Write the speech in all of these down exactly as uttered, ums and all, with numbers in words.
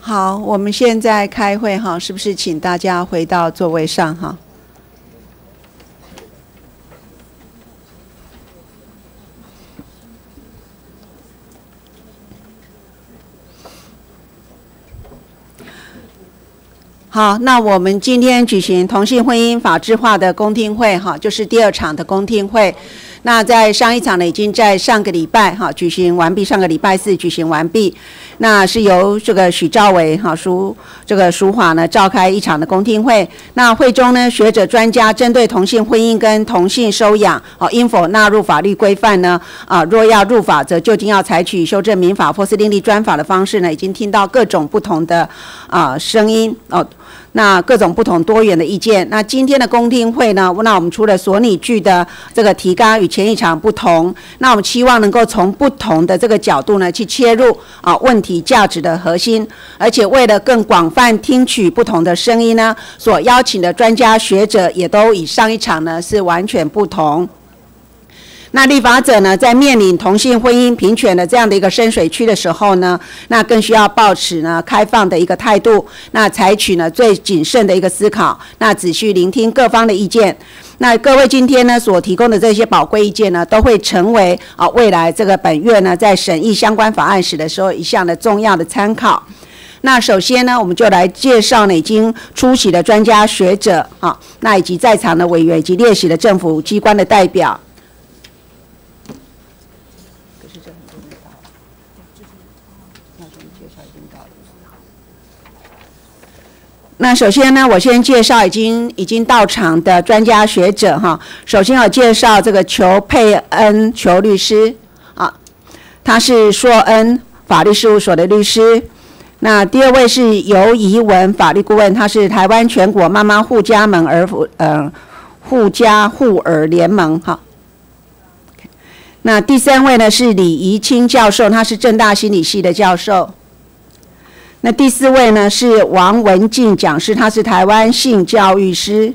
好，我们现在开会哈，是不是请大家回到座位上哈？好，那我们今天举行同性婚姻法制化的公听会哈，就是第二场的公听会。那在上一场呢，已经在上个礼拜哈举行完毕，上个礼拜四举行完毕。那是由这个许兆伟哈淑这个淑华呢召开一场的公听会。那会中呢，学者专家针对同性婚姻跟同性收养哦应否纳入法律规范呢？啊，若要入法，则究竟要采取修正民法或是另立专法的方式呢？已经听到各种不同的啊声音哦。那各种不同多元的意见。那今天的公听会呢，那我们除了所拟具的这个提纲与前一场不同，那我们期望能够从不同的这个角度呢去切入啊问题价值的核心，而且为了更广泛听取不同的声音呢，所邀请的专家学者也都与上一场呢是完全不同。那立法者呢，在面临同性婚姻平权的这样的一个深水区的时候呢，那更需要抱持呢开放的一个态度，那采取呢最谨慎的一个思考，那仔细聆听各方的意见。那各位今天呢所提供的这些宝贵意见呢，都会成为啊未来这个本月呢在审议相关法案时的时候一项的重要的参考。那首先呢，我们就来介绍呢已经出席的专家学者啊，那以及在场的委员以及列席的政府机关的代表。那首先呢，我先介绍已经已经到场的专家学者哈。首先我介绍这个裘佩恩裘律师啊，他是硕恩法律事务所的律师。那第二位是游怡文法律顾问，他是台湾全国妈妈护家门儿呃护家护儿联盟哈。那第三位呢是李怡清教授，他是政大心理系的教授。那第四位呢是王文静讲师，他是台湾性教育师。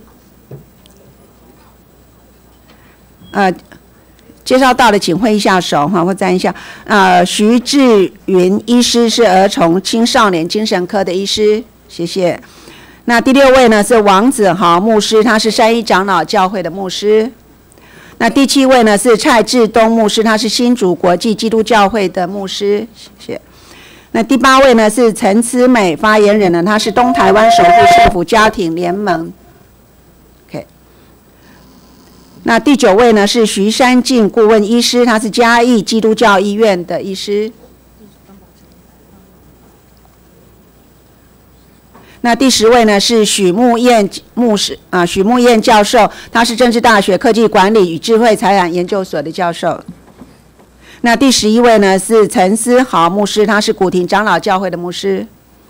呃，介绍到的请挥一下手哈，或站一下。呃，徐志云医师是儿童青少年精神科的医师，谢谢。那第六位呢是王子豪牧师，他是三一长老教会的牧师。那第七位呢是蔡志东牧师，他是新竹国际基督教会的牧师，谢谢。那第八位呢是陈慈美发言人呢，他是东台湾守护幸福家庭联盟。OK。那第九位呢是徐山静顾问医师，他是嘉义基督教医院的医师。那第十位呢是许木燕牧师啊，许木燕教授，他是政治大学科技管理与智慧财产研究所的教授。那第十一位呢是陈思豪牧师，他是古亭长老教会的牧师。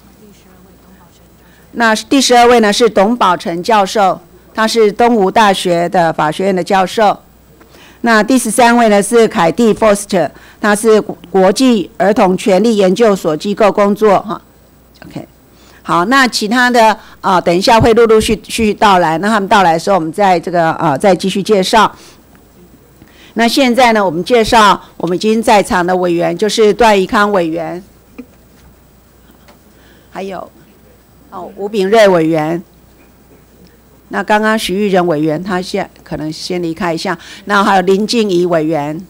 那第十二位呢是董宝成教授，他是东吴大学的法学院的教授。那第十三位呢是凯蒂 Foster， 他是国际儿童权利研究所机构工作哈。OK， 好，那其他的啊、呃，等一下会陆陆续续到来，那他们到来的时候，我们再这个啊、呃、再继续介绍。那现在呢，我们介绍我们已经在场的委员，就是段宜康委员，还有哦吴秉瑞委员。那刚刚徐玉仁委员他现可能先离开一下，然后还有林静怡委员。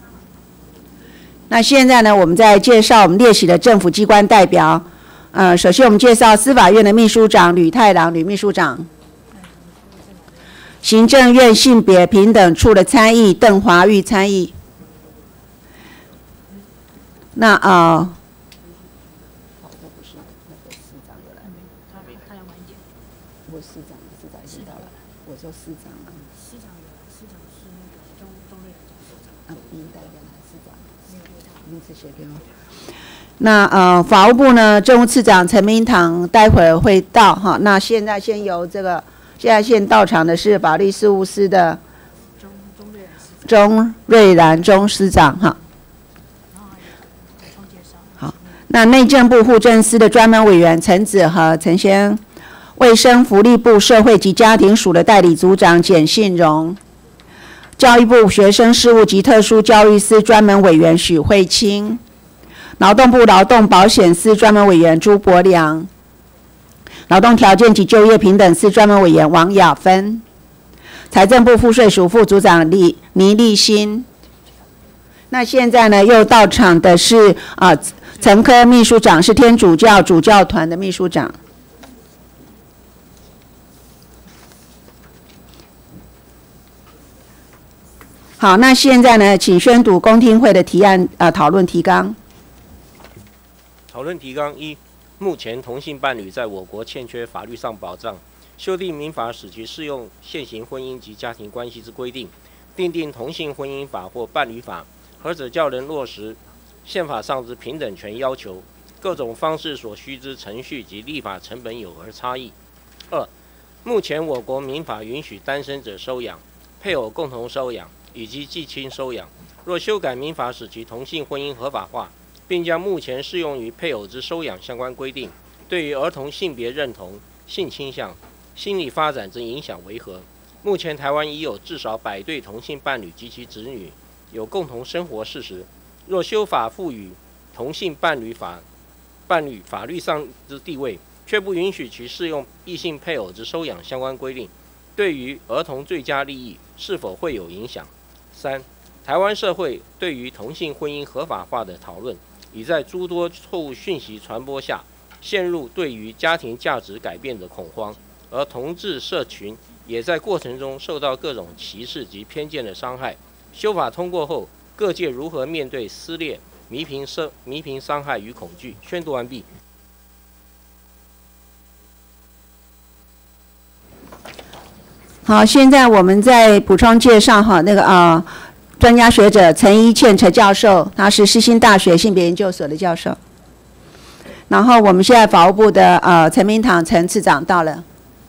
那现在呢，我们再介绍我们列席的政府机关代表。呃，首先我们介绍司法院的秘书长吕太郎吕秘书长。行政院性别平等处的参议邓华玉参议。那呃，我市长，市长已经到了，我说市长啊。市长有，市长是那个钟钟瑞市长。啊，您代表哪市长？名字写给我。那呃，法务部呢，政务次长陈明堂待会儿会到哈。那现在先由这个。现在现到场的是法律事务司的钟瑞然钟司长哈。好，那内政部户政司的专门委员陈子和陈先，卫生福利部社会及家庭署的代理组长简信荣，教育部学生事务及特殊教育司专门委员许慧清， 劳动部劳动保险司专门委员朱伯良，劳动条件及就业平等司专门委员王雅芬，财政部赋税署副组长李倪立新。那现在呢，又到场的是啊，陈科秘书长，是天主教主教团的秘书长。好，那现在呢，请宣读公听会的提案呃讨论提纲。 讨论提纲一：目前同性伴侣在我国欠缺法律上保障，修订民法使其适用现行婚姻及家庭关系之规定，订定同性婚姻法或伴侣法，何者较能落实宪法上之平等权要求？各种方式所需之程序及立法成本有何差异？二、目前我国民法允许单身者收养、配偶共同收养以及继亲收养。若修改民法使其同性婚姻合法化，并将目前适用于配偶之收养相关规定，对于儿童性别认同、性倾向、心理发展之影响为何？目前台湾已有至少百对同性伴侣及其子女有共同生活事实。若修法赋予同性伴侣法伴侣法律上之地位，却不允许其适用异性配偶之收养相关规定，对于儿童最佳利益是否会有影响？三、台湾社会对于同性婚姻合法化的讨论，已在诸多错误讯息传播下，陷入对于家庭价值改变的恐慌，而同志社群也在过程中受到各种歧视及偏见的伤害。修法通过后，各界如何面对撕裂、弥平伤、弥平伤害与恐惧？宣读完毕。 好，现在我们再补充介绍哈，那个啊、呃，专家学者陈一茜陈教授，他是世新大学性别研究所的教授。然后我们现在法务部的呃陈明堂陈次长到了。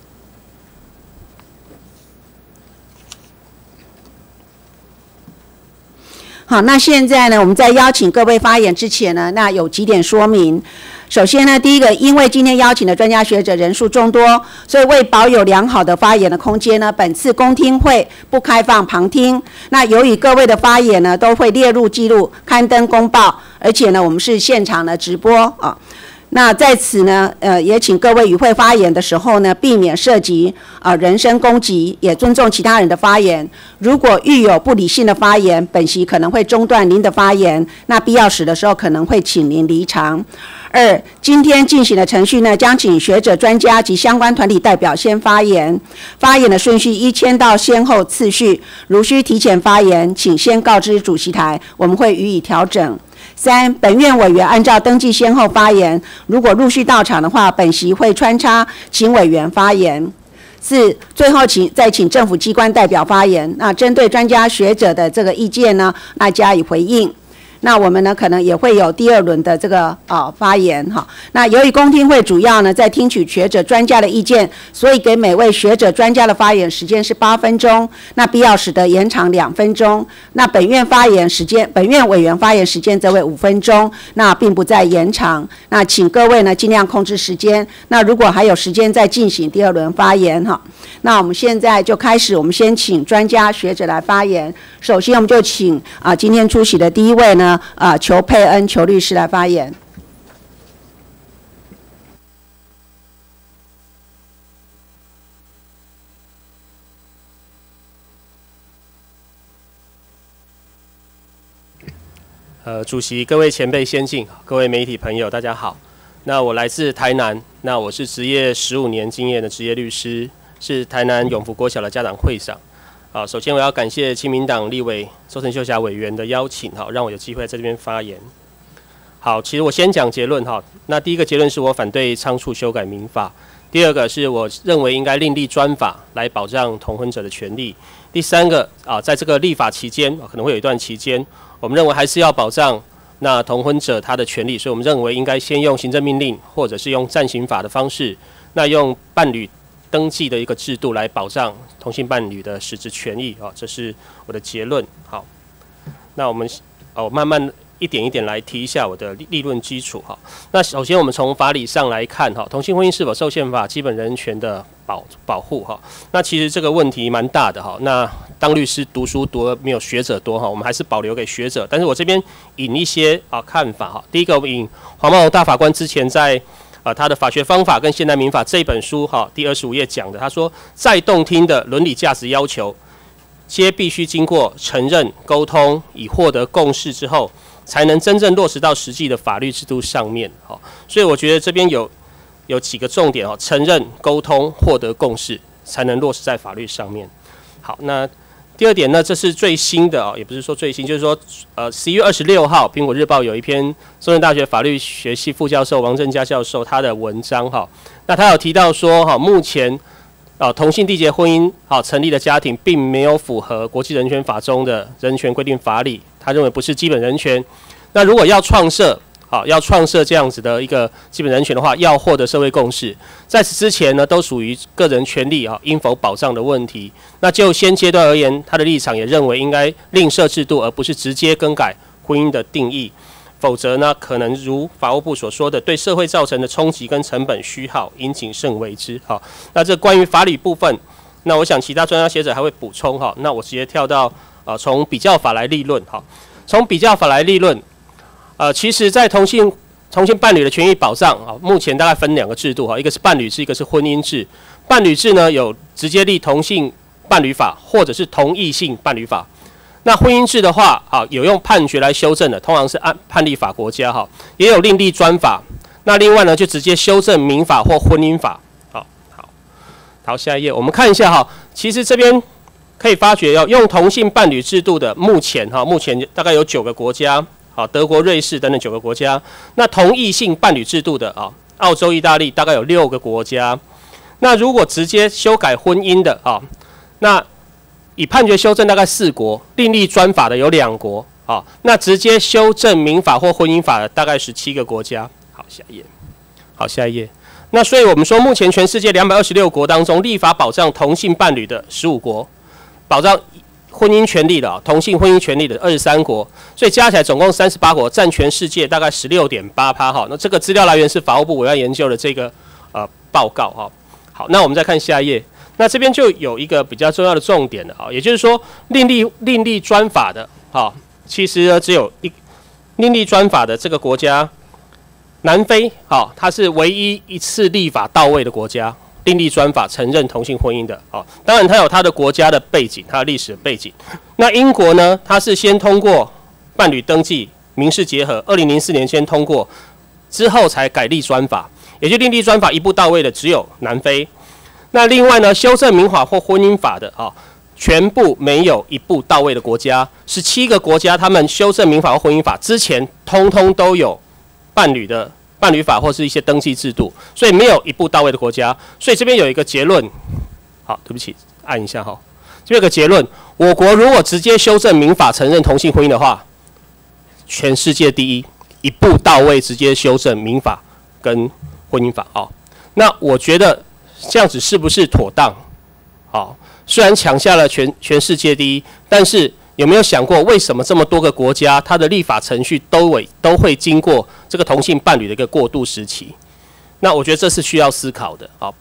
好，那现在呢，我们在邀请各位发言之前呢，那有几点说明。首先呢，第一个，因为今天邀请的专家学者人数众多，所以为保有良好的发言的空间呢，本次公听会不开放旁听。那由于各位的发言呢，都会列入记录、刊登公报，而且呢，我们是现场的直播啊。那在此呢，呃，也请各位与会发言的时候呢，避免涉及啊、呃、人身攻击，也尊重其他人的发言。如果遇有不理性的发言，本席可能会中断您的发言，那必要时的时候可能会请您离场。二，今天进行的程序呢，将请学者、专家及相关团体代表先发言，发言的顺序依签到先后次序，如需提前发言，请先告知主席台，我们会予以调整。三，本院委员按照登记先后发言，如果陆续到场的话，本席会穿插请委员发言。四，最后请再请政府机关代表发言，那针对专家学者的这个意见呢，那加以回应。那我们呢，可能也会有第二轮的这个呃发言哈。那由于公听会主要呢在听取学者专家的意见，所以给每位学者专家的发言时间是八分钟，那必要时得延长两分钟。那本院发言时间，本院委员发言时间则为五分钟，那并不再延长。那请各位呢尽量控制时间。那如果还有时间再进行第二轮发言哈。那我们现在就开始，我们先请专家学者来发言。首先，我们就请啊、呃、今天出席的第一位呢。啊，裘佩恩裘律师来发言。 呃，主席、各位前辈先进、各位媒体朋友，大家好。那我来自台南，那我是职业十五年经验的职业律师，是台南永福国小的家长会长。好，首先我要感谢亲民党立委周陈秀霞委员的邀请，好，让我有机会在这边发言。好，其实我先讲结论哈。那第一个结论是我反对仓促修改民法，第二个是我认为应该另立专法来保障同婚者的权利。第三个啊，在这个立法期间，可能会有一段期间，我们认为还是要保障那同婚者他的权利，所以我们认为应该先用行政命令或者是用暂行法的方式，那用伴侣登记的一个制度来保障同性伴侣的实质权益啊，这是我的结论。好，那我们哦慢慢一点一点来提一下我的立论基础哈。那首先我们从法理上来看哈，同性婚姻是否受宪法基本人权的保保护哈？那其实这个问题蛮大的哈。那当律师读书读的没有学者多哈，我们还是保留给学者。但是我这边引一些啊看法哈。第一个，我们引黄茂荣大法官之前在啊他的法学方法跟现代民法这本书哈第二十五页讲的，他说再动听的伦理价值要求，皆必须经过承认、沟通，以获得共识之后，才能真正落实到实际的法律制度上面。好，所以我觉得这边有有几个重点哦，承认、沟通、获得共识，才能落实在法律上面。好，那第二点呢，这是最新的哦，也不是说最新，就是说，呃，十一月二十六号，《苹果日报》有一篇中正大学法律学系副教授王正佳教授他的文章哈，那他有提到说哈，目前啊同性缔结婚姻好成立的家庭，并没有符合国际人权法中的人权规定法理，他认为不是基本人权。那如果要创设好，要创设这样子的一个基本人权的话，要获得社会共识。在此之前呢，都属于个人权利啊应否保障的问题。那就现阶段而言，他的立场也认为应该另设制度，而不是直接更改婚姻的定义。否则呢，可能如法务部所说的，对社会造成的冲击跟成本虚耗，应谨慎为之。好，那这关于法理部分，那我想其他专家学者还会补充哈。那我直接跳到啊，从比较法来立论哈。从比较法来立论。呃，其实，在同性同性伴侣的权益保障啊，目前大概分两个制度哈，一个是伴侣制，一个是婚姻制。伴侣制呢，有直接立同性伴侣法，或者是同异性伴侣法。那婚姻制的话，啊，有用判决来修正的，通常是按判例法国家哈，也有另立专法。那另外呢，就直接修正民法或婚姻法。好，好，好，下一页我们看一下哈，其实这边可以发觉，要用同性伴侣制度的，目前哈，目前大概有九个国家。好，德国、瑞士等等九个国家。那同异性伴侣制度的啊，澳洲、意大利大概有六个国家。那如果直接修改婚姻的啊，那以判决修正大概四国，另立专法的有两国啊。那直接修正民法或婚姻法的大概十七个国家。好，下一页。好，下一页。那所以我们说，目前全世界两百二十六国当中，立法保障同性伴侣的十五国，保障婚姻权利的、啊、同性婚姻权利的二十三国，所以加起来总共三十八国，占全世界大概十六点八趴哈。那这个资料来源是法务部委外研究的这个呃报告哈。好，那我们再看下一页。那这边就有一个比较重要的重点了啊，也就是说另立另立专法的哈，其实呢只有一另立专法的这个国家，南非哈，它是唯一一次立法到位的国家。另立专法承认同性婚姻的哦，当然它有它的国家的背景，它的历史的背景。那英国呢，它是先通过伴侣登记、民事结合，二零零四年先通过，之后才改立专法，也就另立专法一步到位的只有南非。那另外呢，修正民法或婚姻法的啊、哦，全部没有一步到位的国家，十七个国家，他们修正民法或婚姻法之前，通通都有伴侣的。伴侣法或是一些登记制度，所以没有一步到位的国家。所以这边有一个结论，好，对不起，按一下哈。这边有个结论：我国如果直接修正民法承认同性婚姻的话，全世界第一，一步到位直接修正民法跟婚姻法哦。那我觉得这样子是不是妥当？好，虽然抢下了全全世界第一，但是有没有想过，为什么这么多个国家，它的立法程序都会都会经过这个同性伴侣的一个过渡时期？那我觉得这是需要思考的。好，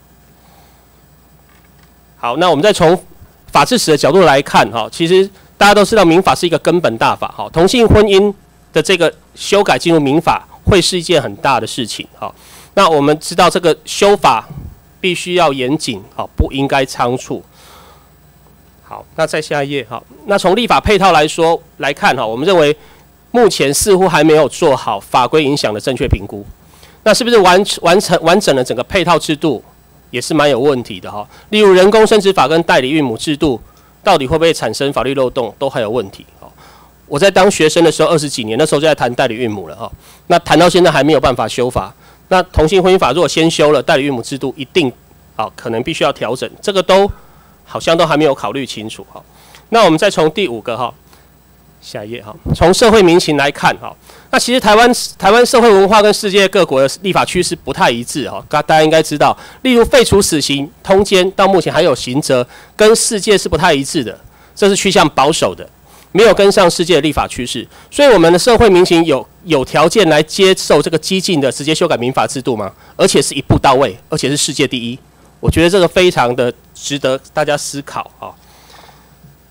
好，那我们再从法治史的角度来看，哈，其实大家都知道，民法是一个根本大法，哈，同性婚姻的这个修改进入民法，会是一件很大的事情，哈。那我们知道，这个修法必须要严谨，哈，不应该仓促。好，那再下一页哈。那从立法配套来说来看哈，我们认为目前似乎还没有做好法规影响的正确评估。那是不是完完成完整了整个配套制度，也是蛮有问题的哈。例如人工生殖法跟代理孕母制度，到底会不会产生法律漏洞，都还有问题哈。我在当学生的时候二十几年，那时候就在谈代理孕母了哈。那谈到现在还没有办法修法。那同性婚姻法如果先修了，代理孕母制度一定啊可能必须要调整，这个都。好像都还没有考虑清楚哈。那我们再从第五个哈，下一页哈，从社会民情来看哈，那其实台湾台湾社会文化跟世界各国的立法趋势不太一致哈。大家应该知道，例如废除死刑、通奸，到目前还有刑责，跟世界是不太一致的，这是趋向保守的，没有跟上世界的立法趋势。所以我们的社会民情有有条件来接受这个激进的直接修改民法制度吗？而且是一步到位，而且是世界第一。我觉得这个非常的值得大家思考啊。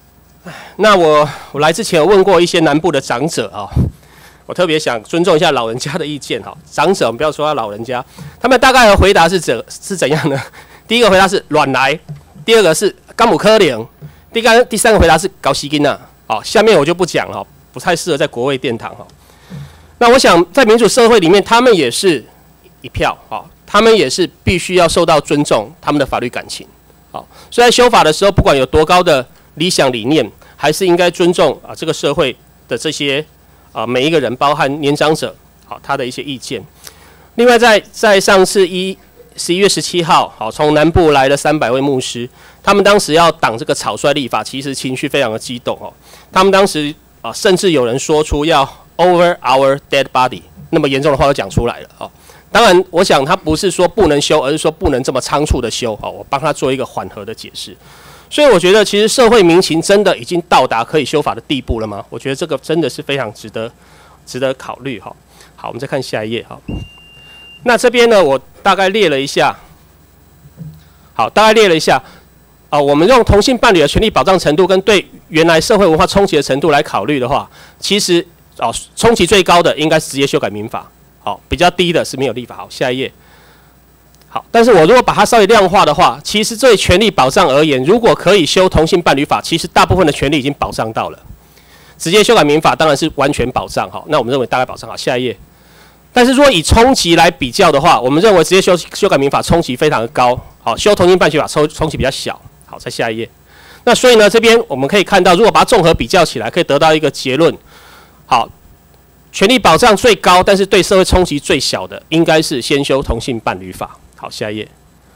那我我来之前有问过一些南部的长者啊、哦，我特别想尊重一下老人家的意见哈。长者我们不要说他老人家，他们大概的回答是怎是怎样呢？第一个回答是软来，第二个是甘姆科林，第三第三个回答是搞西金呐。好，下面我就不讲了，不太适合在国会殿堂哈。那我想在民主社会里面，他们也是一票啊，他们也是必须要受到尊重他们的法律感情。好，所以在修法的时候，不管有多高的理想理念，还是应该尊重啊这个社会的这些啊每一个人，包含年长者，好他的一些意见。另外在在上次一十一月十七号，好从南部来了三百位牧师，他们当时要挡这个草率立法，其实情绪非常的激动哦。他们当时啊甚至有人说出要 over our dead body， 那么严重的话都讲出来了哦。当然，我想他不是说不能修，而是说不能这么仓促的修哦。我帮他做一个缓和的解释。所以我觉得，其实社会民情真的已经到达可以修法的地步了吗？我觉得这个真的是非常值得值得考虑哈。好，我们再看下一页哈。那这边呢，我大概列了一下，好，大概列了一下啊、呃，我们用同性伴侣的权利保障程度跟对原来社会文化冲击的程度来考虑的话，其实哦，冲击最高的应该是直接修改民法。好，比较低的是没有立法。好，下一页。好，但是我如果把它稍微量化的话，其实对权利保障而言，如果可以修同性伴侣法，其实大部分的权利已经保障到了。直接修改民法当然是完全保障。好，那我们认为大概保障。好，下一页。但是如果以冲击来比较的话，我们认为直接修修改民法冲击非常的高。好，修同性伴侣法冲冲击比较小。好，再下一页。那所以呢，这边我们可以看到，如果把它综合比较起来，可以得到一个结论。好。权利保障最高，但是对社会冲击最小的，应该是先修同性伴侣法。好，下一页。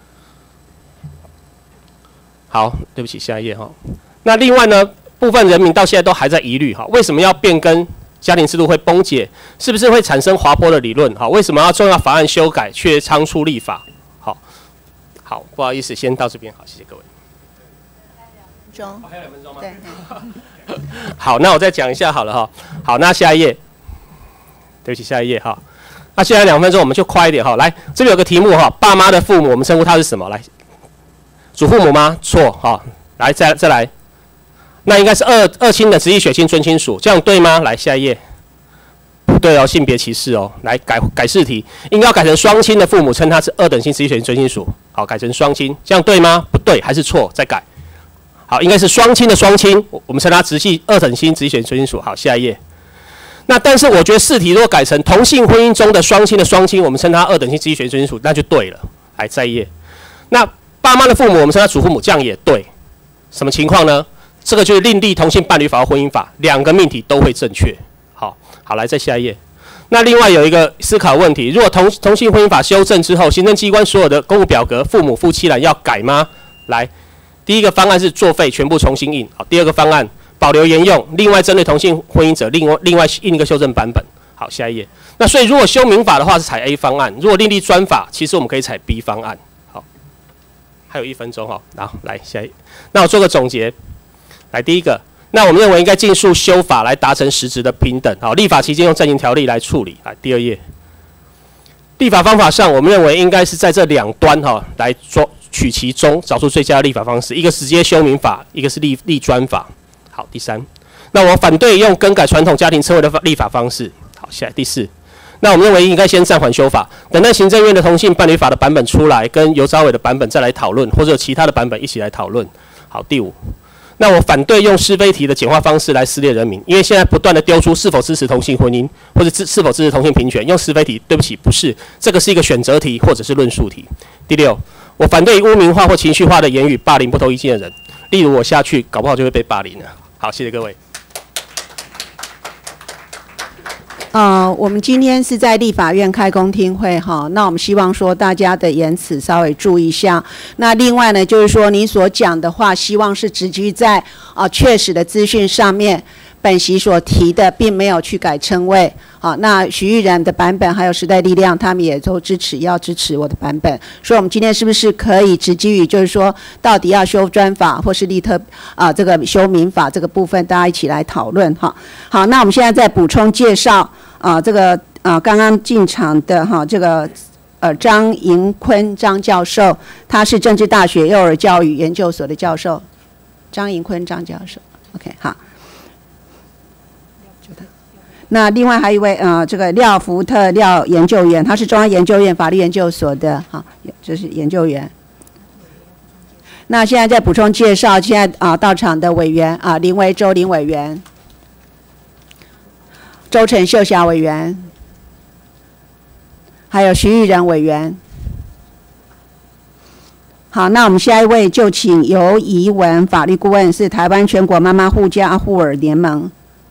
好，对不起，下一页哈。那另外呢，部分人民到现在都还在疑虑哈，为什么要变更家庭制度会崩解？是不是会产生滑坡的理论？哈，为什么要重要法案修改却仓促立法？好，好，不好意思，先到这边。好，谢谢各位。 钟、 哦，还有两分钟吗？ 对。 好，那我再讲一下好了哈。好，那下一页。对不起，下一页哈。那现在两分钟，我们就快一点哈。来，这里有个题目哈，爸妈的父母，我们称呼他是什么？来，祖父母吗？错哈。来，再再来，那应该是二二亲的直系血亲尊亲属，这样对吗？来，下一页。不对哦，性别歧视哦。来改改试题，应该要改成双亲的父母称他是二等亲直系血亲尊亲属。好，改成双亲，这样对吗？不对，还是错？再改。好，应该是双亲的双亲，我们称他直系二等亲直系血亲尊亲属。好，下一页。那但是我觉得试题如果改成同性婚姻中的双亲的双亲，我们称他二等亲直系血亲尊亲属，那就对了。来，再一页。那爸妈的父母，我们称他祖父母，这样也对。什么情况呢？这个就是另立同性伴侣法和婚姻法，两个命题都会正确。好，好，来再下一页。那另外有一个思考问题：如果同同性婚姻法修正之后，行政机关所有的公务表格、父母夫妻栏要改吗？来，第一个方案是作废，全部重新印。好，第二个方案。保留沿用，另外针对同性婚姻者，另外另外印一个修正版本。好，下一页。那所以如果修民法的话是采 A 方案，如果另立专法，其实我们可以采 B 方案。好，还有一分钟哈，好，来下一页。那我做个总结。来，第一个，那我们认为应该尽速修法来达成实质的平等。好，立法期间用暂行条例来处理。来，第二页。立法方法上，我们认为应该是在这两端哈来做取其中，找出最佳的立法方式。一个是直接修民法，一个是立立专法。好，第三，那我反对用更改传统家庭称谓的立法方式。好，下来第四，那我们认为应该先暂缓修法，等待行政院的同性伴侣法的版本出来，跟游昭伟的版本再来讨论，或者有其他的版本一起来讨论。好，第五，那我反对用是非题的简化方式来撕裂人民，因为现在不断的丢出是否支持同性婚姻，或者支是否支持同性平权，用是非题，对不起，不是，这个是一个选择题或者是论述题。第六，我反对污名化或情绪化的言语霸凌不同意见的人，例如我下去，搞不好就会被霸凌了。好，谢谢各位。 呃，我们今天是在立法院开公听会哈，那我们希望说大家的言辞稍微注意一下。那另外呢，就是说你所讲的话，希望是直居在啊确实的资讯上面。本席所提的并没有去改称谓，好，那徐玉然的版本还有时代力量，他们也都支持，要支持我的版本。所以，我们今天是不是可以直基于，就是说，到底要修专法或是立特啊这个修民法这个部分，大家一起来讨论哈。好，那我们现在再补充介绍啊，这个啊刚刚进场的哈这个呃张迎坤张教授，他是政治大学幼儿教育研究所的教授，张迎坤张教授。 OK， 好。那另外还有一位呃，这个廖福特廖研究员，他是中央研究院法律研究所的，好，这是研究员。那现在再补充介绍，现在啊到场的委员啊，林维洲林委员，周陈秀霞委员，还有徐玉仁委员。好，那我们下一位就请游怡文法律顾问，是台湾全国妈妈护家护儿联盟。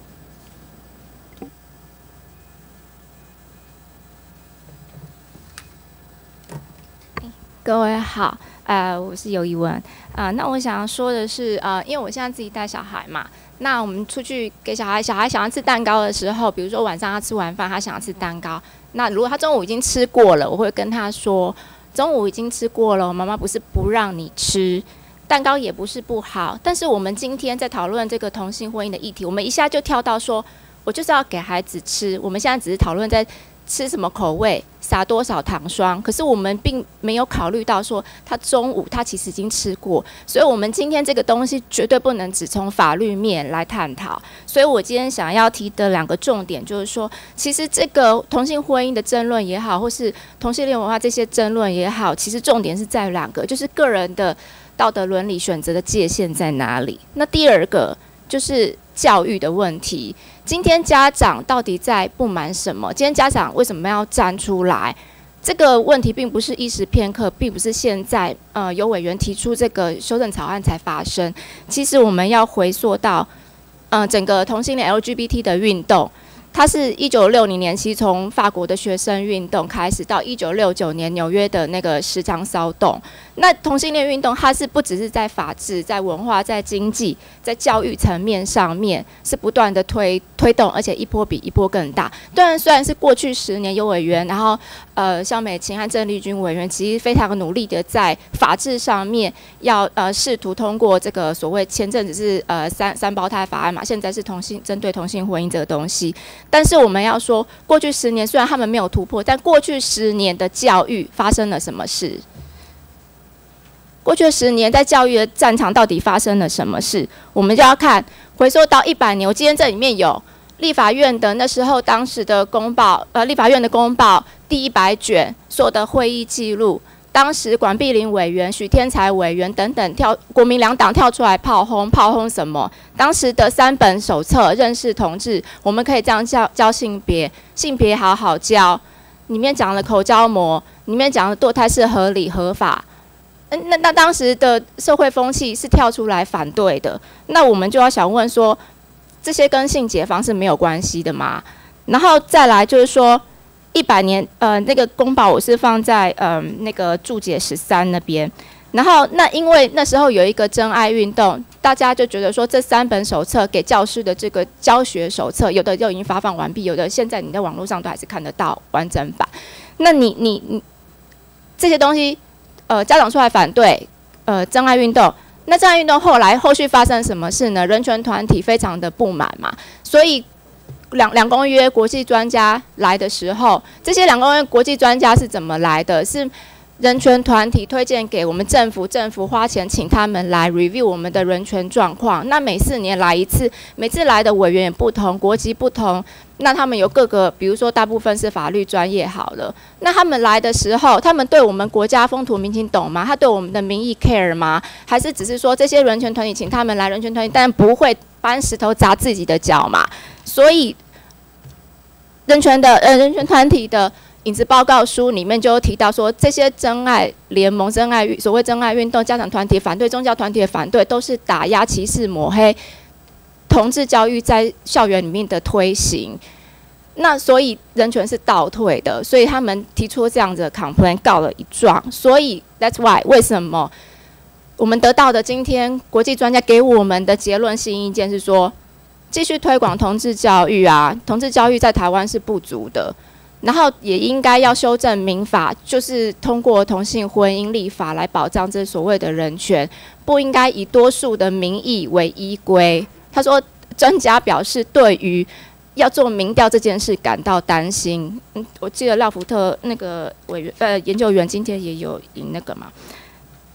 各位好，呃，我是游怡文，呃，那我想要说的是，呃，因为我现在自己带小孩嘛，那我们出去给小孩，小孩想要吃蛋糕的时候，比如说晚上他吃完饭，他想要吃蛋糕，那如果他中午已经吃过了，我会跟他说，中午已经吃过了，妈妈不是不让你吃，蛋糕也不是不好，但是我们今天在讨论这个同性婚姻的议题，我们一下就跳到说，我就是要给孩子吃，我们现在只是讨论在吃什么口味，撒多少糖霜，可是我们并没有考虑到说他中午他其实已经吃过，所以我们今天这个东西绝对不能只从法律面来探讨。所以我今天想要提的两个重点就是说，其实这个同性婚姻的争论也好，或是同性恋文化这些争论也好，其实重点是在两个，就是个人的道德伦理选择的界限在哪里。那第二个就是教育的问题。今天家长到底在不满什么？今天家长为什么要站出来？这个问题并不是一时片刻，并不是现在呃有委员提出这个修正草案才发生。其实我们要回溯到，呃整个同性恋 L G B T 的运动，它是一九六零年起从法国的学生运动开始，到一九六九年纽约的那个石墙骚动。那同性恋运动它是不只是在法治、在文化、在经济、在教育层面上面是不断的推推动，而且一波比一波更大。当然，虽然是过去十年有委员，然后呃肖美琴和郑丽君委员其实非常努力的在法治上面要呃试图通过这个所谓前阵子是呃三三胞胎法案嘛，现在是同性针对同性婚姻这个东西。但是我们要说，过去十年虽然他们没有突破，但过去十年的教育发生了什么事？过去十年在教育的战场到底发生了什么事？我们就要看回溯到一百年。我今天这里面有立法院的那时候当时的公报，呃，立法院的公报第一百卷所有的会议记录。当时管碧玲委员、许天才委员等等跳国民两党跳出来炮轰，炮轰什么？当时的三本手册认识同志，我们可以这样教教性别，性别好好教。里面讲了口交膜，里面讲了堕胎是合理合法。那那当时的社会风气是跳出来反对的，那我们就要想问说，这些跟性解放是没有关系的吗？然后再来就是说。一百年，呃，那个公报我是放在呃那个注解十三那边，然后那因为那时候有一个真爱运动，大家就觉得说这三本手册给教师的这个教学手册，有的就已经发放完毕，有的现在你在网络上都还是看得到完整版。那你你你这些东西，呃，家长出来反对，呃，真爱运动，那真爱运动后来后续发生什么事呢？人权团体非常的不满嘛，所以。两两公约国际专家来的时候，这些两公约国际专家是怎么来的？是人权团体推荐给我们政府，政府花钱请他们来 review 我们的人权状况。那每四年来一次，每次来的委员也不同，国籍不同。那他们有各个，比如说大部分是法律专业好了。那他们来的时候，他们对我们国家风土民情懂吗？他对我们的民意 care 吗？还是只是说这些人权团体请他们来，人权团体但不会搬石头砸自己的脚嘛？所以，人权的呃人权团体的影子报告书里面就提到说，这些真爱联盟、真爱所谓真爱运动、家长团体反对、宗教团体的反对，都是打压、歧视、抹黑同志教育在校园里面的推行。那所以人权是倒退的，所以他们提出这样子的 complaint 告了一状。所以 that's why 为什么我们得到的今天国际专家给我们的结论性意见是说，继续推广同志教育啊，同志教育在台湾是不足的，然后也应该要修正民法，就是通过同性婚姻立法来保障这所谓的人权，不应该以多数的民意为依归。他说，专家表示对于要做民调这件事感到担心。嗯，我记得廖福特那个委员呃研究员今天也有引那个嘛。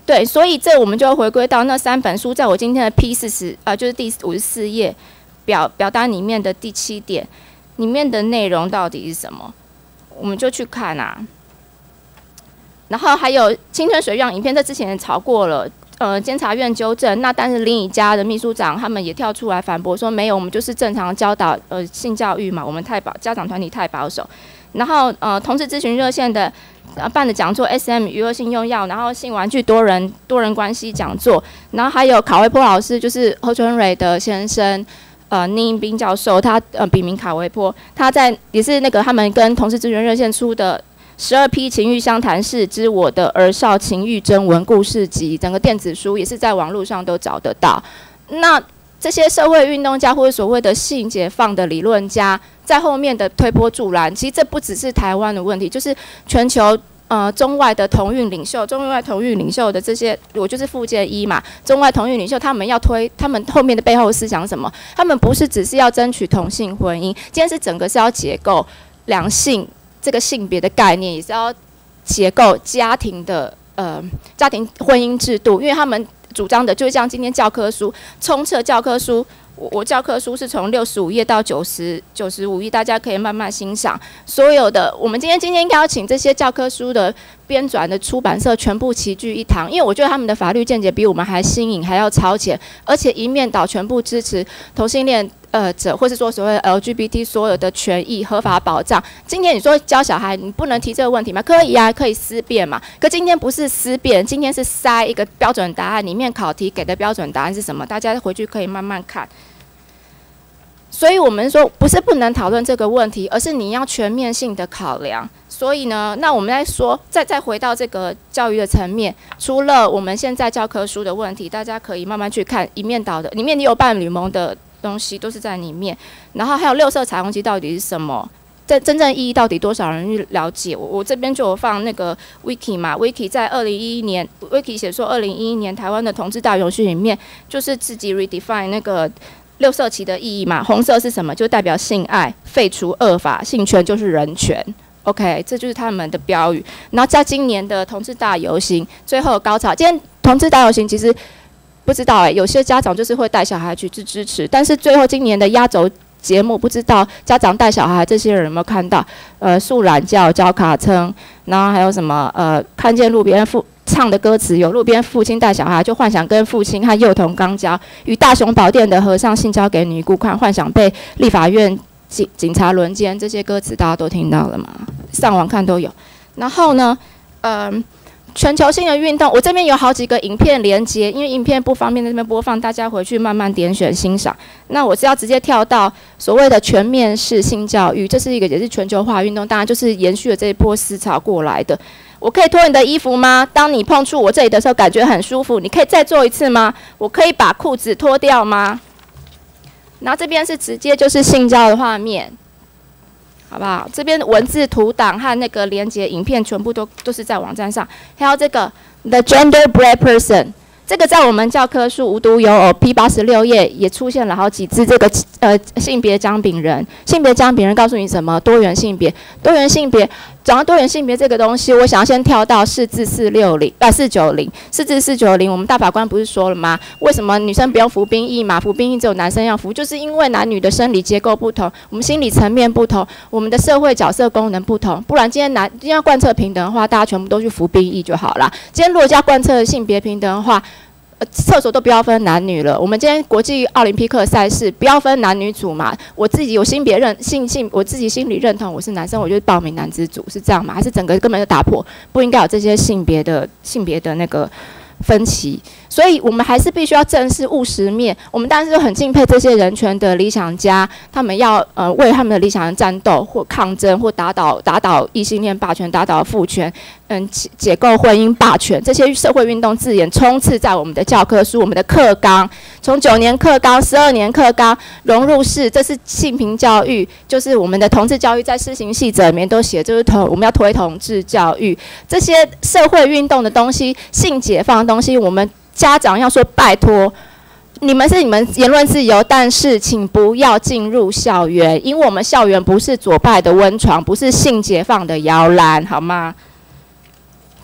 对，所以这我们就回归到那三本书，在我今天的 P 四十啊，就是第五十四页表表单里面的第七点，里面的内容到底是什么？我们就去看啊。然后还有青春水样影片，这之前也吵过了。呃，监察院纠正，那但是林以嘉的秘书长他们也跳出来反驳说，没有，我们就是正常教导呃性教育嘛，我们太保家长团体太保守。然后呃，同志咨询热线的呃办的讲座 S M 娱乐性用药，然后性玩具多人多人关系讲座，然后还有卡维波老师，就是何春蕊的先生。呃，宁英斌教授，他呃笔名卡维波，他在也是那个他们跟同志咨询热线出的十二批情欲相谈室之我的儿少情欲征文故事集，整个电子书也是在网络上都找得到。那这些社会运动家或者所谓的性解放的理论家，在后面的推波助澜，其实这不只是台湾的问题，就是全球。呃，中外的同运领袖，中外同运领袖的这些，我就是附件一嘛。中外同运领袖，他们要推，他们后面的背后思想是什么？他们不是只是要争取同性婚姻，今天是整个是要解构两性这个性别的概念，也是要解构家庭的呃家庭婚姻制度，因为他们主张的就是像今天教科书冲测教科书。我我教科书是从六十五页到九十九十五页，大家可以慢慢欣赏。所有的，我们今天今天应该要请这些教科书的编纂的出版社全部齐聚一堂，因为我觉得他们的法律见解比我们还新颖，还要超前，而且一面倒全部支持同性恋呃者，或是说所谓的 L G B T 所有的权益合法保障。今天你说教小孩，你不能提这个问题吗？可以啊，可以思辨嘛。可今天不是思辨，今天是塞一个标准答案，里面考题给的标准答案是什么？大家回去可以慢慢看。所以我们说不是不能讨论这个问题，而是你要全面性的考量。所以呢，那我们来说，再再回到这个教育的层面，除了我们现在教科书的问题，大家可以慢慢去看一面倒的，里面也有伴侣盟的东西都是在里面。然后还有六色彩虹旗到底是什么？这真正意义到底多少人去了解？我我这边就有放那个 wiki 嘛 ，wiki 在二零一一年 ，wiki 写说二零一一年台湾的同志大游行里面，就是自己 redefine 那个。六色旗的意义嘛，红色是什么？就代表性爱，废除恶法，性权就是人权。OK， 这就是他们的标语。然后在今年的同志大游行最后高潮，今天同志大游行其实不知道哎、欸，有些家长就是会带小孩去支支持，但是最后今年的压轴节目，不知道家长带小孩这些人有没有看到？呃，素懒教教卡称，然后还有什么？呃，看见路边父。唱的歌词有路边父亲带小孩，就幻想跟父亲和幼童肛交；与大雄宝殿的和尚性交给女顾看，幻想被立法院警警察轮奸。这些歌词大家都听到了吗？上网看都有。然后呢，嗯、呃，全球性的运动，我这边有好几个影片连接，因为影片不方便在这边播放，大家回去慢慢点选欣赏。那我是要直接跳到所谓的全面式性教育，这是一个也是全球化运动，当然就是延续了这一波思潮过来的。我可以脱你的衣服吗？当你碰触我这里的时候，感觉很舒服。你可以再做一次吗？我可以把裤子脱掉吗？然后这边是直接就是性交的画面，好不好？这边文字图档和那个连接影片全部都都是在网站上。还有这个 The Gender Bread Person， 这个在我们教科书无独有偶 P 八十六页也出现了好几次。这个呃性别姜饼人，性别姜饼人告诉你什么？多元性别，多元性别。讲到多元性别这个东西，我想要先跳到四至四六零啊四九零，四至四九零，我们大法官不是说了吗？为什么女生不用服兵役嘛？服兵役只有男生要服，就是因为男女的生理结构不同，我们心理层面不同，我们的社会角色功能不同。不然今天男今天要贯彻平等的话，大家全部都去服兵役就好了。今天如果要贯彻性别平等的话，呃，厕所都不要分男女了。我们今天国际奥林匹克赛事不要分男女组嘛。我自己有性别认性性，我自己心里认同我是男生，我就报名男子组，是这样吗？还是整个根本就打破，不应该有这些性别的性别的那个分歧？所以我们还是必须要正视务实面。我们当然是很敬佩这些人权的理想家，他们要呃为他们的理想战斗或抗争，或打倒打倒异性恋霸权，打倒父权，嗯，解构婚姻霸权，这些社会运动字眼充斥在我们的教科书、我们的课纲，从九年课纲、十二年课纲融入式，这是性平教育，就是我们的同志教育，在施行细则里面都写，就是同我们要推同志教育，这些社会运动的东西、性解放的东西，我们家长要说拜托，你们是你们言论自由，但是请不要进入校园，因为我们校园不是左派的温床，不是性解放的摇篮，好吗？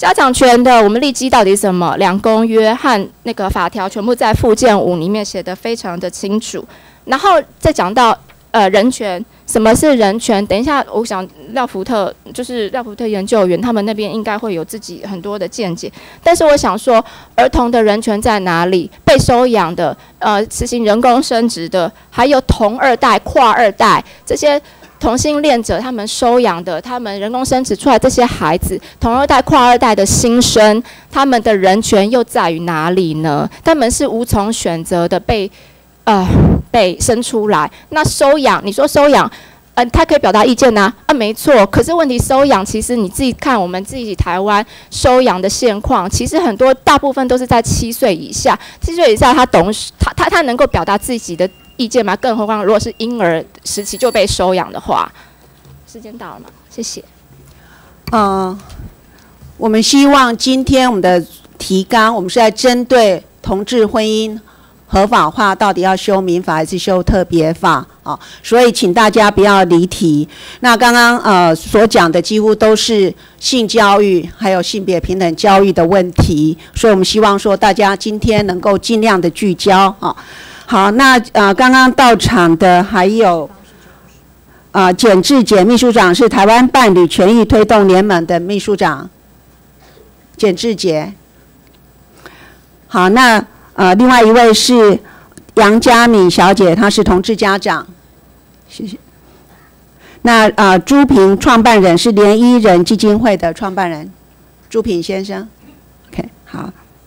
家长权的我们立基到底是什么？两公约和那个法条全部在附件五里面写得非常的清楚。然后再讲到呃人权，什么是人权？等一下，我想廖福特就是廖福特研究员，他们那边应该会有自己很多的见解。但是我想说，儿童的人权在哪里？被收养的，呃，实行人工生殖的，还有同二代、跨二代这些同性恋者，他们收养的，他们人工生殖出来这些孩子，同二代、跨二代的新生，他们的人权又在于哪里呢？他们是无从选择的被。呃，被生出来，那收养，你说收养，呃，他可以表达意见呐、啊，啊，没错。可是问题收养，其实你自己看我们自己台湾收养的现况，其实很多大部分都是在七岁以下，七岁以下他懂，他他他能够表达自己的意见吗？更何况如果是婴儿时期就被收养的话，时间到了吗？谢谢。 嗯、呃，我们希望今天我们的提纲，我们是在针对同志婚姻合法化到底要修民法还是修特别法啊？所以请大家不要离题。那刚刚呃所讲的几乎都是性教育还有性别平等教育的问题，所以我们希望说大家今天能够尽量的聚焦啊。好，那呃刚刚到场的还有啊、呃、简志杰秘书长，是台湾伴侣权益推动联盟的秘书长，简志杰。好，那。呃，另外一位是杨嘉敏小姐，她是同志家长，谢谢。那呃，朱平创办人是联谊人基金会的创办人，朱平先生 ，OK， 好。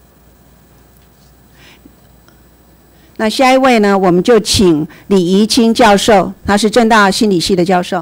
那下一位呢，我们就请李怡清教授，他是政大心理系的教授。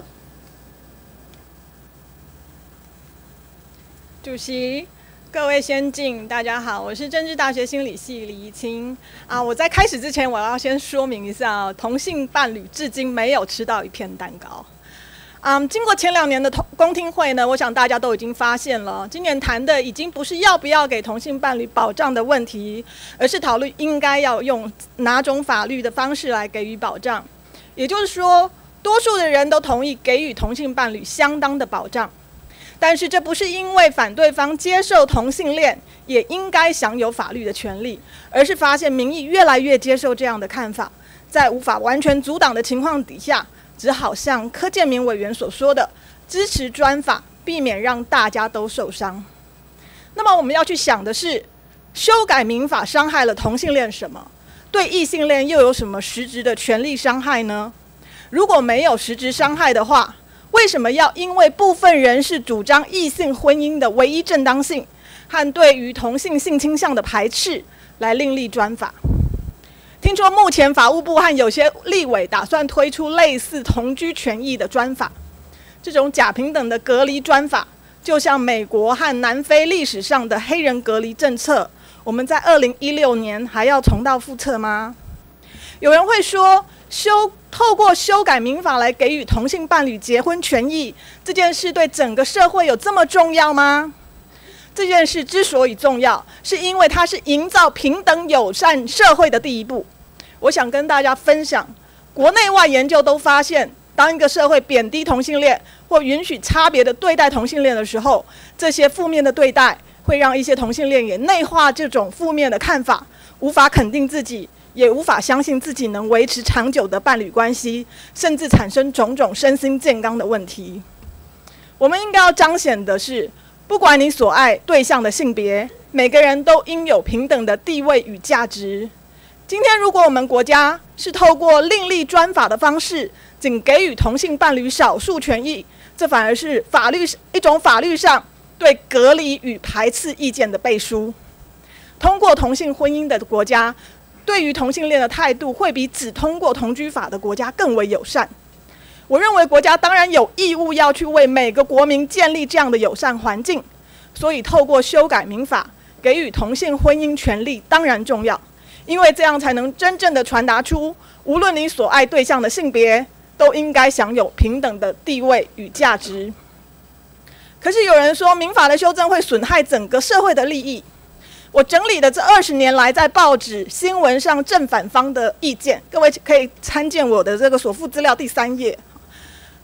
主席。各位先进，大家好，我是政治大学心理系李怡清啊。我在开始之前，我要先说明一下，同性伴侣至今没有吃到一片蛋糕。嗯，经过前两年的同公听会呢，我想大家都已经发现了，今年谈的已经不是要不要给同性伴侣保障的问题，而是讨论应该要用哪种法律的方式来给予保障。也就是说，多数的人都同意给予同性伴侣相当的保障。但是这不是因为反对方接受同性恋也应该享有法律的权利，而是发现民意越来越接受这样的看法，在无法完全阻挡的情况底下，只好像柯建铭委员所说的，支持专法，避免让大家都受伤。那么我们要去想的是，修改民法伤害了同性恋什么？对异性恋又有什么实质的权利伤害呢？如果没有实质伤害的话，为什么要因为部分人士主张异性婚姻的唯一正当性和对于同性性倾向的排斥来另立专法？听说目前法务部和有些立委打算推出类似同居权益的专法，这种假平等的隔离专法，就像美国和南非历史上的黑人隔离政策，我们在二零一六年还要重蹈覆辙吗？有人会说，修透过修改民法来给予同性伴侣结婚权益，这件事对整个社会有这么重要吗？这件事之所以重要，是因为它是营造平等友善社会的第一步。我想跟大家分享，国内外研究都发现，当一个社会贬低同性恋或允许差别的对待同性恋的时候，这些负面的对待会让一些同性恋也内化这种负面的看法，无法肯定自己，也无法相信自己能维持长久的伴侣关系，甚至产生种种身心健康的问题。我们应该要彰显的是，不管你所爱对象的性别，每个人都应有平等的地位与价值。今天如果我们国家是透过另立专法的方式，仅给予同性伴侣少数权益，这反而是法律一种法律上对隔离与排斥意见的背书。通过同性婚姻的国家，对于同性恋的态度会比只通过同居法的国家更为友善。我认为国家当然有义务要去为每个国民建立这样的友善环境，所以透过修改民法，给予同性婚姻权利当然重要，因为这样才能真正的传达出，无论你所爱对象的性别，都应该享有平等的地位与价值。可是有人说，民法的修正会损害整个社会的利益。我整理的这二十年来在报纸新闻上正反方的意见，各位可以参见我的这个所附资料第三页。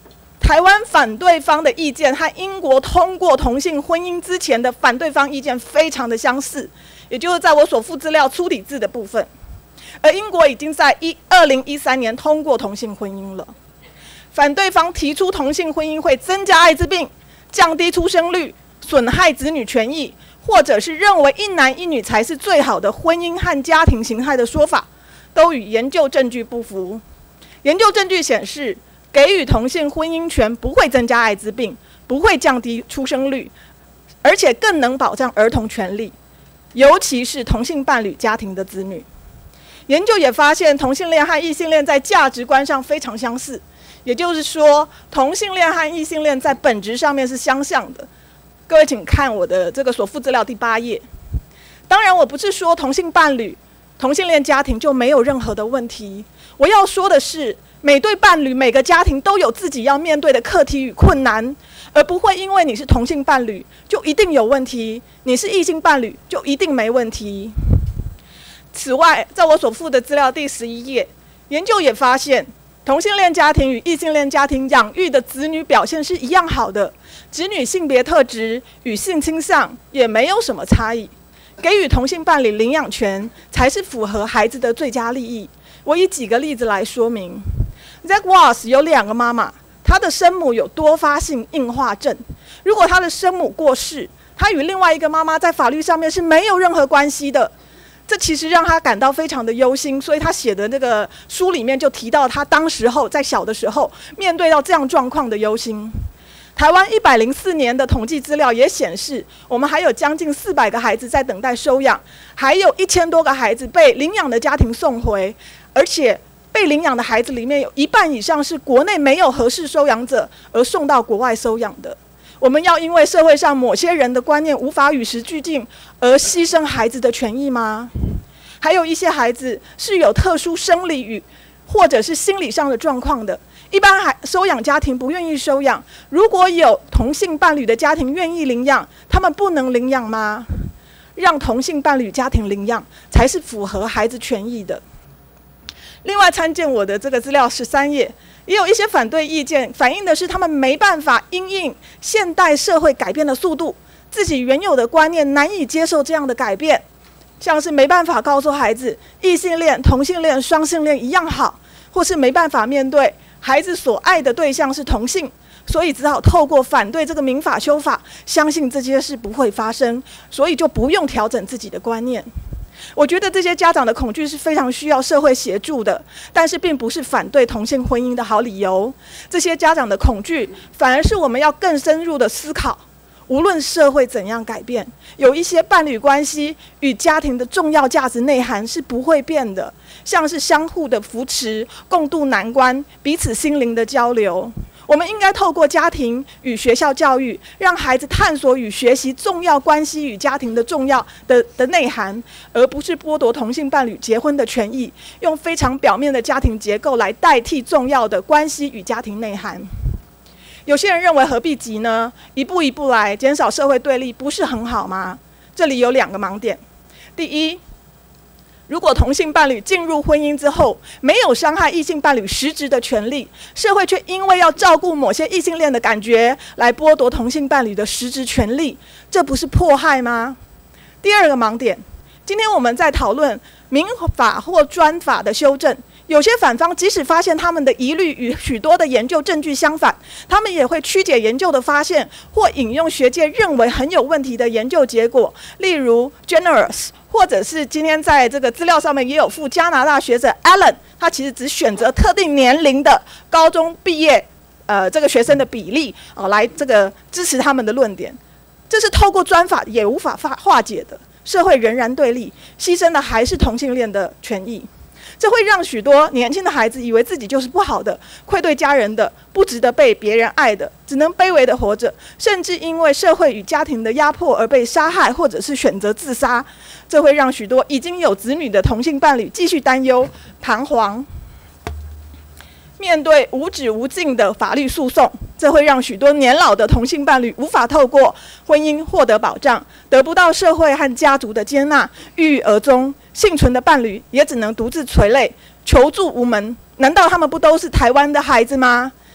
台湾反对方的意见和英国通过同性婚姻之前的反对方意见非常的相似，也就是在我所附资料粗体字的部分。而英国已经在二零一三年通过同性婚姻了。反对方提出同性婚姻会增加艾滋病、降低出生率、损害子女权益，或者是认为一男一女才是最好的婚姻和家庭形态的说法，都与研究证据不符。研究证据显示，给予同性婚姻权不会增加艾滋病，不会降低出生率，而且更能保障儿童权利，尤其是同性伴侣家庭的子女。研究也发现，同性恋和异性恋在价值观上非常相似，也就是说，同性恋和异性恋在本质上面是相像的。各位请看我的这个所附资料第八页。当然，我不是说同性伴侣、同性恋家庭就没有任何的问题。我要说的是，每对伴侣、每个家庭都有自己要面对的课题与困难，而不会因为你是同性伴侣就一定有问题，你是异性伴侣就一定没问题。此外，在我所附的资料第十一页，研究也发现，同性恋家庭与异性恋家庭养育的子女表现是一样好的，子女性别特质与性倾向也没有什么差异。给予同性伴侣领养权才是符合孩子的最佳利益。我以几个例子来说明。Zack Walls 有两个妈妈，他的生母有多发性硬化症。如果他的生母过世，他与另外一个妈妈在法律上面是没有任何关系的。这其实让他感到非常的忧心，所以他写的那个书里面就提到他当时候在小的时候面对到这样状况的忧心。台湾一百零四年的统计资料也显示，我们还有将近四百个孩子在等待收养，还有一千多个孩子被领养的家庭送回，而且被领养的孩子里面有一半以上是国内没有合适收养者而送到国外收养的。我们要因为社会上某些人的观念无法与时俱进而牺牲孩子的权益吗？还有一些孩子是有特殊生理与或者是心理上的状况的，一般还收养家庭不愿意收养，如果有同性伴侣的家庭愿意领养，他们不能领养吗？让同性伴侣家庭领养才是符合孩子权益的。另外参见我的这个资料十三页，也有一些反对意见，反映的是他们没办法因应现代社会改变的速度，自己原有的观念难以接受这样的改变，像是没办法告诉孩子异性恋、同性恋、双性恋一样好，或是没办法面对孩子所爱的对象是同性，所以只好透过反对这个民法修法，相信这些事不会发生，所以就不用调整自己的观念。我觉得这些家长的恐惧是非常需要社会协助的，但是并不是反对同性婚姻的好理由。这些家长的恐惧，反而是我们要更深入的思考。无论社会怎样改变，有一些伴侣关系与家庭的重要价值内涵是不会变的，像是相互的扶持、共度难关、彼此心灵的交流。我们应该透过家庭与学校教育，让孩子探索与学习重要关系与家庭的重要的的内涵，而不是剥夺同性伴侣结婚的权益，用非常表面的家庭结构来代替重要的关系与家庭内涵。有些人认为何必急呢？一步一步来，减少社会对立，不是很好吗？这里有两个盲点。第一，如果同性伴侣进入婚姻之后，没有伤害异性伴侣实质的权利，社会却因为要照顾某些异性恋的感觉，来剥夺同性伴侣的实质权利，这不是迫害吗？第二个盲点，今天我们在讨论民法或专法的修正，有些反方即使发现他们的疑虑与许多的研究证据相反，他们也会曲解研究的发现，或引用学界认为很有问题的研究结果，例如 Generous， 或者是今天在这个资料上面也有附加拿大学者 Allen， 他其实只选择特定年龄的高中毕业呃这个学生的比例啊、呃、来这个支持他们的论点，这是透过专法也无法化解的，社会仍然对立，牺牲的还是同性恋的权益。这会让许多年轻的孩子以为自己就是不好的、愧对家人的、不值得被别人爱的，只能卑微的活着，甚至因为社会与家庭的压迫而被杀害，或者是选择自杀。这会让许多已经有子女的同性伴侣继续担忧、彷徨。面对无止无尽的法律诉讼，这会让许多年老的同性伴侣无法透过婚姻获得保障，得不到社会和家族的接纳，郁郁而终。幸存的伴侣也只能独自垂泪，求助无门。难道他们不都是台湾的孩子吗？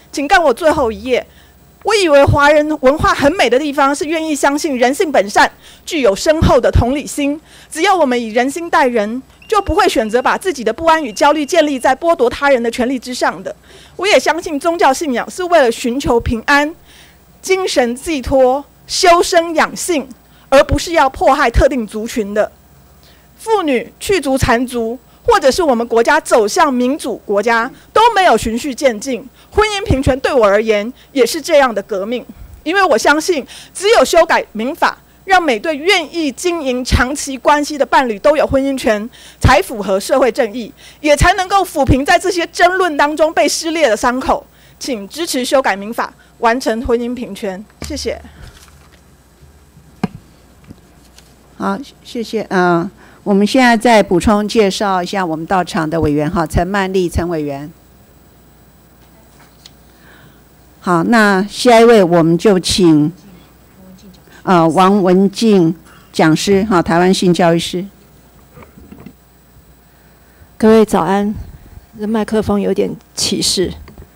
请看我最后一页。我以为华人文化很美的地方是愿意相信人性本善，具有深厚的同理心。只要我们以人心待人，就不会选择把自己的不安与焦虑建立在剥夺他人的权利之上的。我也相信宗教信仰是为了寻求平安、精神寄托、修身养性，而不是要迫害特定族群的。妇女去除残族，或者是我们国家走向民主国家，都没有循序渐进。婚姻平权对我而言也是这样的革命，因为我相信，只有修改民法，让每对愿意经营长期关系的伴侣都有婚姻权，才符合社会正义，也才能够抚平在这些争论当中被撕裂的伤口。请支持修改民法，完成婚姻平权。谢谢。 好，谢谢。嗯、呃，我们现在再补充介绍一下我们到场的委员哈，陈曼丽陈委员。好，那下一位我们就请呃王文静讲师哈，台湾性教育师。 各位早安，这麦克风有点起势，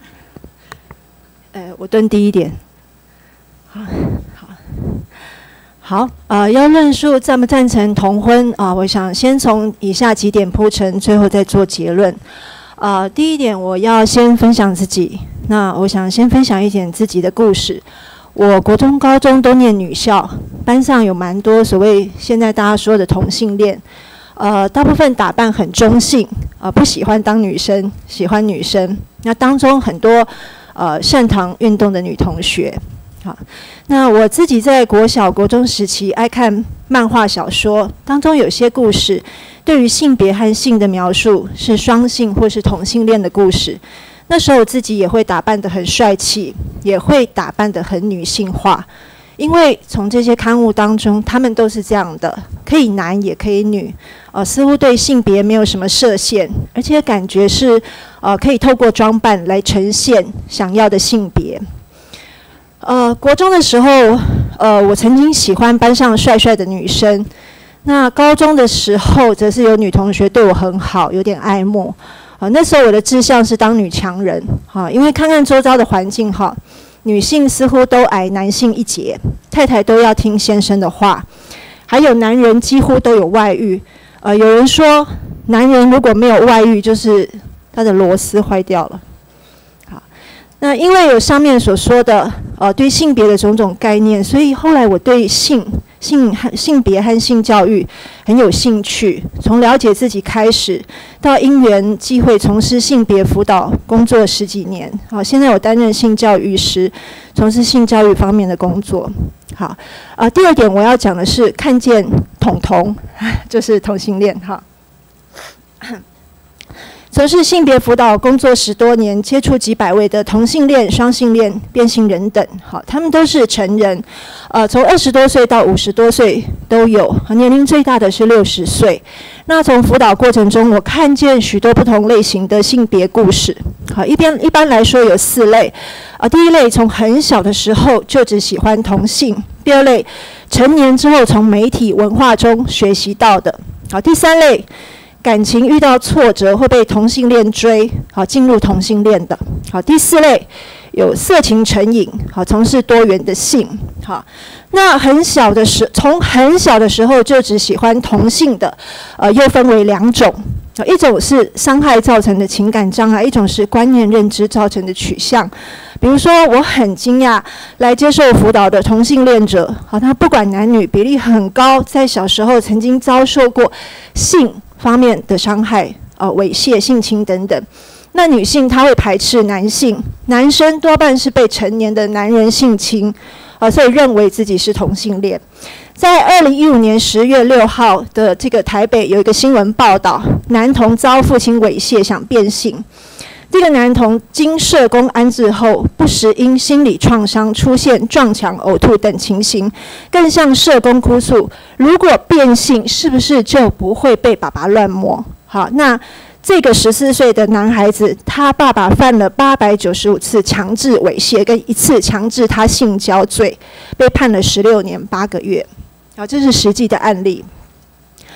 呃，我蹲低一点。好，好，好，呃，要论述赞不赞成同婚啊、呃，我想先从以下几点铺陈，最后再做结论。呃，第一点，我要先分享自己。那我想先分享一点自己的故事。我国中、高中都念女校，班上有蛮多所谓现在大家说的同性恋，呃，大部分打扮很中性，呃，不喜欢当女生，喜欢女生。那当中很多呃擅长运动的女同学。好，那我自己在国小、国中时期爱看漫画小说，当中有些故事对于性别和性的描述是双性或是同性恋的故事。那时候我自己也会打扮得很帅气，也会打扮得很女性化，因为从这些刊物当中，他们都是这样的，可以男也可以女，呃，似乎对性别没有什么设限，而且感觉是呃可以透过装扮来呈现想要的性别。呃，国中的时候，呃，我曾经喜欢班上帅帅的女生。那高中的时候，则是有女同学对我很好，有点爱慕。啊、呃，那时候我的志向是当女强人，哈、啊，因为看看周遭的环境，哈，女性似乎都矮男性一截，太太都要听先生的话，还有男人几乎都有外遇。呃，有人说，男人如果没有外遇，就是他的螺丝坏掉了。好，那因为有上面所说的，呃，对性别的种种概念，所以后来我对性。性和性别和性教育很有兴趣，从了解自己开始，到因缘际会从事性别辅导工作十几年。好，现在我担任性教育师，从事性教育方面的工作。好，啊、呃，第二点我要讲的是看见同同，就是同性恋哈。从事性别辅导工作十多年，接触几百位的同性恋、双性恋、变性人等，好，他们都是成人，呃，从二十多岁到五十多岁都有，年龄最大的是六十岁。那从辅导过程中，我看见许多不同类型的性别故事。好，一边一般来说有四类，啊、呃，第一类从很小的时候就只喜欢同性；第二类，成年之后从媒体文化中学习到的；好，第三类。感情遇到挫折会被同性恋追，好进入同性恋的。好，第四类有色情成瘾，好从事多元的性。好，那很小的时，从很小的时候就只喜欢同性的，呃，又分为两种，一种是伤害造成的情感障碍，一种是观念认知造成的取向。比如说，我很惊讶来接受辅导的同性恋者，好，他不管男女，比例很高，在小时候曾经遭受过性方面的伤害，呃，猥亵、性侵等等。那女性她会排斥男性，男生多半是被成年的男人性侵，呃，所以认为自己是同性恋。在二零一五年十月六号的这个台北有一个新闻报道，男童遭父亲猥亵，想变性。这个男童经社工安置后，不时因心理创伤出现撞墙、呕吐等情形，更向社工哭诉：如果变性，是不是就不会被爸爸乱摸？好，那这个十四岁的男孩子，他爸爸犯了八百九十五次强制猥亵跟一次强制他性交罪，被判了十六年八个月。好，这是实际的案例。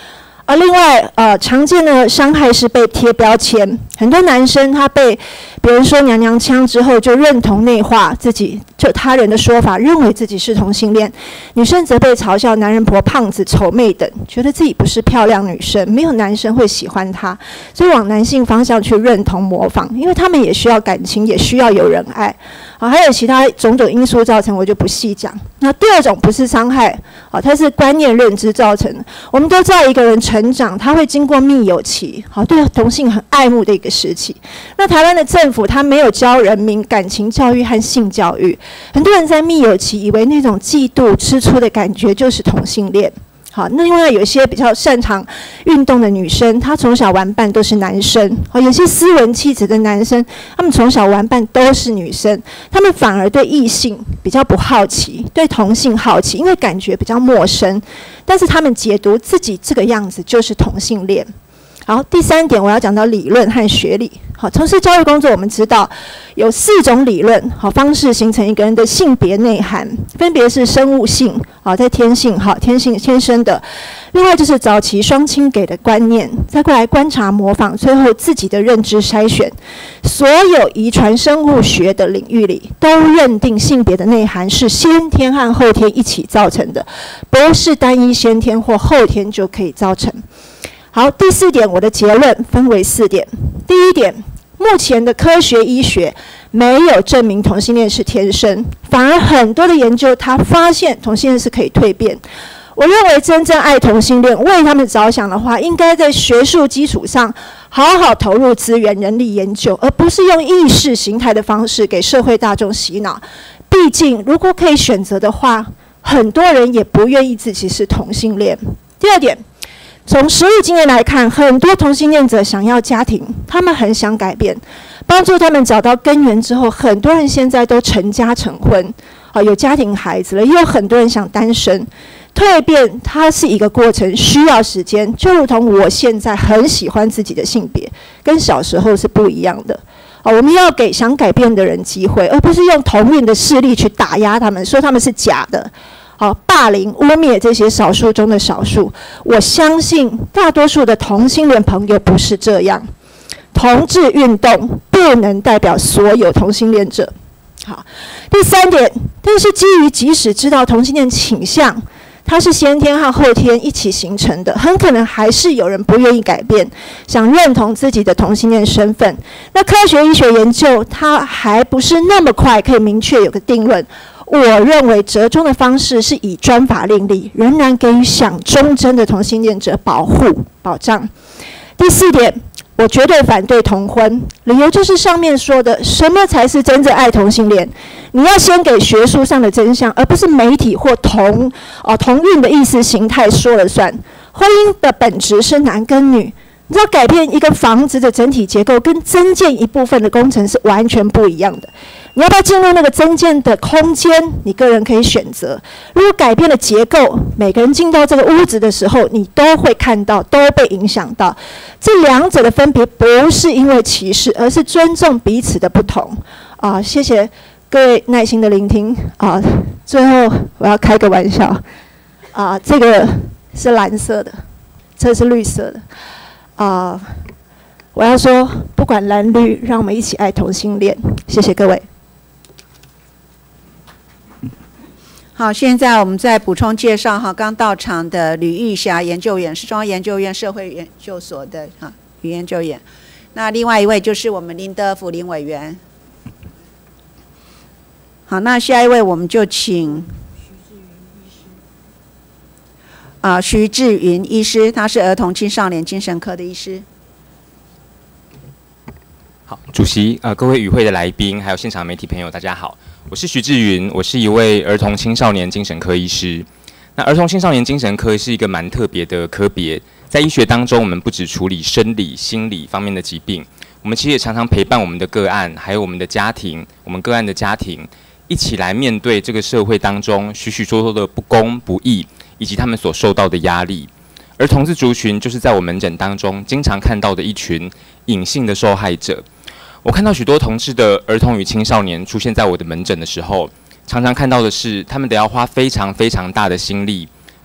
而另外，呃，常见的伤害是被贴标签。很多男生他被别人说娘娘腔之后，就认同内化自己，就他人的说法，认为自己是同性恋。女生则被嘲笑男人婆、胖子、丑妹等，觉得自己不是漂亮女生，没有男生会喜欢她，所以往男性方向去认同、模仿，因为他们也需要感情，也需要有人爱。好，还有其他种种因素造成，我就不细讲。那第二种不是伤害，好，它是观念认知造成的。我们都知道，一个人成长，他会经过密友期，好，对同性很爱慕的一个时期。那台湾的政府，他没有教人民感情教育和性教育，很多人在密友期以为那种嫉妒、吃醋的感觉就是同性恋。好，那另外有一些比较擅长运动的女生，她从小玩伴都是男生；好，有些斯文气质的男生，他们从小玩伴都是女生，他们反而对异性比较不好奇，对同性好奇，因为感觉比较陌生。但是他们解读自己这个样子就是同性恋。好，第三点我要讲到理论和学理。好，从事教育工作，我们知道有四种理论好方式形成一个人的性别内涵，分别是生物性，好，在天性，好，天性天生的；另外就是早期双亲给的观念，再过来观察模仿，最后自己的认知筛选。所有遗传生物学的领域里，都认定性别的内涵是先天和后天一起造成的，不是单一先天或后天就可以造成。好，第四点，我的结论分为四点。第一点，目前的科学医学没有证明同性恋是天生，反而很多的研究他发现同性恋是可以蜕变。我认为真正爱同性恋、为他们着想的话，应该在学术基础上好好投入资源、人力研究，而不是用意识形态的方式给社会大众洗脑。毕竟，如果可以选择的话，很多人也不愿意自己是同性恋。第二点，从实务经验来看，很多同性恋者想要家庭，他们很想改变，帮助他们找到根源之后，很多人现在都成家成婚，啊，有家庭孩子了，也有很多人想单身。蜕变它是一个过程，需要时间，就如同我现在很喜欢自己的性别，跟小时候是不一样的。啊，我们要给想改变的人机会，而不是用同运的势力去打压他们，说他们是假的。好，霸凌、污蔑这些少数中的少数，我相信大多数的同性恋朋友不是这样。同志运动不能代表所有同性恋者。好，第三点，但是基于即使知道同性恋倾向，它是先天和后天一起形成的，很可能还是有人不愿意改变，想认同自己的同性恋身份。那科学医学研究，它还不是那么快可以明确有个定论。我认为折中的方式是以专法令立，仍然给予想忠贞的同性恋者保护保障。第四点，我绝对反对同婚，理由就是上面说的，什么才是真正爱同性恋？你要先给学术上的真相，而不是媒体或同哦同运的意识形态说了算。婚姻的本质是男跟女。你知道改变一个房子的整体结构跟增建一部分的工程是完全不一样的。你要不要进入那个增建的空间，你个人可以选择。如果改变了结构，每个人进到这个屋子的时候，你都会看到，都被影响到。这两者的分别不是因为歧视，而是尊重彼此的不同。啊，谢谢各位耐心的聆听。啊，最后我要开个玩笑。啊，这个是蓝色的，这是绿色的。啊、uh, 我要说，不管蓝绿，让我们一起爱同性恋。谢谢各位。 好，现在我们再补充介绍哈，刚到场的吕玉霞研究员是中央研究院社会研究所的哈吕研究员。那另外一位就是我们林德福林委员。好，那下一位我们就请。啊，徐志云医师，他是儿童青少年精神科的医师。 好，主席，呃，各位与会的来宾，还有现场媒体朋友，大家好，我是徐志云，我是一位儿童青少年精神科医师。那儿童青少年精神科是一个蛮特别的科别，在医学当中，我们不只处理生理、心理方面的疾病，我们其实也常常陪伴我们的个案，还有我们的家庭，我们个案的家庭，一起来面对这个社会当中许许多多的不公不义。以及他们所受到的压力，而同志族群就是在我门诊当中经常看到的一群隐性的受害者。我看到许多同志的儿童与青少年出现在我的门诊的时候，常常看到的是他们得要花非常非常大的心力，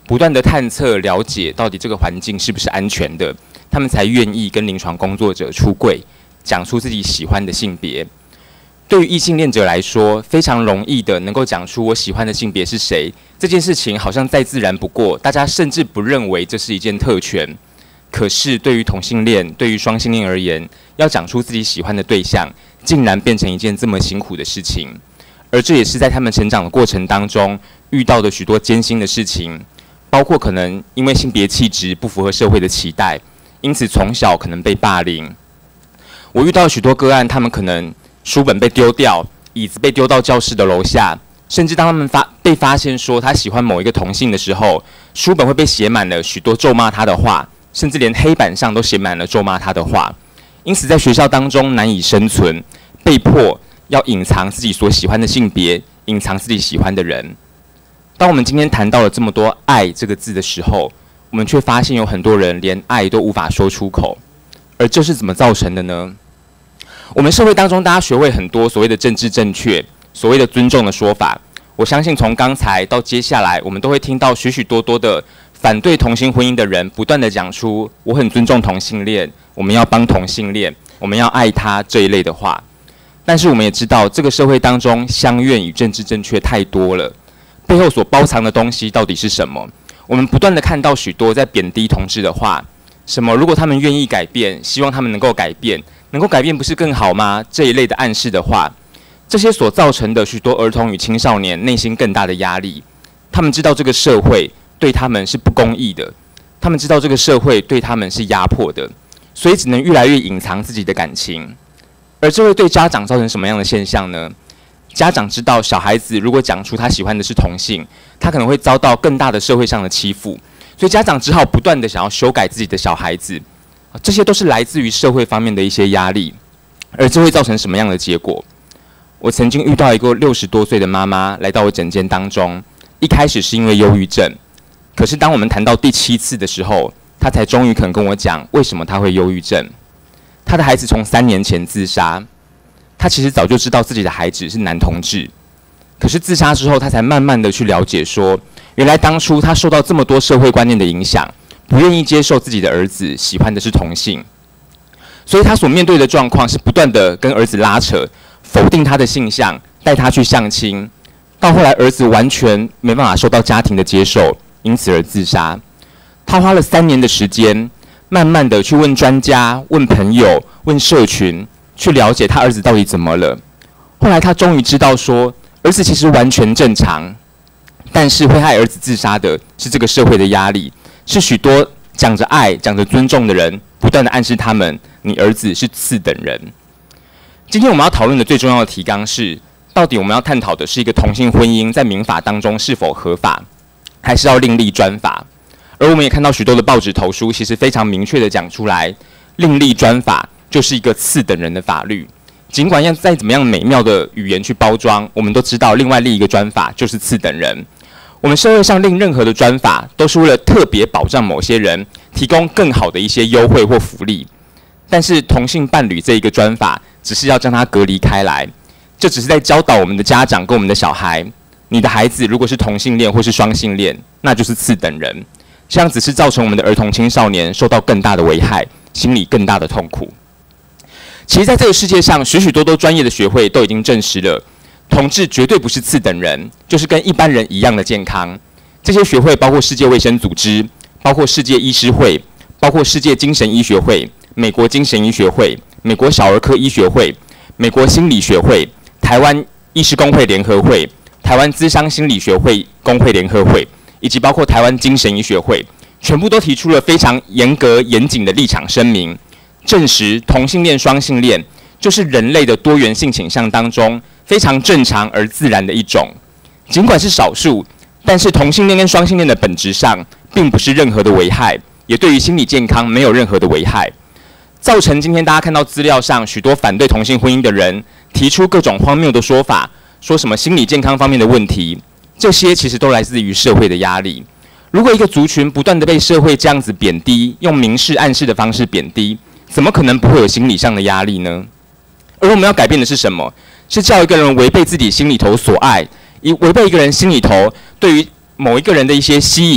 不断的探测了解到底这个环境是不是安全的，他们才愿意跟临床工作者出柜，讲出自己喜欢的性别。对于异性恋者来说，非常容易的能够讲出我喜欢的性别是谁，这件事情好像再自然不过，大家甚至不认为这是一件特权。可是对于同性恋、对于双性恋而言，要讲出自己喜欢的对象，竟然变成一件这么辛苦的事情。而这也是在他们成长的过程当中遇到的许多艰辛的事情，包括可能因为性别气质不符合社会的期待，因此从小可能被霸凌。我遇到许多个案，他们可能书本被丢掉，椅子被丢到教室的楼下，甚至当他们发被发现说他喜欢某一个同性的时候，书本会被写满了许多咒骂他的话，甚至连黑板上都写满了咒骂他的话。因此在学校当中难以生存，被迫要隐藏自己所喜欢的性别，隐藏自己喜欢的人。当我们今天谈到了这么多爱这个字的时候，我们却发现有很多人连爱都无法说出口。而这是怎么造成的呢？我们社会当中，大家学会很多所谓的政治正确、所谓的尊重的说法。我相信从刚才到接下来，我们都会听到许许多多的反对同性婚姻的人，不断的讲出“我很尊重同性恋，我们要帮同性恋，我们要爱他”这一类的话。但是我们也知道，这个社会当中乡愿与政治正确太多了，背后所包藏的东西到底是什么？我们不断的看到许多在贬低同志的话，什么如果他们愿意改变，希望他们能够改变。能够改变不是更好吗？这一类的暗示的话，这些所造成的许多儿童与青少年内心更大的压力。他们知道这个社会对他们是不公义的，他们知道这个社会对他们是压迫的，所以只能越来越隐藏自己的感情。而这会对家长造成什么样的现象呢？家长知道小孩子如果讲出他喜欢的是同性，他可能会遭到更大的社会上的欺负，所以家长只好不断的想要修改自己的小孩子。这些都是来自于社会方面的一些压力，而这会造成什么样的结果？我曾经遇到一个六十多岁的妈妈来到我诊间当中，一开始是因为忧郁症，可是当我们谈到第七次的时候，她才终于肯跟我讲为什么她会忧郁症。她的孩子从三年前自杀，她其实早就知道自己的孩子是男同志，可是自杀之后，她才慢慢的去了解说，原来当初她受到这么多社会观念的影响，不愿意接受自己的儿子喜欢的是同性，所以他所面对的状况是不断的跟儿子拉扯，否定他的性向，带他去相亲，到后来儿子完全没办法受到家庭的接受，因此而自杀。他花了三年的时间，慢慢的去问专家、问朋友、问社群，去了解他儿子到底怎么了。后来他终于知道说，儿子其实完全正常，但是会害儿子自杀的是这个社会的压力。是许多讲着爱、讲着尊重的人，不断的暗示他们，你儿子是次等人。今天我们要讨论的最重要的提纲是，到底我们要探讨的是一个同性婚姻在民法当中是否合法，还是要另立专法？而我们也看到许多的报纸投书，其实非常明确的讲出来，另立专法就是一个次等人的法律。尽管要再怎么样美妙的语言去包装，我们都知道另外立一个专法就是次等人。我们社会上另任何的专法，都是为了特别保障某些人，提供更好的一些优惠或福利。但是同性伴侣这一个专法，只是要将它隔离开来，这只是在教导我们的家长跟我们的小孩，你的孩子如果是同性恋或是双性恋，那就是次等人。这样只是造成我们的儿童青少年受到更大的危害，心理更大的痛苦。其实在这个世界上，许许多多专业的学会都已经证实了，同志绝对不是次等人，就是跟一般人一样的健康。这些学会包括世界卫生组织，包括世界医师会，包括世界精神医学会、美国精神医学会、美国小儿科医学会、美国心理学会、台湾医师工会联合会、台湾咨商心理学会工会联合会，以及包括台湾精神医学会，全部都提出了非常严格严谨的立场声明，证实同性恋、双性恋就是人类的多元性倾向当中非常正常而自然的一种。尽管是少数，但是同性恋跟双性恋的本质上并不是任何的危害，也对于心理健康没有任何的危害。造成今天大家看到资料上许多反对同性婚姻的人提出各种荒谬的说法，说什么心理健康方面的问题，这些其实都来自于社会的压力。如果一个族群不断的被社会这样子贬低，用明示暗示的方式贬低，怎么可能不会有心理上的压力呢？而我们要改变的是什么？是叫一个人违背自己心里头所爱，以违背一个人心里头对于某一个人的一些吸引，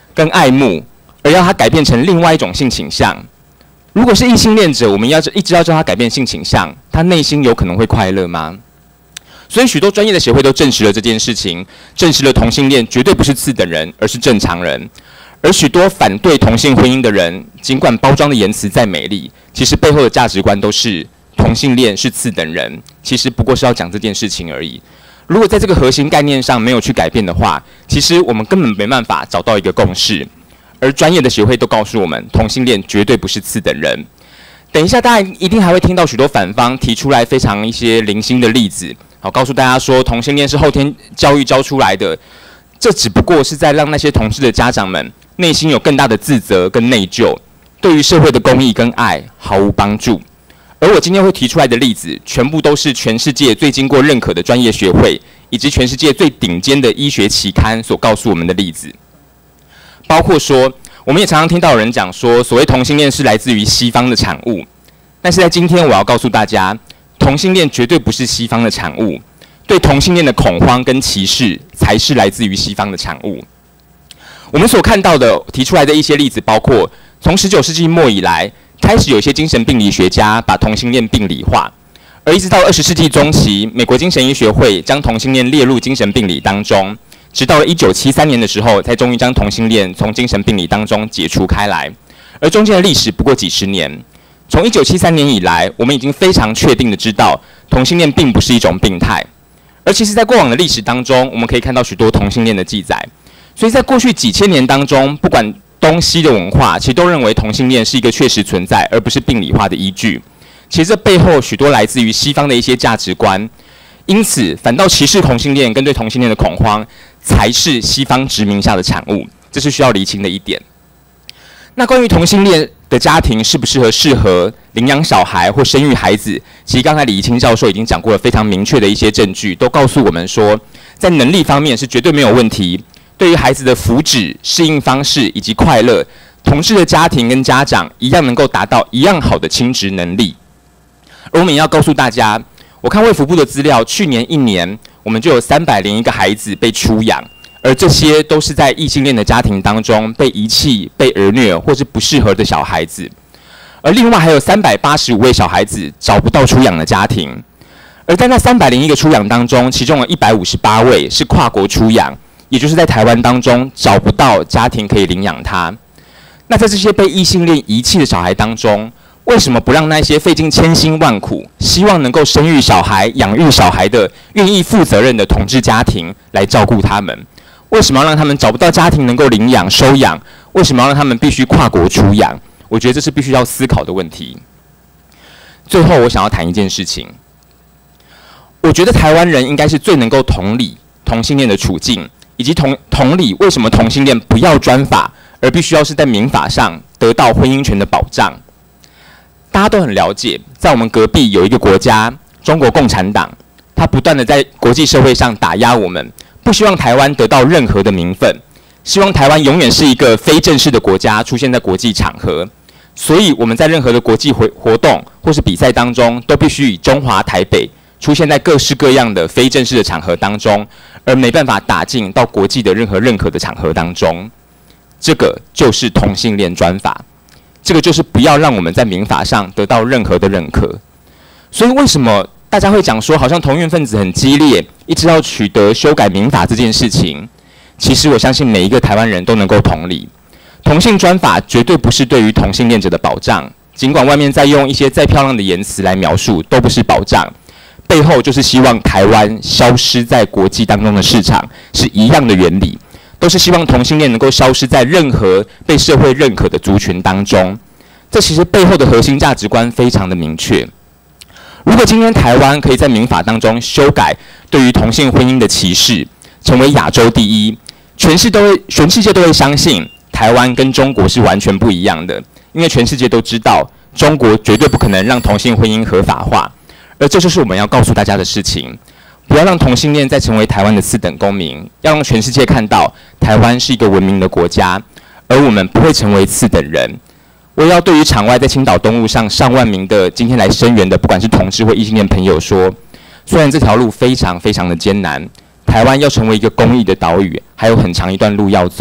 跟爱慕，而要他改变成另外一种性倾向。如果是异性恋者，我们要一直要叫他改变性倾向，他内心有可能会快乐吗？所以许多专业的协会都证实了这件事情，证实了同性恋绝对不是次等人，而是正常人。而许多反对同性婚姻的人，尽管包装的言辞再美丽，其实背后的价值观都是同性恋是次等人，其实不过是要讲这件事情而已。如果在这个核心概念上没有去改变的话，其实我们根本没办法找到一个共识。而专业的协会都告诉我们，同性恋绝对不是次等人。等一下，大家一定还会听到许多反方提出来非常一些零星的例子，好，告诉大家说同性恋是后天教育教出来的，这只不过是在让那些同志的家长们内心有更大的自责跟内疚，对于社会的公益跟爱毫无帮助。而我今天会提出来的例子，全部都是全世界最经过认可的专业学会，以及全世界最顶尖的医学期刊所告诉我们的例子。包括说，我们也常常听到有人讲说，所谓同性恋是来自于西方的产物。但是在今天，我要告诉大家，同性恋绝对不是西方的产物，对同性恋的恐慌跟歧视才是来自于西方的产物。我们所看到的提出来的一些例子，包括从十九世纪末以来，开始有一些精神病理学家把同性恋病理化，而一直到二十世纪中期，美国精神医学会将同性恋列入精神病理当中。直到了一九七三年的时候，才终于将同性恋从精神病理当中解除开来，而中间的历史不过几十年。从一九七三年以来，我们已经非常确定的知道，同性恋并不是一种病态。而其实在过往的历史当中，我们可以看到许多同性恋的记载。所以在过去几千年当中，不管东西的文化，其实都认为同性恋是一个确实存在，而不是病理化的依据。其实这背后许多来自于西方的一些价值观，因此反倒歧视同性恋跟对同性恋的恐慌，才是西方殖民下的产物，这是需要厘清的一点。那关于同性恋的家庭适不适合适合领养小孩或生育孩子，其实刚才李怡清教授已经讲过了非常明确的一些证据，都告诉我们说，在能力方面是绝对没有问题。对于孩子的福祉、适应方式以及快乐，同志的家庭跟家长一样能够达到一样好的亲职能力。而我们也要告诉大家，我看卫福部的资料，去年一年我们就有三百零一个孩子被出养，而这些都是在异性恋的家庭当中被遗弃、被儿虐或是不适合的小孩子。而另外还有三百八十五位小孩子找不到出养的家庭，而在那三百零一个出养当中，其中有一百五十八位是跨国出养，也就是在台湾当中找不到家庭可以领养他。那在这些被异性恋遗弃的小孩当中，为什么不让那些费尽千辛万苦，希望能够生育小孩、养育小孩的、愿意负责任的同志家庭来照顾他们？为什么要让他们找不到家庭能够领养、收养？为什么要让他们必须跨国出养？我觉得这是必须要思考的问题。最后，我想要谈一件事情，我觉得台湾人应该是最能够同理同性恋的处境，以及同同理为什么同性恋不要专法，而必须要是在民法上得到婚姻权的保障。大家都很了解，在我们隔壁有一个国家，中国共产党，它不断的在国际社会上打压我们，不希望台湾得到任何的名分，希望台湾永远是一个非正式的国家，出现在国际场合。所以我们在任何的国际活活动或是比赛当中，都必须以中华台北出现在各式各样的非正式的场合当中，而没办法打进到国际的任何认可的场合当中。这个就是同性恋专法。这个就是不要让我们在民法上得到任何的认可。所以为什么大家会讲说，好像同运分子很激烈，一直要取得修改民法这件事情？其实我相信每一个台湾人都能够同理，同性专法绝对不是对于同性恋者的保障，尽管外面再用一些再漂亮的言辞来描述，都不是保障，背后就是希望台湾消失在国际当中的市场，是一样的原理。都是希望同性恋能够消失在任何被社会认可的族群当中，这其实背后的核心价值观非常的明确。如果今天台湾可以在民法当中修改对于同性婚姻的歧视，成为亚洲第一，全世都会全世界都会相信台湾跟中国是完全不一样的，因为全世界都知道中国绝对不可能让同性婚姻合法化，而这就是我们要告诉大家的事情。不要让同性恋再成为台湾的次等公民，要让全世界看到台湾是一个文明的国家，而我们不会成为次等人。我也要对于场外在青岛东路上上万名的今天来声援的，不管是同志或异性恋朋友说，虽然这条路非常非常的艰难，台湾要成为一个公益的岛屿，还有很长一段路要走，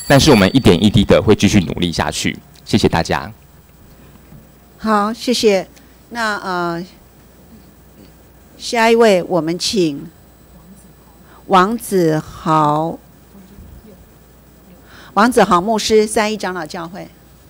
但是我们一点一滴的会继续努力下去。谢谢大家。 好，谢谢。那呃，下一位我们请王子豪，王子豪牧师，三一长老教会。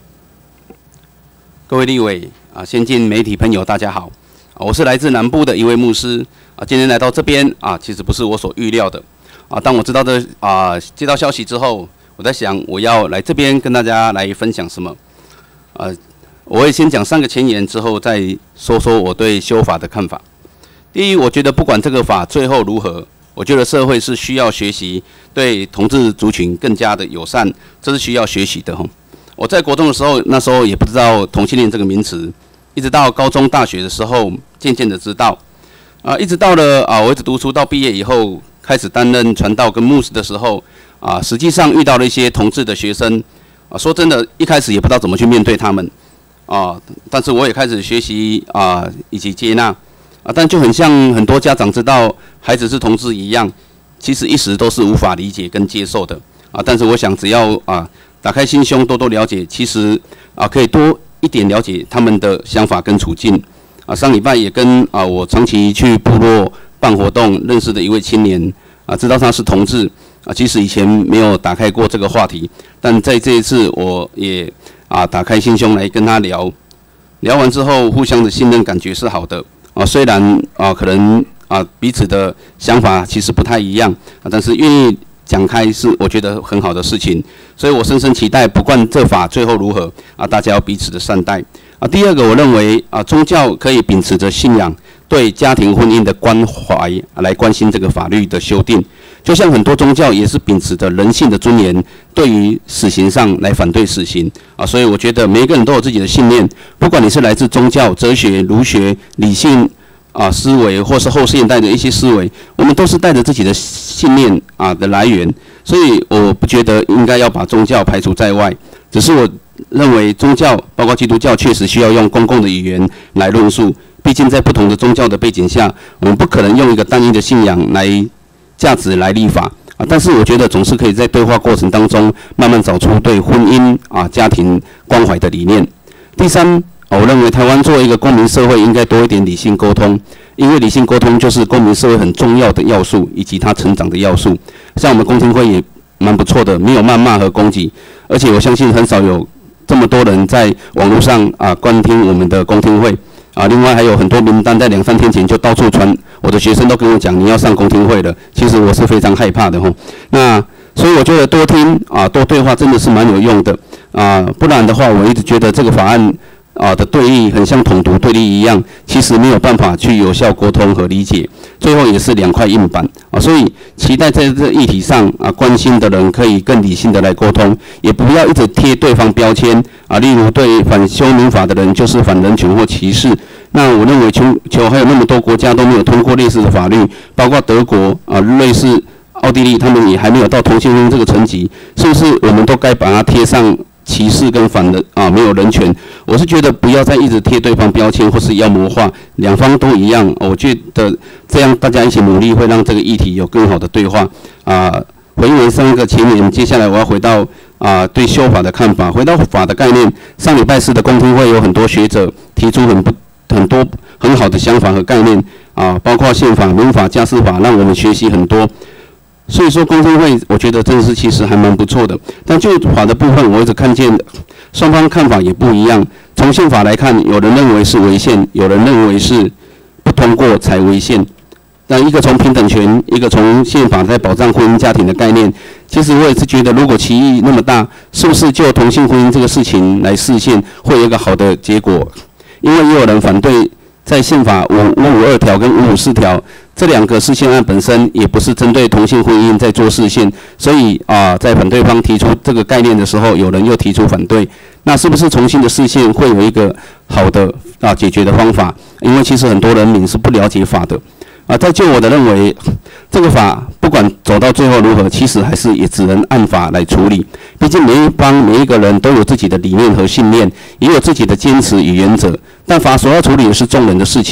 各位立委啊，先进媒体朋友，大家好，我是来自南部的一位牧师啊，今天来到这边啊，其实不是我所预料的啊。当我知道的啊，接到消息之后，我在想我要来这边跟大家来分享什么啊。我会先讲三个前言，之后再说说我对修法的看法。第一，我觉得不管这个法最后如何，我觉得社会是需要学习对同志族群更加的友善，这是需要学习的哈。我在国中的时候，那时候也不知道同性恋这个名词，一直到高中、大学的时候，渐渐的知道。啊，一直到了啊，我一直读书到毕业以后，开始担任传道跟牧师的时候，啊，实际上遇到了一些同志的学生，啊，说真的，一开始也不知道怎么去面对他们。啊，但是我也开始学习啊，以及接纳啊，但就很像很多家长知道孩子是同志一样，其实一时都是无法理解跟接受的啊。但是我想，只要啊打开心胸，多多了解，其实啊可以多一点了解他们的想法跟处境啊。上礼拜也跟啊我长期去部落办活动认识的一位青年啊，知道他是同志啊，其实以前没有打开过这个话题，但在这一次我也。啊，打开心胸来跟他聊，聊完之后，互相的信任感觉是好的啊。虽然啊，可能啊彼此的想法其实不太一样啊，但是愿意讲开是我觉得很好的事情。所以我深深期待，不管这法最后如何啊，大家要彼此的善待啊。第二个，我认为啊，宗教可以秉持着信仰对家庭婚姻的关怀啊，来关心这个法律的修订。就像很多宗教也是秉持着人性的尊严，对于死刑上来反对死刑啊，所以我觉得每一个人都有自己的信念，不管你是来自宗教、哲学、儒学、理性啊思维，或是后现代的一些思维，我们都是带着自己的信念啊的来源，所以我不觉得应该要把宗教排除在外，只是我认为宗教包括基督教确实需要用公共的语言来论述，毕竟在不同的宗教的背景下，我们不可能用一个单一的信仰来。价值来立法啊，但是我觉得总是可以在对话过程当中慢慢找出对婚姻啊、家庭关怀的理念。第三，啊、我认为台湾作为一个公民社会，应该多一点理性沟通，因为理性沟通就是公民社会很重要的要素，以及它成长的要素。像我们公听会也蛮不错的，没有谩骂和攻击，而且我相信很少有这么多人在网络上啊观听我们的公听会。啊，另外还有很多名单在两三天前就到处传，我的学生都跟我讲你要上公听会了，其实我是非常害怕的吼。那所以我觉得多听啊，多对话真的是蛮有用的啊，不然的话，我一直觉得这个法案啊的对立很像统独对立一样，其实没有办法去有效沟通和理解，最后也是两块硬板啊。所以期待在这议题上啊，关心的人可以更理性的来沟通，也不要一直贴对方标签啊，例如对反修民法的人就是反人权或歧视。那我认为全球还有那么多国家都没有通过类似的法律，包括德国啊、瑞士、奥地利，他们也还没有到同性婚姻这个层级，是不是我们都该把它贴上歧视跟反人啊没有人权？我是觉得不要再一直贴对方标签或是妖魔化，两方都一样。我觉得这样大家一起努力，会让这个议题有更好的对话啊。回应完三个前言，接下来我要回到啊对修法的看法，回到法的概念。上礼拜四的公听会有很多学者提出很不。很多很好的想法和概念啊，包括宪法、民法、家事法，让我们学习很多。所以说，公听会我觉得真的是其实还蛮不错的。但就法的部分，我一直看见双方看法也不一样。从宪法来看，有人认为是违宪，有人认为是不通过才违宪。那一个从平等权，一个从宪法在保障婚姻家庭的概念。其实我也是觉得，如果歧义那么大，是不是就同性婚姻这个事情来释宪，会有一个好的结果？因为也有人反对，在宪法五五五二条跟五五四条这两个释宪案本身也不是针对同性婚姻在做释宪，所以啊、呃，在反对方提出这个概念的时候，有人又提出反对。那是不是重新的释宪会有一个好的啊解决的方法？因为其实很多人民是不了解法的啊。在就我的认为，这个法不管走到最后如何，其实还是也只能按法来处理。毕竟每一方每一个人都有自己的理念和信念，也有自己的坚持与原则。但法所要处理的是众人的事情，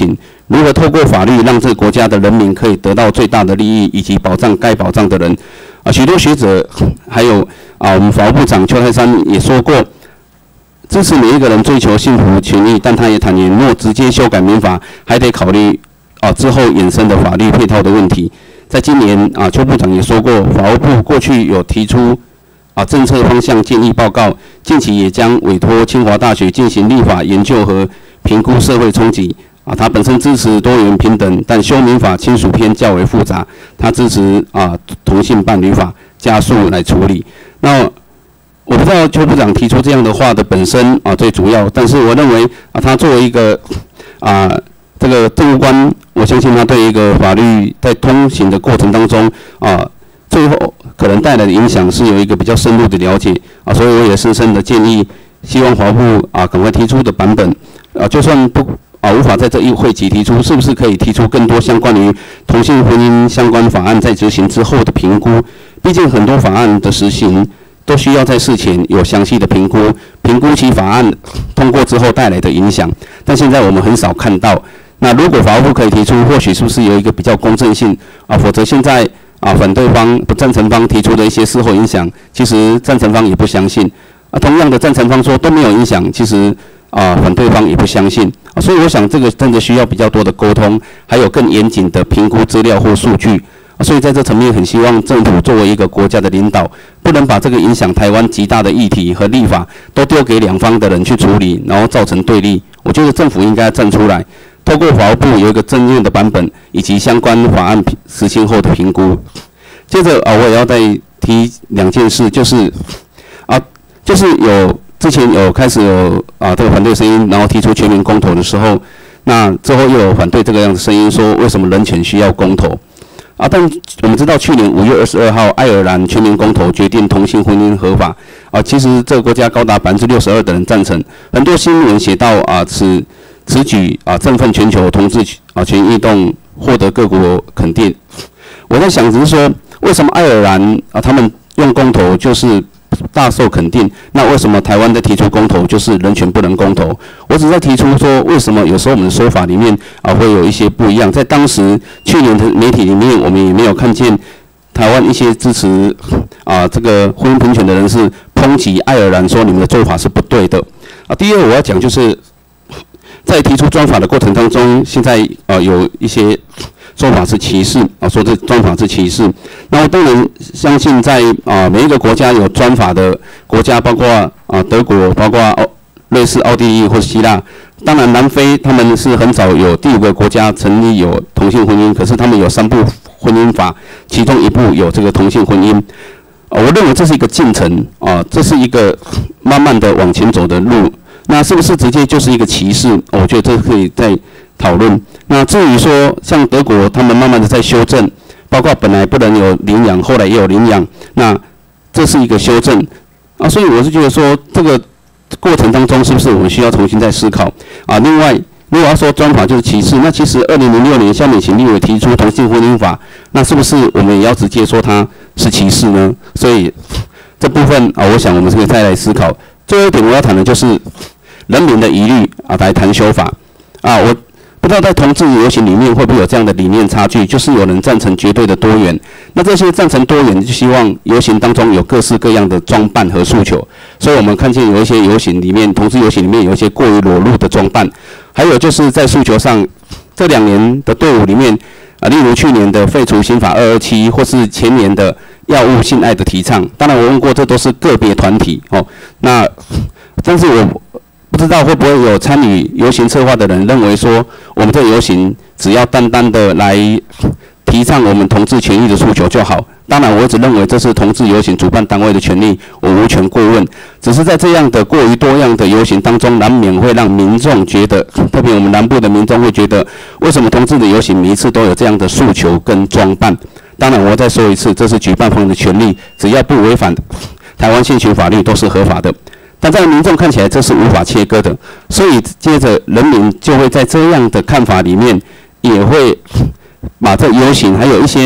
如何透过法律让这个国家的人民可以得到最大的利益，以及保障该保障的人。啊，许多学者还有啊，我们法务部长邱泰山也说过，支持每一个人追求幸福权益，但他也坦言，若直接修改民法，还得考虑啊之后衍生的法律配套的问题。在今年啊，邱部长也说过，法务部过去有提出啊政策方向建议报告，近期也将委托清华大学进行立法研究和评估社会冲击。啊，他本身支持多元平等，但修民法亲属篇较为复杂，他支持啊同性伴侣法加速来处理。那我不知道邱部长提出这样的话的本身啊最主要，但是我认为啊他作为一个啊这个政务官，我相信他对一个法律在通行的过程当中啊，最后可能带来的影响是有一个比较深入的了解啊，所以我也深深的建议，希望法务部啊赶快提出的版本啊，就算不。啊，无法在这一会期提出，是不是可以提出更多相关于同性婚姻相关法案在执行之后的评估？毕竟很多法案的实行都需要在事前有详细的评估，评估其法案通过之后带来的影响。但现在我们很少看到。那如果法务部可以提出，或许是不是有一个比较公正性啊？否则现在啊反对方、不赞成方提出的一些事后影响，其实赞成方也不相信。啊，同样的赞成方说都没有影响，其实。啊，反对方也不相信，啊，所以我想这个真的需要比较多的沟通，还有更严谨的评估资料或数据。啊，所以在这层面，很希望政府作为一个国家的领导，不能把这个影响台湾极大的议题和立法都丢给两方的人去处理，然后造成对立。我觉得政府应该站出来，透过法务部有一个正面的版本，以及相关法案实行后的评估。接着啊，我也要再提两件事，就是啊，就是有。之前有开始有啊这个反对声音，然后提出全民公投的时候，那之后又有反对这个样的声音，说为什么人权需要公投？啊，但我们知道去年五月二十二号，爱尔兰全民公投决定同性婚姻合法。啊，其实这个国家高达百分之六十二的人赞成。很多新闻写到啊，此此举啊振奋全球同志啊权益运动，获得各国肯定。我在想，只是说为什么爱尔兰啊他们用公投就是大受肯定，那为什么台湾在提出公投就是人权不能公投？我只在提出说，为什么有时候我们的说法里面啊会有一些不一样？在当时去年的媒体里面，我们也没有看见台湾一些支持啊这个婚姻平权的人士抨击爱尔兰说你们的做法是不对的啊。第二，我要讲就是在提出专法的过程当中，现在啊有一些说法是歧视啊，说这专法是歧视。那我当然相信在啊每一个国家有专法的国家，包括啊德国，包括奥瑞士、奥地利或希腊。当然南非他们是很早有第五个国家成立有同性婚姻，可是他们有三部婚姻法，其中一部有这个同性婚姻。啊，我认为这是一个进程啊，这是一个慢慢的往前走的路。那是不是直接就是一个歧视？我觉得这可以再讨论。那至于说像德国，他们慢慢的在修正，包括本来不能有领养，后来也有领养，那这是一个修正啊。所以我是觉得说，这个过程当中是不是我们需要重新再思考啊？另外，如果要说专法就是歧视，那其实二零零六年萧美琴立委提出同性婚姻法，那是不是我们也要直接说它是歧视呢？所以这部分啊，我想我们可以再来思考。最后一点我要谈的就是人民的疑虑啊，来谈修法啊。我不知道在同志游行里面会不会有这样的理念差距，就是有人赞成绝对的多元，那这些赞成多元就希望游行当中有各式各样的装扮和诉求，所以我们看见有一些游行里面，同志游行里面有一些过于裸露的装扮，还有就是在诉求上，这两年的队伍里面啊，例如去年的废除刑法二二七，或是前年的药物性爱的提倡，当然我问过，这都是个别团体哦。那但是我不知道会不会有参与游行策划的人认为说，我们这游行只要单单的来提倡我们同志权益的诉求就好。当然，我一直认为这是同志游行主办单位的权利，我无权过问。只是在这样的过于多样的游行当中，难免会让民众觉得，特别我们南部的民众会觉得，为什么同志的游行每一次都有这样的诉求跟装扮？当然，我再说一次，这是举办方的权利，只要不违反台湾现行法律都是合法的。但在民众看起来，这是无法切割的，所以接着人民就会在这样的看法里面，也会把这游行还有一些。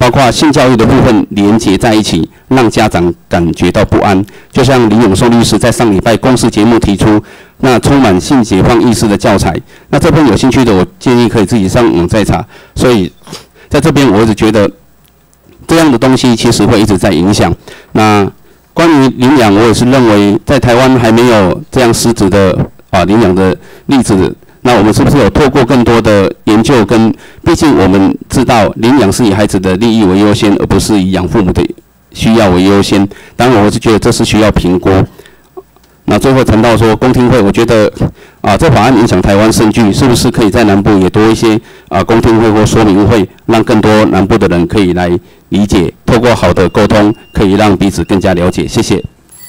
包括性教育的部分连结在一起，让家长感觉到不安。就像林永寿律师在上礼拜公视节目提出，那充满性解放意识的教材，那这边有兴趣的，我建议可以自己上网再查。所以在这边，我一直觉得这样的东西其实会一直在影响。那关于领养，我也是认为在台湾还没有这样实质的啊领养的例子。那我们是不是有透过更多的研究跟，毕竟我们知道领养是以孩子的利益为优先，而不是以养父母的需要为优先。当然，我是觉得这是需要评估。那最后谈到说公听会，我觉得啊，这法案影响台湾甚巨，是不是可以在南部也多一些啊公听会或说明会，让更多南部的人可以来理解，透过好的沟通，可以让彼此更加了解。谢谢。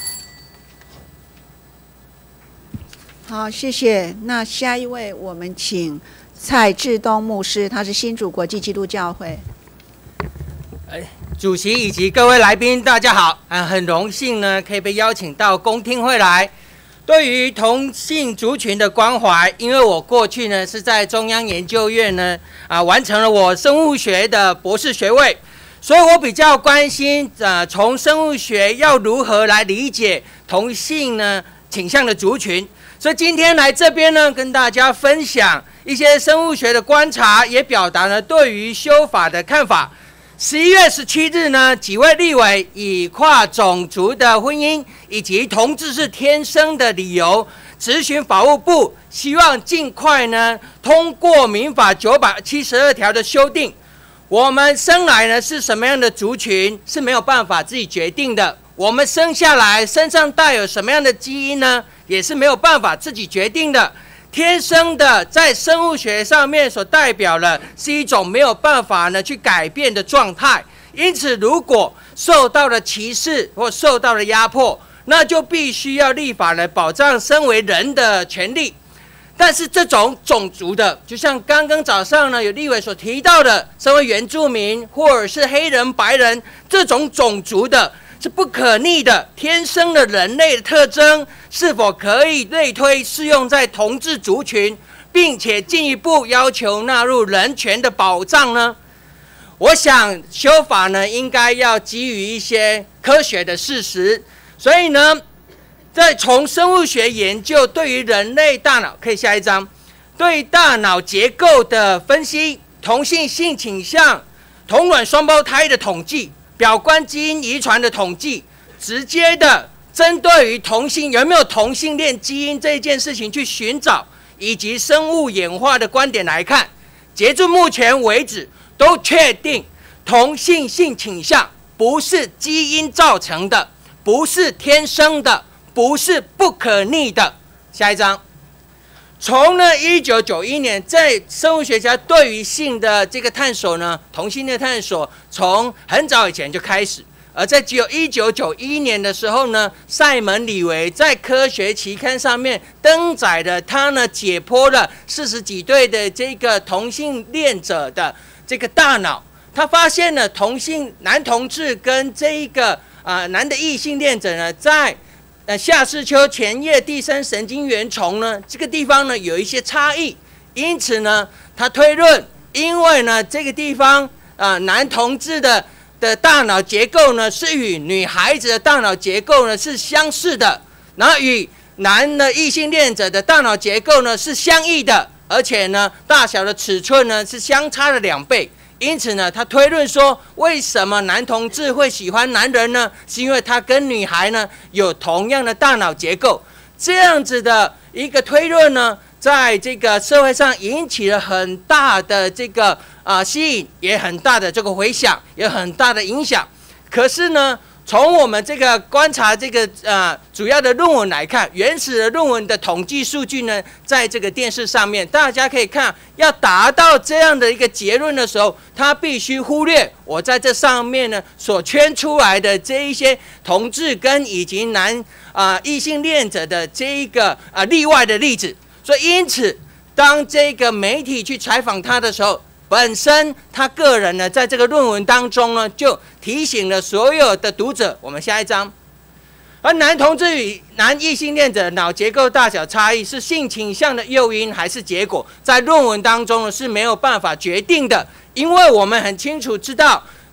好，谢谢。那下一位，我们请蔡志东牧师，他是新竹国际基督教会。 哎，主席以及各位来宾，大家好啊！很荣幸呢，可以被邀请到公听会来。对于同性族群的关怀，因为我过去呢是在中央研究院呢啊完成了我生物学的博士学位，所以我比较关心呃从生物学要如何来理解同性呢倾向的族群。所以今天来这边呢，跟大家分享一些生物学的观察，也表达了对于修法的看法。十一月十七日呢，几位立委以跨种族的婚姻以及同志是天生的理由，质询法务部，希望尽快呢通过民法九百七十二条的修订。我们生来呢是什么样的族群是没有办法自己决定的，我们生下来身上带有什么样的基因呢？也是没有办法自己决定的，天生的在生物学上面所代表的是一种没有办法呢去改变的状态。因此，如果受到了歧视或受到了压迫，那就必须要立法来保障身为人的权利。但是这种种族的，就像刚刚早上呢有立委所提到的，身为原住民或者是黑人、白人这种种族的，是不可逆的天生的人类的特征，是否可以类推适用在同志族群，并且进一步要求纳入人权的保障呢？我想修法呢，应该要基于一些科学的事实，所以呢，在从生物学研究对于人类大脑，可以下一张，对大脑结构的分析，同性性倾向、同卵双胞胎的统计。表观基因遗传的统计，直接的针对于同性有没有同性恋基因这件事情去寻找，以及生物演化的观点来看，截至目前为止，都确定同性性倾向不是基因造成的，不是天生的，不是不可逆的。下一张。从呢一九九一年，在生物学家对于性的这个探索呢，同性恋探索从很早以前就开始。而在一九九一年的时候呢，塞门李维在科学期刊上面登载了他呢解剖了四十几对的这个同性恋者的这个大脑，他发现了同性男同志跟这一个啊、呃、男的异性恋者呢，在呃，下视丘前叶第三神经元丛呢，这个地方呢有一些差异，因此呢，他推论，因为呢这个地方啊、呃，男同志的的大脑结构呢是与女孩子的大脑结构呢是相似的，然后与男的异性恋者的大脑结构呢是相异的，而且呢大小的尺寸呢是相差了两倍。因此呢，他推论说，为什么男同志会喜欢男人呢？是因为他跟女孩呢有同样的大脑结构。这样子的一个推论呢，在这个社会上引起了很大的这个啊、呃、吸引，也很大的这个回响，也很大的影响。可是呢，从我们这个观察这个呃主要的论文来看，原始的论文的统计数据呢，在这个电视上面，大家可以看，要达到这样的一个结论的时候，他必须忽略我在这上面呢所圈出来的这一些同志跟以及男啊、呃、异性恋者的这一个啊、呃、例外的例子。所以因此，当这个媒体去采访他的时候，本身他个人呢，在这个论文当中呢，就提醒了所有的读者。我们下一章，而男同志与男异性恋者脑结构大小差异是性倾向的诱因还是结果，在论文当中呢是没有办法决定的，因为我们很清楚知道，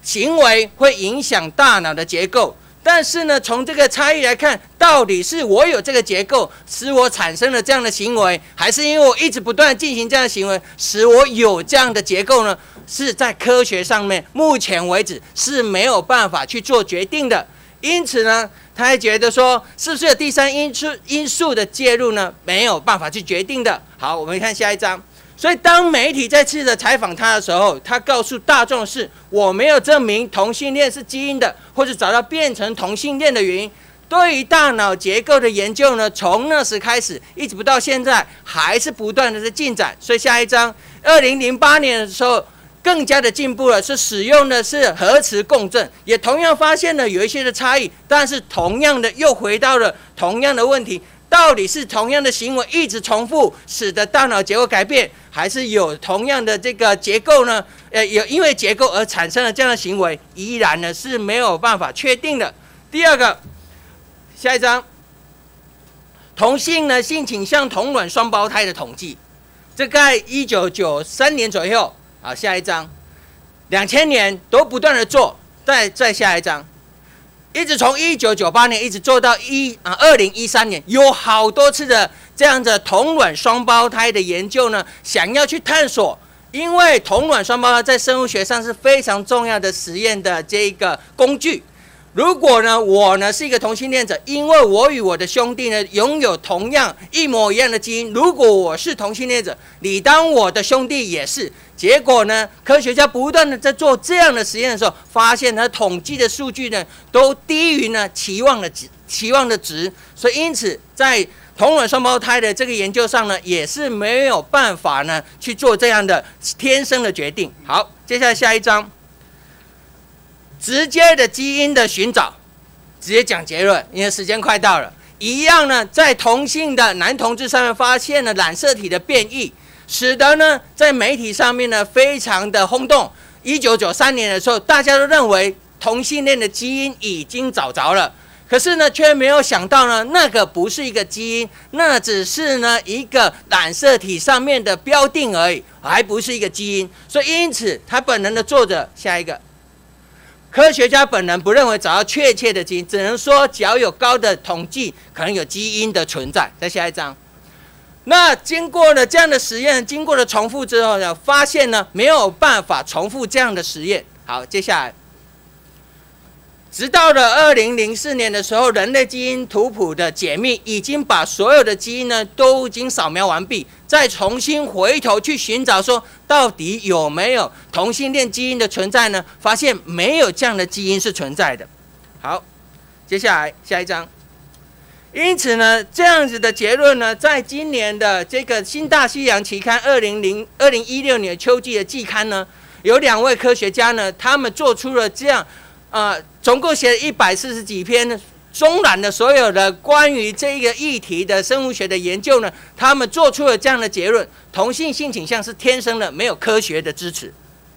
行为会影响大脑的结构。但是呢，从这个差异来看，到底是我有这个结构使我产生了这样的行为，还是因为我一直不断进行这样的行为使我有这样的结构呢？是在科学上面目前为止是没有办法去做决定的。因此呢，他还觉得说，是不是有第三因素因素的介入呢？没有办法去决定的。好，我们看下一章。所以当媒体再次的采访他的时候，他告诉大众是我没有证明同性恋是基因的，或者找到变成同性恋的原因。对于大脑结构的研究呢，从那时开始一直不到现在，还是不断的在进展。所以下一章，二零零八年的时候更加的进步了，是使用的是核磁共振，也同样发现了有一些的差异，但是同样的又回到了同样的问题。到底是同样的行为一直重复，使得大脑结构改变，还是有同样的这个结构呢？呃，有因为结构而产生了这样的行为，依然呢是没有办法确定的。第二个，下一章，同性呢性倾向同卵双胞胎的统计，这在一九九三年左右啊。下一章，两千年都不断的做，再再下一章。一直从一九九八年一直做到一啊二零一三年，有好多次的这样的同卵双胞胎的研究呢，想要去探索，因为同卵双胞胎在生物学上是非常重要的实验的这个工具。如果呢我呢是一个同性恋者，因为我与我的兄弟呢拥有同样一模一样的基因，如果我是同性恋者，理当我的兄弟也是。结果呢，科学家不断的在做这样的实验的时候，发现呢统计的数据呢都低于呢期望的值，期望的值，所以因此在同卵双胞胎的这个研究上呢，也是没有办法呢去做这样的天生的决定。好，接下来下一章。直接的基因的寻找，直接讲结论，因为时间快到了。一样呢，在同性的男同志上面发现了染色体的变异，使得呢在媒体上面呢非常的轰动。一九九三年的时候，大家都认为同性恋的基因已经找着了，可是呢却没有想到呢，那个不是一个基因，那只是呢一个染色体上面的标定而已，还不是一个基因。所以因此，他本人的作者下一个。科学家本人不认为找到确切的基因，只能说只要有高的统计，可能有基因的存在。再下一章，那经过了这样的实验，经过了重复之后呢，发现呢没有办法重复这样的实验。好，接下来，直到了二零零四年的时候，人类基因图谱的解密已经把所有的基因呢都已经扫描完毕，再重新回头去寻找说到底有没有同性恋基因的存在呢？发现没有这样的基因是存在的。好，接下来下一章。因此呢，这样子的结论呢，在今年的这个新大西洋期刊二零零二零一六年秋季的季刊呢，有两位科学家呢，他们做出了这样。啊、呃，总共写了一百四十几篇，中览了所有的关于这个议题的生物学的研究呢，他们做出了这样的结论：同性性倾向是天生的，没有科学的支持。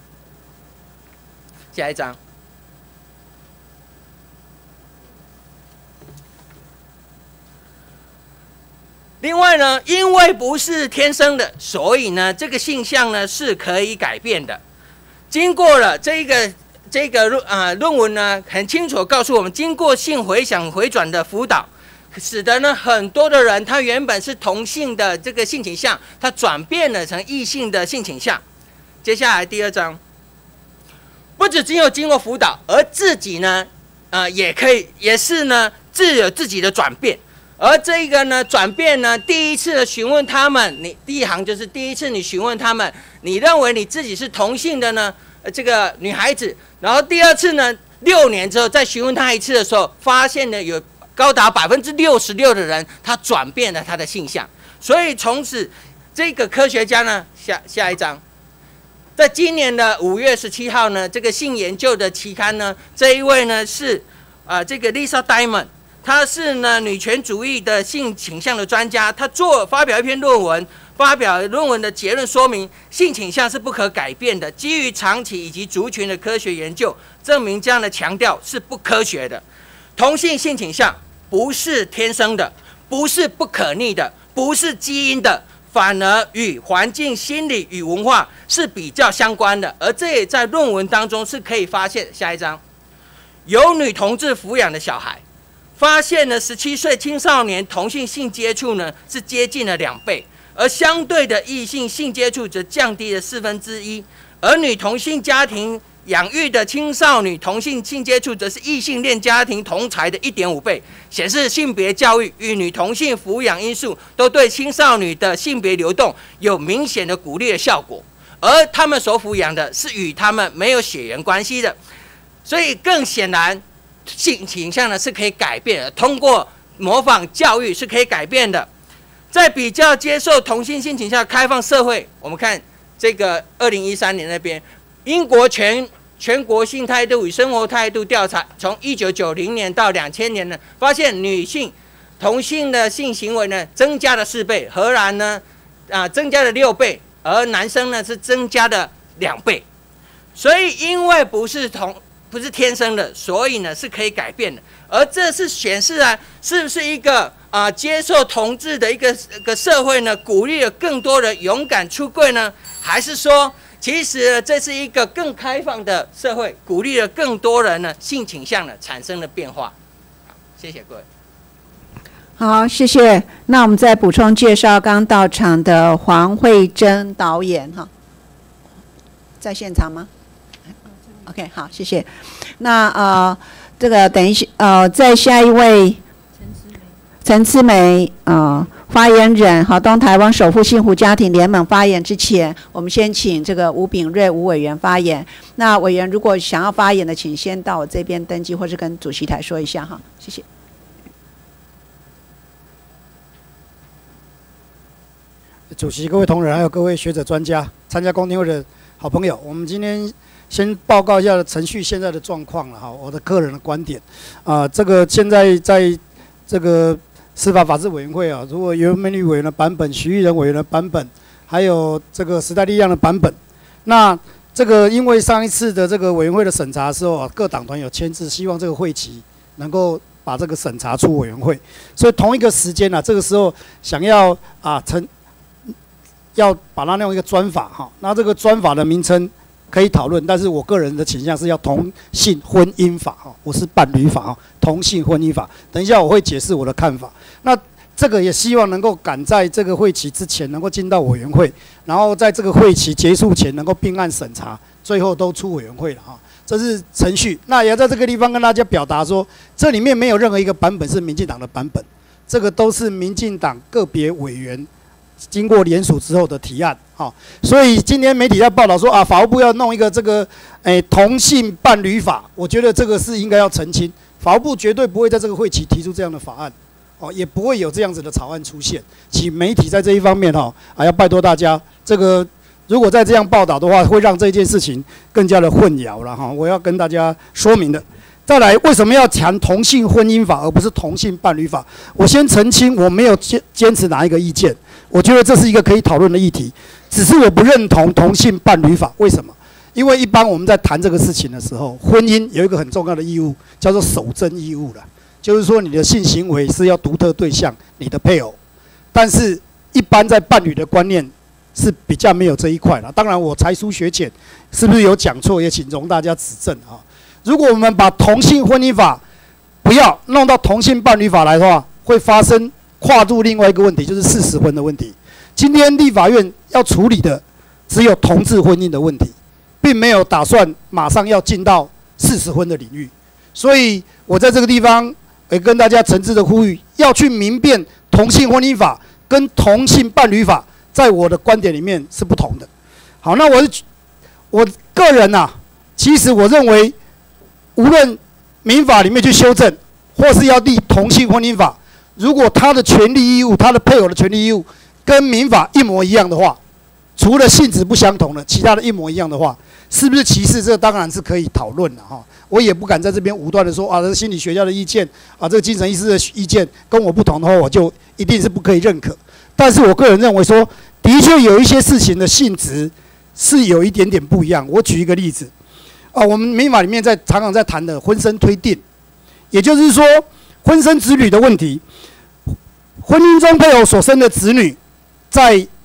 下一章。另外呢，因为不是天生的，所以呢，这个性向呢是可以改变的。经过了这个。这个论啊论文呢，很清楚告诉我们，经过性回响回转的辅导，使得呢很多的人他原本是同性的这个性倾向，他转变了成异性的性倾向。接下来第二章，不只只有经过辅导，而自己呢，呃也可以也是呢自有自己的转变。而这个呢转变呢，第一次的询问他们，你第一行就是第一次你询问他们，你认为你自己是同性的呢？这个女孩子，然后第二次呢，六年之后再询问她一次的时候，发现呢有高达百分之六十六的人，他转变了他的性向。所以从此，这个科学家呢，下下一章，在今年的五月十七号呢，这个性研究的期刊呢，这一位呢是啊、呃、这个 Lisa Diamond， 她是呢女权主义的性倾向的专家，她做发表一篇论文。发表论文的结论说明，性倾向是不可改变的。基于长期以及族群的科学研究，证明这样的强调是不科学的。同性性倾向不是天生的，不是不可逆的，不是基因的， 反而与环境、心理与文化是比较相关的，而这也在论文当中是可以发现。下一章，由女同志抚养的小孩，发现呢十七岁青少年同性性接触呢是接近了两倍，而相对的异性性接触则降低了四分之一，而女同性家庭养育的青少女同性性接触则是异性恋家庭同才的 一点五倍，显示性别教育与女同性抚养因素都对青少女的性别流动有明显的鼓励的效果，而他们所抚养的是与他们没有血缘关系的，所以更显然性倾向呢是可以改变的，通过模仿教育是可以改变的。在比较接受同性性倾向开放社会，我们看这个二零一三年那边。英国全全国性态度与生活态度调查，从一九九零年到两千年呢，发现女性同性的性行为呢增加了四倍，荷兰呢啊增加了六倍，而男生呢是增加了两倍。所以因为不是同不是天生的，所以呢是可以改变的。而这是显示啊，是不是一个啊接受同志的一个一个社会呢，鼓励了更多人勇敢出柜呢？还是说？其实这是一个更开放的社会，鼓励了更多人呢性倾向呢产生了变化。好，谢谢各位。 好，谢谢。那我们再补充介绍刚到场的黄慧珍导演哈，在现场吗 ？OK， 好，谢谢。那呃，这个等一下呃，在下一位陈思梅呃。发言人好，东台湾守护幸福家庭联盟发言之前，我们先请这个吴秉瑞吴委员发言。那委员如果想要发言的，请先到我这边登记，或是跟主席台说一下哈，谢谢。 主席、各位同仁，还有各位学者、专家、参加公听会的好朋友，我们今天先报告一下程序现在的状况了哈，我的个人的观点啊、呃，这个现在在这个。司法法制委员会啊，如果由美女委员的版本、徐玉仁委员的版本，还有这个时代力量的版本，那这个因为上一次的这个委员会的审查的时候啊，各党团有签字，希望这个会期能够把这个审查出委员会，所以同一个时间啊，这个时候想要啊成要把它弄一个专法哈，那这个专法的名称可以讨论，但是我个人的倾向是要同性婚姻法哈，不是伴侣法哈，同性婚姻法。等一下我会解释我的看法。那这个也希望能够赶在这个会期之前能够进到委员会，然后在这个会期结束前能够并案审查，最后都出委员会了哈。这是程序。那也要在这个地方跟大家表达说，这里面没有任何一个版本是民进党的版本，这个都是民进党个别委员经过联署之后的提案。好，所以今天媒体在报道说啊，法务部要弄一个这个诶、欸、同性伴侣法，我觉得这个是应该要澄清，法务部绝对不会在这个会期提出这样的法案。哦，也不会有这样子的草案出现，请媒体在这一方面哈、哦，啊，要拜托大家，这个如果再这样报道的话，会让这件事情更加的混淆了哈。我要跟大家说明的。再来，为什么要谈同性婚姻法而不是同性伴侣法？我先澄清，我没有坚坚持哪一个意见，我觉得这是一个可以讨论的议题，只是我不认同同性伴侣法。为什么？因为一般我们在谈这个事情的时候，婚姻有一个很重要的义务，叫做守贞义务了。就是说，你的性行为是要独特对象你的配偶，但是一般在伴侣的观念是比较没有这一块了。当然，我才疏学浅，是不是有讲错，也请容大家指正啊。如果我们把同性婚姻法不要弄到同性伴侣法来的话，会发生跨入另外一个问题，就是事实婚的问题。今天立法院要处理的只有同志婚姻的问题，并没有打算马上要进到事实婚的领域，所以我在这个地方。也跟大家诚挚的呼吁，要去明辨同性婚姻法跟同性伴侣法，在我的观点里面是不同的。好，那我是我个人呐、啊，其实我认为，无论民法里面去修正，或是要立同性婚姻法，如果他的权利义务、他的配偶的权利义务跟民法一模一样的话，除了性质不相同的，其他的一模一样的话，是不是歧视？这当然是可以讨论的哈。我也不敢在这边武断的说啊，这是心理学家的意见啊，这个精神医师的意见跟我不同的话，我就一定是不可以认可。但是我个人认为说，的确有一些事情的性质是有一点点不一样。我举一个例子啊，我们民法里面在常常在谈的婚生推定，也就是说婚生子女的问题，婚姻中配偶所生的子女，在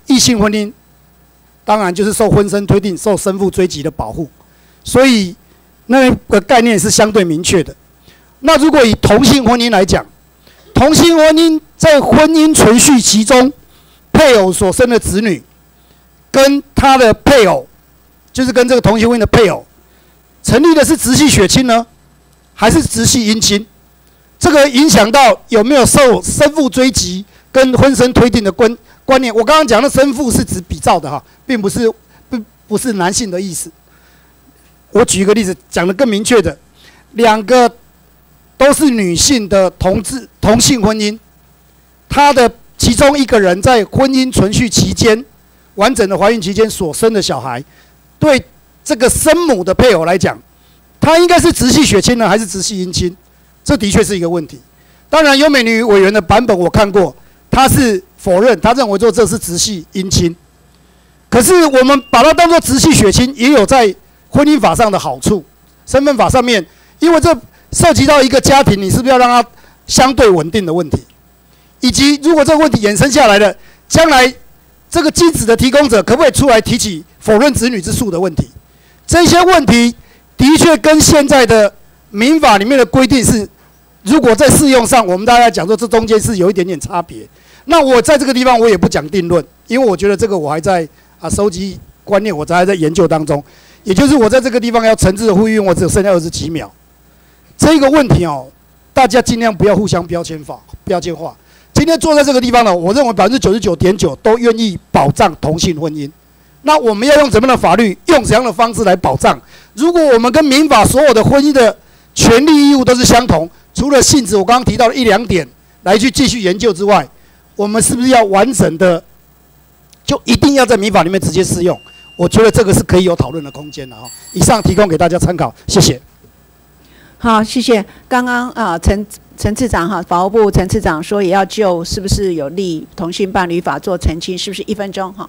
异性婚姻当然就是受婚生推定、受生父追及的保护，所以那个概念是相对明确的。那如果以同性婚姻来讲，同性婚姻在婚姻存续期中，配偶所生的子女跟他的配偶，就是跟这个同性婚姻的配偶成立的是直系血亲呢，还是直系姻亲？这个影响到有没有受生父追及跟婚生推定的观观念。我刚刚讲的生父是指比照的哈，并不是不不是男性的意思。我举一个例子，讲得更明确的，两个都是女性的同志同性婚姻，她的其中一个人在婚姻存续期间，完整的怀孕期间所生的小孩，对这个生母的配偶来讲，他应该是直系血亲呢，还是直系姻亲？这的确是一个问题。当然，优美女委员的版本我看过，他是否认，他认为说这是直系姻亲。可是我们把它当作直系血亲，也有在婚姻法上的好处，身份法上面，因为这涉及到一个家庭，你是不是要让它相对稳定的问题，以及如果这个问题衍生下来了，将来这个精子的提供者可不可以出来提起否认子女之诉的问题？这些问题的确跟现在的民法里面的规定是，如果在适用上，我们大家讲说这中间是有一点点差别。那我在这个地方我也不讲定论，因为我觉得这个我还在啊收集观念，我还在研究当中。也就是我在这个地方要诚挚的呼吁，我只有剩下二十几秒。这个问题哦，大家尽量不要互相标签化、标签化。今天坐在这个地方呢，我认为百分之九十九点九都愿意保障同性婚姻。那我们要用怎么样的法律，用怎样的方式来保障？如果我们跟民法所有的婚姻的权利义务都是相同，除了性质我刚刚提到的一两点来去继续研究之外，我们是不是要完整的，就一定要在民法里面直接适用？我觉得这个是可以有讨论的空间的哈。以上提供给大家参考，谢谢。 好，谢谢。刚刚啊，陈陈次长哈，法务部陈次长说也要就是不是有利同性伴侣法做澄清，是不是一分钟哈？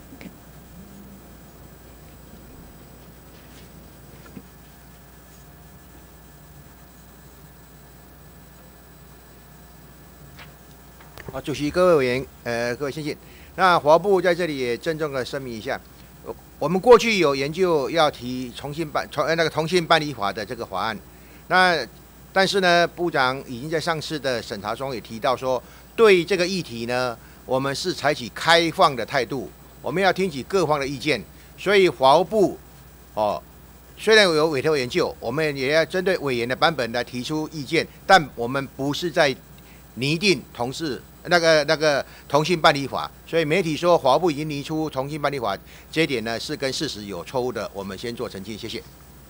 好，主席、各位委员，呃，各位先进。那法务部在这里也郑重的声明一下，我们过去有研究要提重新办重呃那个同性伴侣法的这个法案，那但是呢，部长已经在上次的审查中也提到说，对这个议题呢，我们是采取开放的态度，我们要听取各方的意见，所以法务部哦。虽然有委托研究，我们也要针对委员的版本来提出意见，但我们不是在拟定同事那个那个同性伴侣法，所以媒体说法务部已经拟出同性伴侣法，这一点呢是跟事实有错误的，我们先做澄清，谢谢。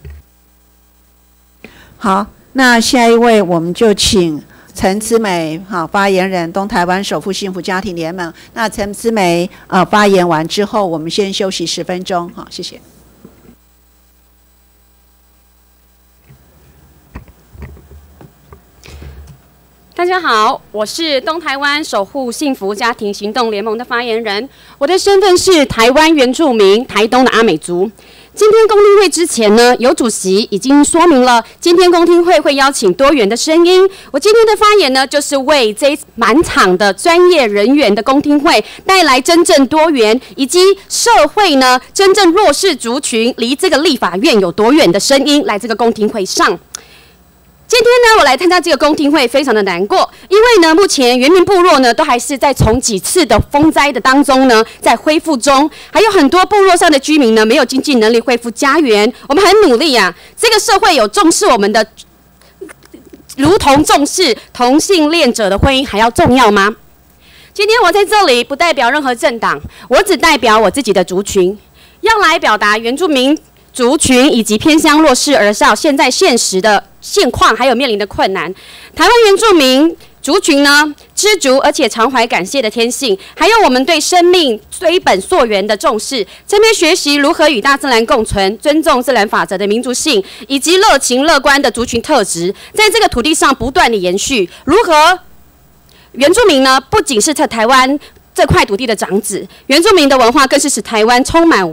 好，那下一位我们就请陈姿美好发言人，东台湾首富幸福家庭联盟。那陈姿美呃发言完之后，我们先休息十分钟，好，谢谢。 大家好，我是东台湾守护幸福家庭行动联盟的发言人，我的身份是台湾原住民台东的阿美族。今天公听会之前呢，有主席已经说明了，今天公听会会邀请多元的声音。我今天的发言呢，就是为这满场的专业人员的公听会带来真正多元，以及社会呢真正弱势族群离这个立法院有多远的声音来这个公听会上。今天呢，我来参加这个公听会，非常的难过，因为呢，目前原民部落呢，都还是在从几次的风灾的当中呢，在恢复中，还有很多部落上的居民呢，没有经济能力恢复家园。我们很努力啊，这个社会有重视我们的，如同重视同性恋者的婚姻还要重要吗？今天我在这里不代表任何政党，我只代表我自己的族群，要来表达原住民族群以及偏乡弱势儿少现在现实的现况，还有面临的困难。台湾原住民族群呢，知足而且常怀感谢的天性，还有我们对生命追本溯源的重视，这边学习如何与大自然共存，尊重自然法则的民族性，以及热情乐观的族群特质，在这个土地上不断的延续。如何原住民呢，不仅是在台湾这块土地的长子，原住民的文化更是使台湾充满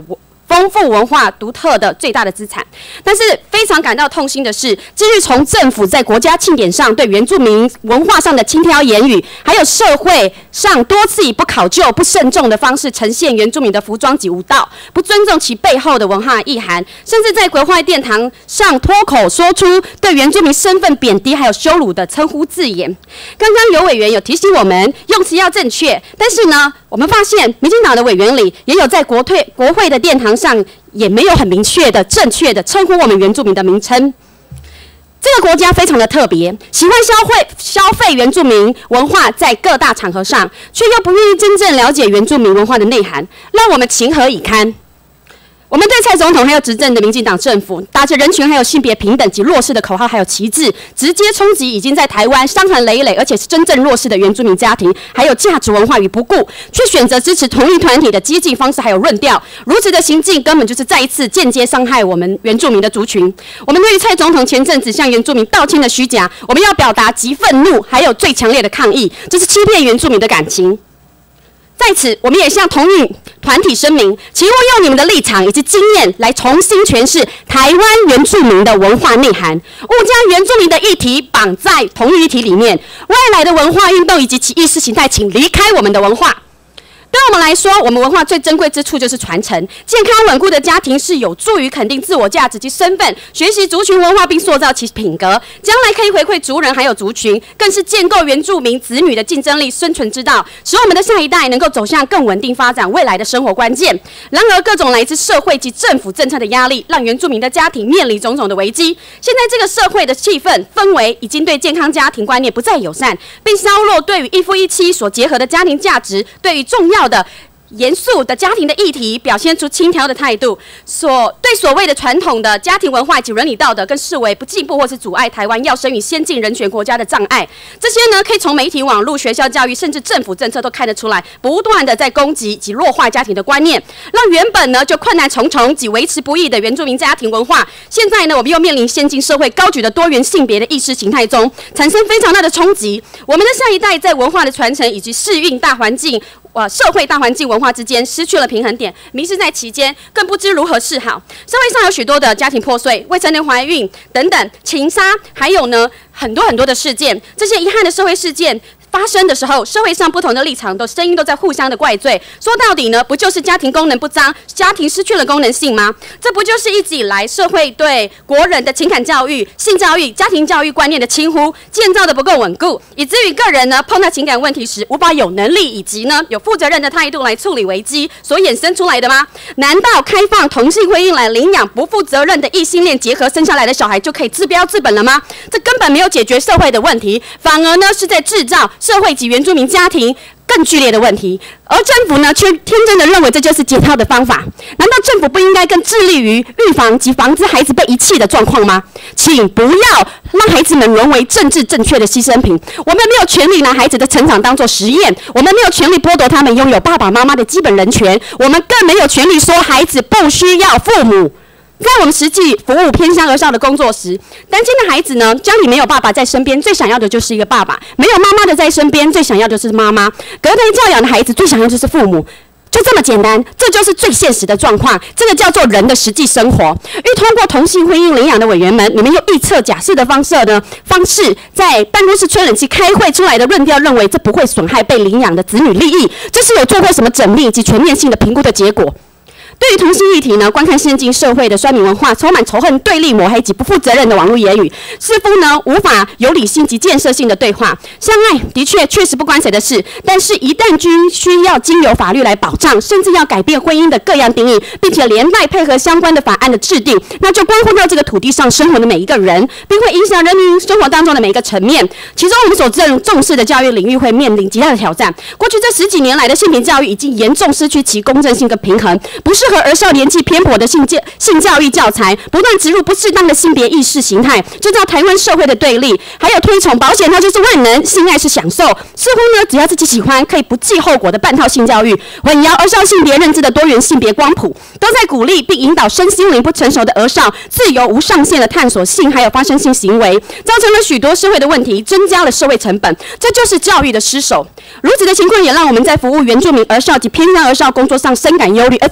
丰富文化独特的最大的资产。但是非常感到痛心的是，基于从政府在国家庆典上对原住民文化上的轻佻言语，还有社会上多次以不考究、不慎重的方式呈现原住民的服装及舞蹈，不尊重其背后的文化意涵，甚至在国会殿堂上脱口说出对原住民身份贬低还有羞辱的称呼字眼。刚刚有委员有提醒我们用词要正确，但是呢，我们发现民进党的委员里也有在国退国会的殿堂上也没有很明确的正确的称呼我们原住民的名称。这个国家非常的特别，喜欢消费消费原住民文化，在各大场合上，却又不愿意真正了解原住民文化的内涵，让我们情何以堪？我们对蔡总统还有执政的民进党政府打着人权还有性别平等及弱势的口号还有旗帜，直接冲击已经在台湾伤痕累累而且是真正弱势的原住民家庭，还有价值文化与不顾，却选择支持同一团体的激进方式还有论调，如此的行径根本就是再一次间接伤害我们原住民的族群。我们对于蔡总统前阵子向原住民道歉的虚假，我们要表达极愤怒，还有最强烈的抗议，这是欺骗原住民的感情。在此，我们也向同运团体声明，请勿用你们的立场以及经验来重新诠释台湾原住民的文化内涵，勿将原住民的议题绑在同一议题里面。外来的文化运动以及其意识形态，请离开我们的文化。对我们来说，我们文化最珍贵之处就是传承。健康稳固的家庭是有助于肯定自我价值及身份，学习族群文化并塑造其品格，将来可以回馈族人还有族群，更是建构原住民子女的竞争力、生存之道，使我们的下一代能够走向更稳定发展未来的生活关键。然而，各种来自社会及政府政策的压力，让原住民的家庭面临种种的危机。现在这个社会的气氛氛围已经对健康家庭观念不再友善，并削弱对于一夫一妻所结合的家庭价值，对于重要的严肃的家庭的议题表现出轻佻的态度，所对所谓的传统的家庭文化及伦理道德更视为不进步或是阻碍台湾要生于先进人权国家的障碍。这些呢，可以从媒体、网络、学校教育，甚至政府政策都看得出来，不断的在攻击及弱化家庭的观念，让原本呢就困难重重及维持不易的原住民家庭文化，现在呢我们又面临先进社会高举的多元性别的意识形态中，产生非常大的冲击。我们的下一代在文化的传承以及适应大环境。呃，社会大环境文化之间失去了平衡点，迷失在其间，更不知如何是好。社会上有许多的家庭破碎、未成年怀孕等等情杀，还有呢很多很多的事件，这些遗憾的社会事件发生的时候，社会上不同的立场的声音都在互相的怪罪。说到底呢，不就是家庭功能不彰，家庭失去了功能性吗？这不就是一直以来社会对国人的情感教育、性教育、家庭教育观念的轻忽，建造的不够稳固，以至于个人呢碰到情感问题时，无法有能力以及呢有负责任的态度来处理危机所衍生出来的吗？难道开放同性婚姻来领养不负责任的异性恋结合生下来的小孩就可以治标治本了吗？这根本没有解决社会的问题，反而呢是在制造社会及原住民家庭更剧烈的问题，而政府呢却天真的认为这就是解套的方法。难道政府不应该更致力于预防及防止孩子被遗弃的状况吗？请不要让孩子们沦为政治正确的牺牲品。我们没有权利拿孩子的成长当作实验，我们没有权利剥夺他们拥有爸爸妈妈的基本人权，我们更没有权利说孩子不需要父母。在我们实际服务偏乡儿少的工作时，单亲的孩子呢，家里没有爸爸在身边，最想要的就是一个爸爸；没有妈妈的在身边，最想要的就是妈妈；隔代教养的孩子最想要的就是父母。就这么简单，这就是最现实的状况。这个叫做人的实际生活。欲通过同性婚姻领养的委员们，你们用预测假设的方式呢，方式在办公室吹冷气开会出来的论调，认为这不会损害被领养的子女利益，这是有做过什么缜密及全面性的评估的结果。对于同性议题呢，观看现今社会的酸民文化，充满仇恨、对立、抹黑及不负责任的网络言语，似乎呢无法有理性及建设性的对话。相爱的确确实不关谁的事，但是一旦均需要经由法律来保障，甚至要改变婚姻的各样定义，并且连带配合相关的法案的制定，那就关乎到这个土地上生活的每一个人，并会影响人民生活当中的每一个层面。其中我们所正重视的教育领域会面临极大的挑战。过去这十几年来的性平教育已经严重失去其公正性跟平衡，不是和儿少年纪偏颇的性教性教育教材，不断植入不适当的性别意识形态，制造台湾社会的对立，还有推崇保险它就是万能，性爱是享受，似乎呢只要自己喜欢，可以不计后果的半套性教育，混淆儿少性别认知的多元性别光谱，都在鼓励并引导身心灵不成熟的儿少自由无上限的探索性还有发生性行为，造成了许多社会的问题，增加了社会成本，这就是教育的失守。如此的情况也让我们在服务原住民儿少及偏乡儿少工作上深感忧虑，而且难上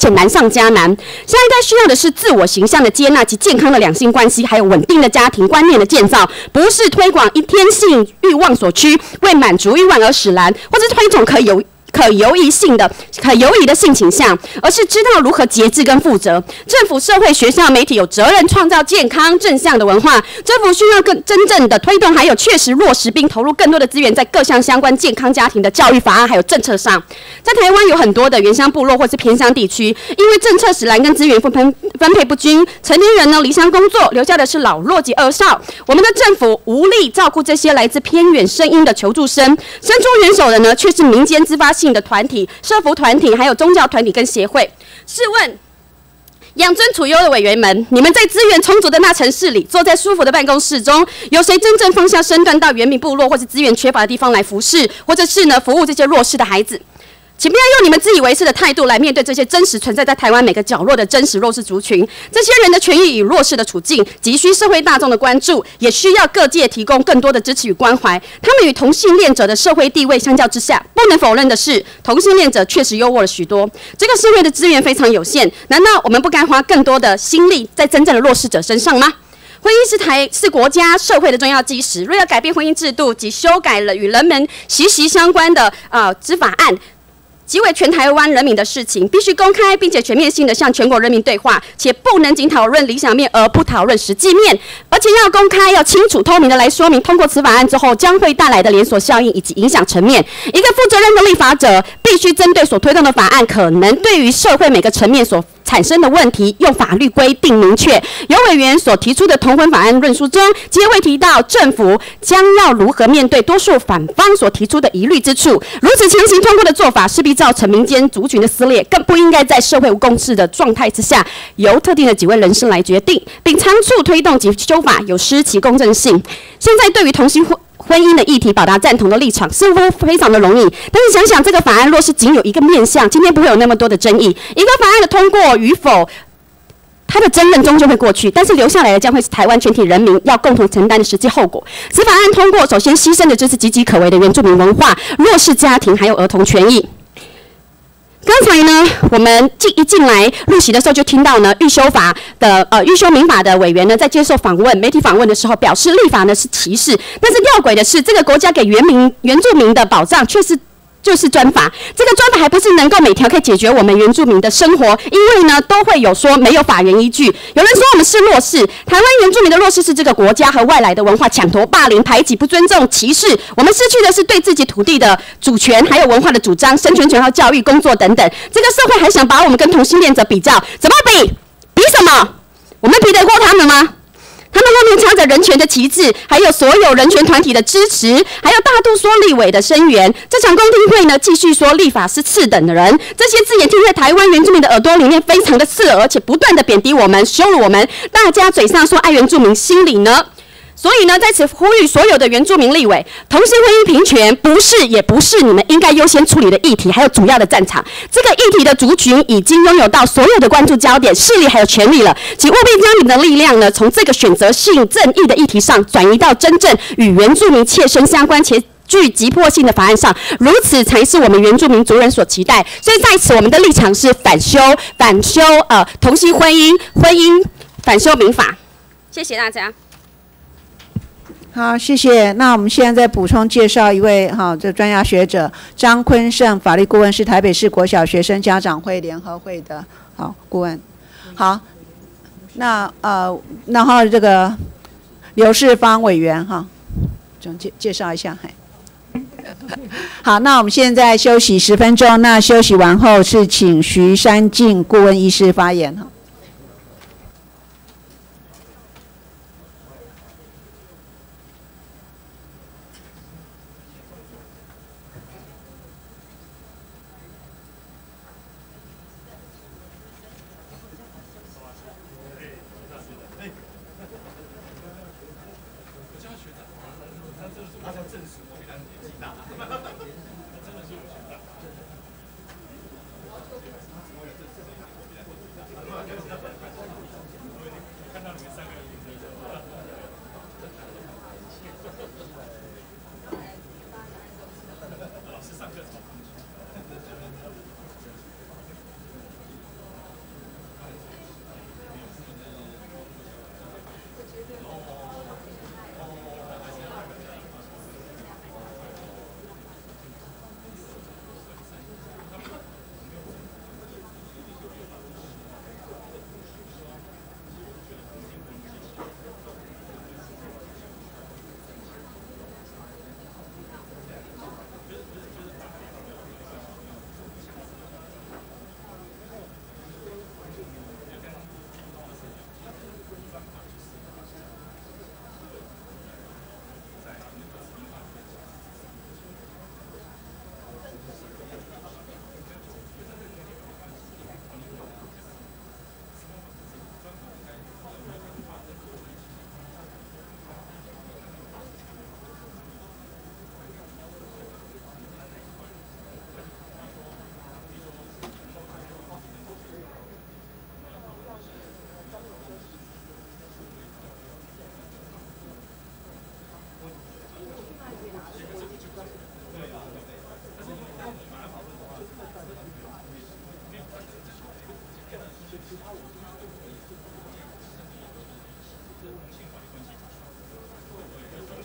上加难。下一代需要的是自我形象的接纳及健康的两性关系，还有稳定的家庭观念的建造，不是推广一天性欲望所趋，为满足欲望而使然，或是推崇可有。可游移性的、可游移的性倾向，而是知道如何节制跟负责。政府、社会、学校、媒体有责任创造健康正向的文化。政府需要更真正的推动，还有确实落实，并投入更多的资源在各项相关健康家庭的教育法案还有政策上。在台湾有很多的原乡部落或是偏乡地区，因为政策使然跟资源分分分配不均，成年人呢离乡工作，留下的是老弱及儿少。我们的政府无力照顾这些来自偏远声音的求助声，伸出援手的呢却是民间自发性的团体、社福团体，还有宗教团体跟协会。试问，养尊处优的委员们，你们在资源充足的那城市里，坐在舒服的办公室中，有谁真正放下身段到原民部落或是资源缺乏的地方来服侍，或者是呢服务这些弱势的孩子？请不要用你们自以为是的态度来面对这些真实存在在台湾每个角落的真实弱势族群。这些人的权益与弱势的处境急需社会大众的关注，也需要各界提供更多的支持与关怀。他们与同性恋者的社会地位相较之下，不能否认的是，同性恋者确实优渥了许多。这个社会的资源非常有限，难道我们不该花更多的心力在真正的弱势者身上吗？婚姻是台是国家社会的重要基石，若要改变婚姻制度及修改了与人们息息相关的呃之法案，即为全台湾人民的事情，必须公开并且全面性的向全国人民对话，且不能仅讨论理想面而不讨论实际面，而且要公开、要清楚、透明的来说明通过此法案之后将会带来的连锁效应以及影响层面。一个负责任的立法者必须针对所推动的法案可能对于社会每个层面所产生的问题，用法律规定明确。有委员所提出的同婚法案论述中，皆会提到政府将要如何面对多数反方所提出的疑虑之处。如此强行通过的做法，势必造成民间族群的撕裂，更不应该在社会无共识的状态之下，由特定的几位人士来决定，并仓促推动及修法，有失其公正性。现在对于同性婚婚姻的议题表达赞同的立场似乎非常的容易，但是想想这个法案若是仅有一个面向，今天不会有那么多的争议。一个法案的通过与否，它的争论终究会过去，但是留下来的将会是台湾全体人民要共同承担的实际后果。此法案通过，首先牺牲的就是岌岌可危的原住民文化、弱势家庭还有儿童权益。刚才呢，我们进一进来入席的时候就听到呢，预修法的呃预修民法的委员呢，在接受访问、媒体访问的时候，表示立法呢是歧视，但是吊诡的是，这个国家给原民原住民的保障却是。就是专法，这个专法还不是能够每条可以解决我们原住民的生活，因为呢都会有说没有法源依据。有人说我们是弱势，台湾原住民的弱势是这个国家和外来的文化抢夺、霸凌、排挤、不尊重、歧视。我们失去的是对自己土地的主权，还有文化的主张、生存权和教育、工作等等。这个社会还想把我们跟同性恋者比较，怎么比？比什么？我们比得过他们吗？他们后面插着人权的旗帜，还有所有人权团体的支持，还有大都说立委的声援。这场公听会呢，继续说立法是次等的人，这些字眼听在台湾原住民的耳朵里面非常的刺耳，而且不断的贬低我们、羞辱我们。大家嘴上说爱原住民，心里呢？所以呢，在此呼吁所有的原住民立委，同性婚姻平权不是也不是你们应该优先处理的议题，还有主要的战场。这个议题的族群已经拥有到所有的关注焦点、势力还有权力了，请务必将你们的力量呢，从这个选择性正义的议题上，转移到真正与原住民切身相关且具急迫性的法案上，如此才是我们原住民族人所期待。所以在此，我们的立场是反修、反修呃同性婚姻、婚姻反修民法。谢谢大家。 好，谢谢。那我们现在再补充介绍一位哈，这专家学者张坤胜，法律顾问，是台北市国小学生家长会联合会的好顾问。好，那呃，然后这个刘世芳委员哈，总介介绍一下。嘿，好，那我们现在休息十分钟。那休息完后是请徐山静顾问医师发言哈。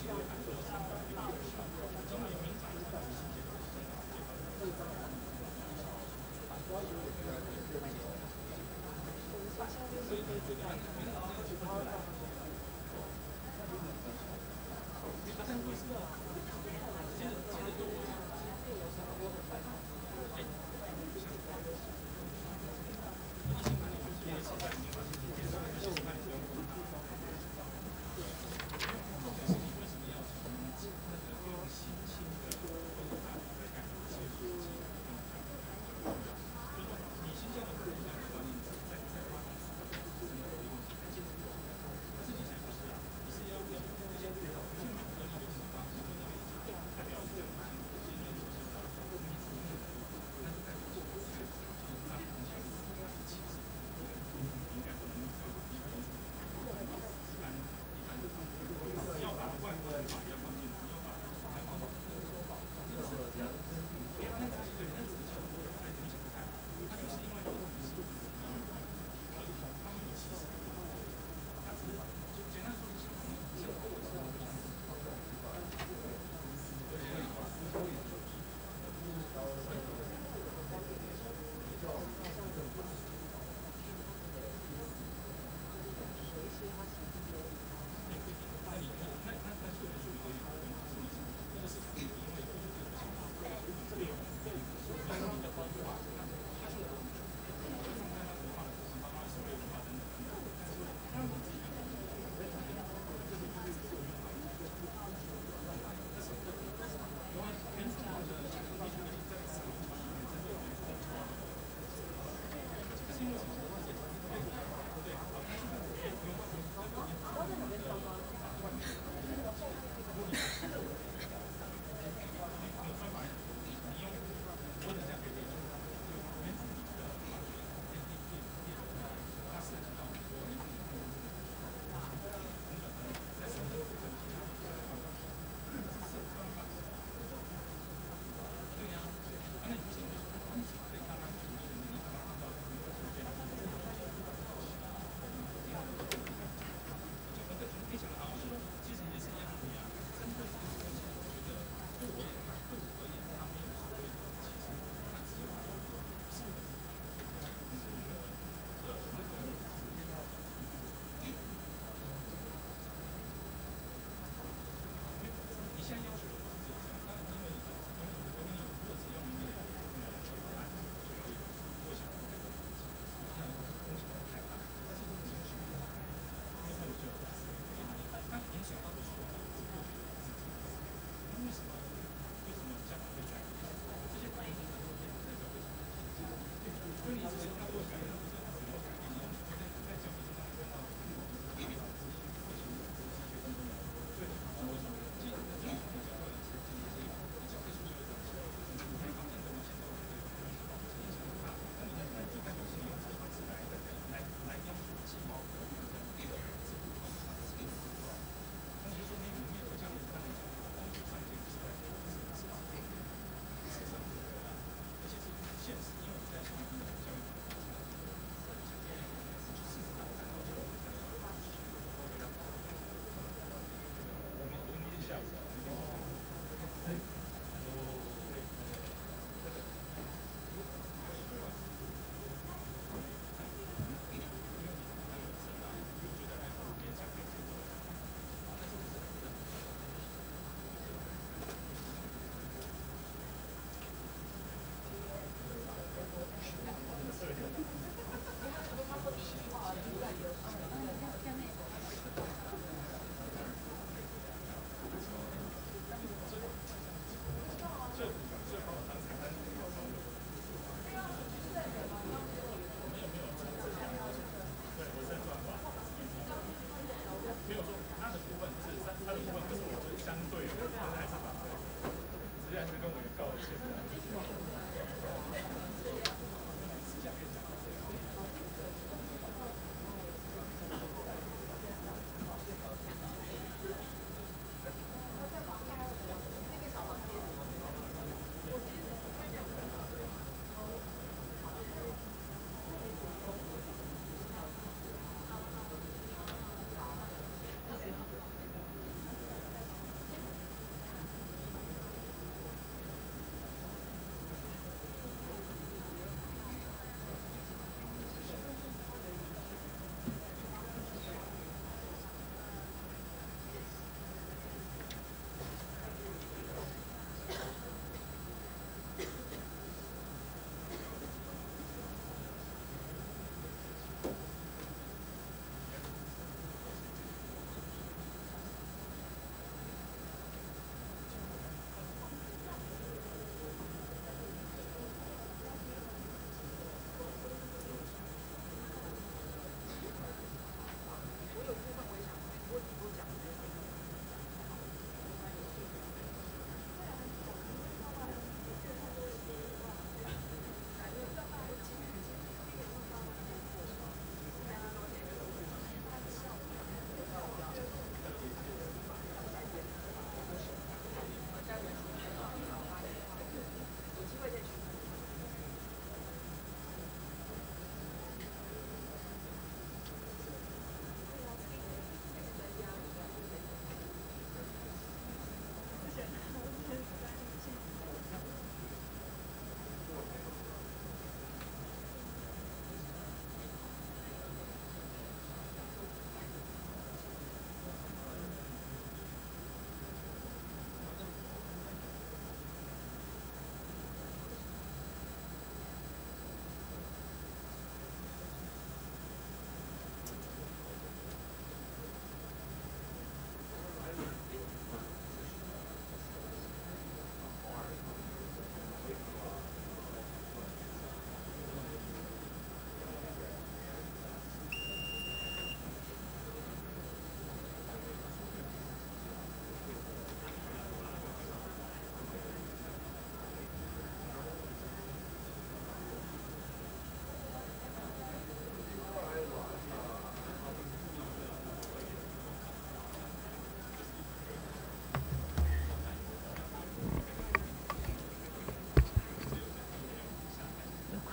啊，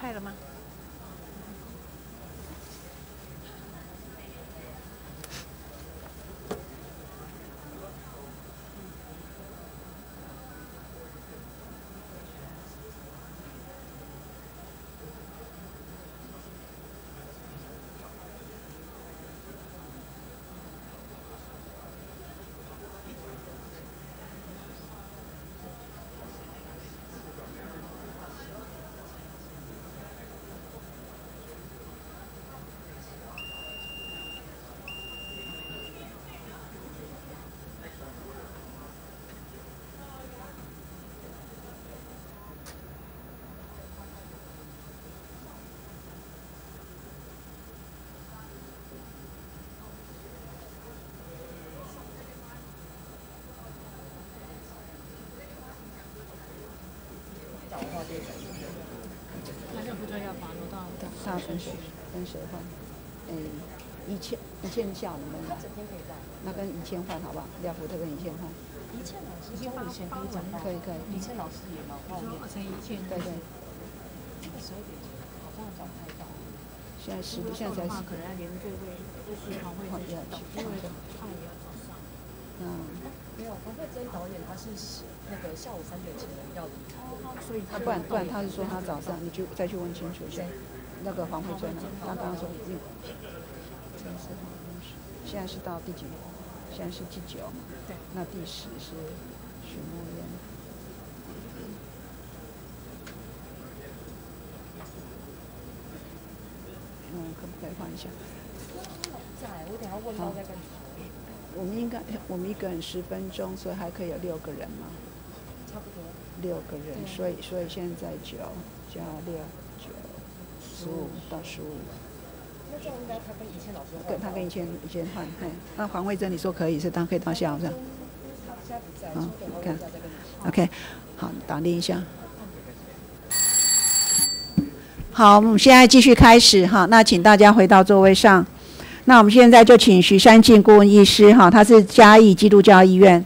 开了吗？ 那就不就要把挪到大分谁跟谁换？诶，一倩一倩下你们整天可以在。 那跟一倩换好不好？廖福特跟一倩换。 一倩老师，因为以前可以讲到， 可以可以。 一倩老师也蛮后面。陈一倩。 对对。 这个十二点好像找不太到。 现在十，现在才十。 可能要连这位就是黄慧珍导，因为他也要早上。 嗯。 没有，黄慧珍导演他是那个下午三点前要离开，所以他不然不然他是说他早上，你去再去问清楚一下。那个黄慧珍啊，他刚刚说已经。现在是到第几？现在是第九。 对。 那第十是许梦妍。嗯，可不可以换一下？ 在，我等下问到再跟你说。 我们应该，我们一个人十分钟，所以还可以有六个人嘛。 差不多。 六个人，所以所以现在九加六九十五到十五。 那这样应该他跟以前老师换。 跟他跟以前以前换，嘿。那黄慧珍你说可以是当可以到下午上。 现在不在， 好， 看。 OK， 好，打铃一下。好，我们现在继续开始哈。那请大家回到座位上。那我们现在就请徐山进顾问医师哈，他是嘉义基督教医院。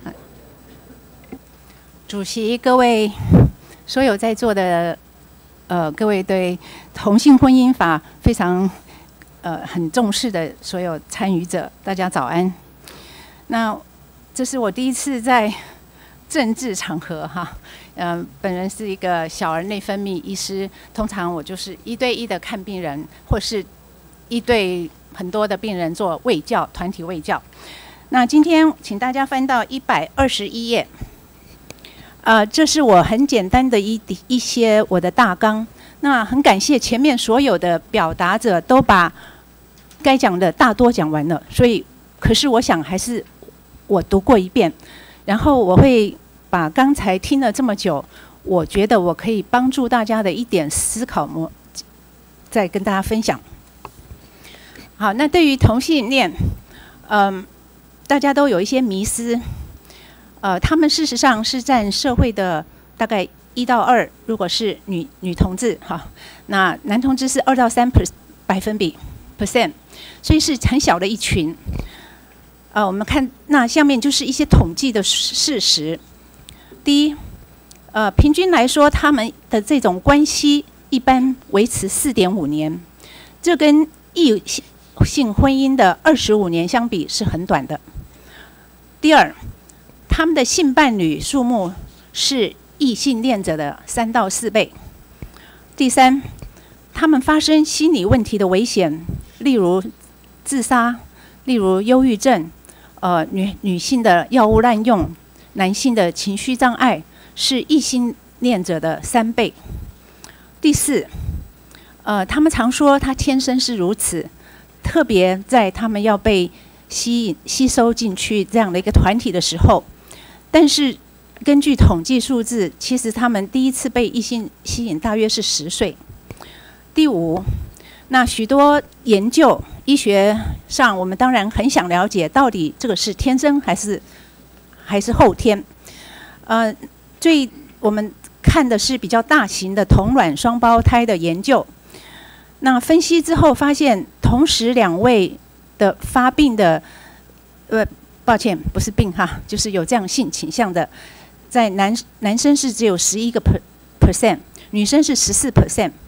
主席、各位所有在座的呃各位对同性婚姻法非常呃很重视的所有参与者，大家早安。那这是我第一次在政治场合哈，嗯、呃，本人是一个小儿内分泌医师，通常我就是一对一的看病人，或是一对很多的病人做卫教，团体卫教。那今天请大家翻到一百二十一页。呃，这是我很简单的一一些我的大纲。那很感谢前面所有的表达者都把该讲的大多讲完了，所以可是我想还是我读过一遍，然后我会把刚才听了这么久，我觉得我可以帮助大家的一点思考模，再跟大家分享。好，那对于同性恋，嗯，大家都有一些迷思。呃，他们事实上是占社会的大概一到二，如果是女女同志哈，那男同志是二到三 per 百分比 percent， 所以是很小的一群。呃，我们看那下面就是一些统计的事实。第一，呃，平均来说，他们的这种关系一般维持四点五年，这跟异性婚姻的二十五年相比是很短的。第二，他们的性伴侣数目是异性恋者的三到四倍。第三，他们发生心理问题的危险，例如自杀，例如忧郁症，呃，女女性的药物滥用，男性的情绪障碍，是异性恋者的三倍。第四，呃，他们常说他天生是如此，特别在他们要被吸引、吸收进去这样的一个团体的时候。但是根据统计数字，其实他们第一次被异性吸引大约是十岁。第五，那许多研究医学上，我们当然很想了解，到底这个是天生还是还是后天？呃，最我们看的是比较大型的同卵双胞胎的研究。那分析之后发现，同时两位的发病的，呃。抱歉，不是病哈，就是有这样性倾向的，在男男生是只有十一个 percent， 女生是十四 percent。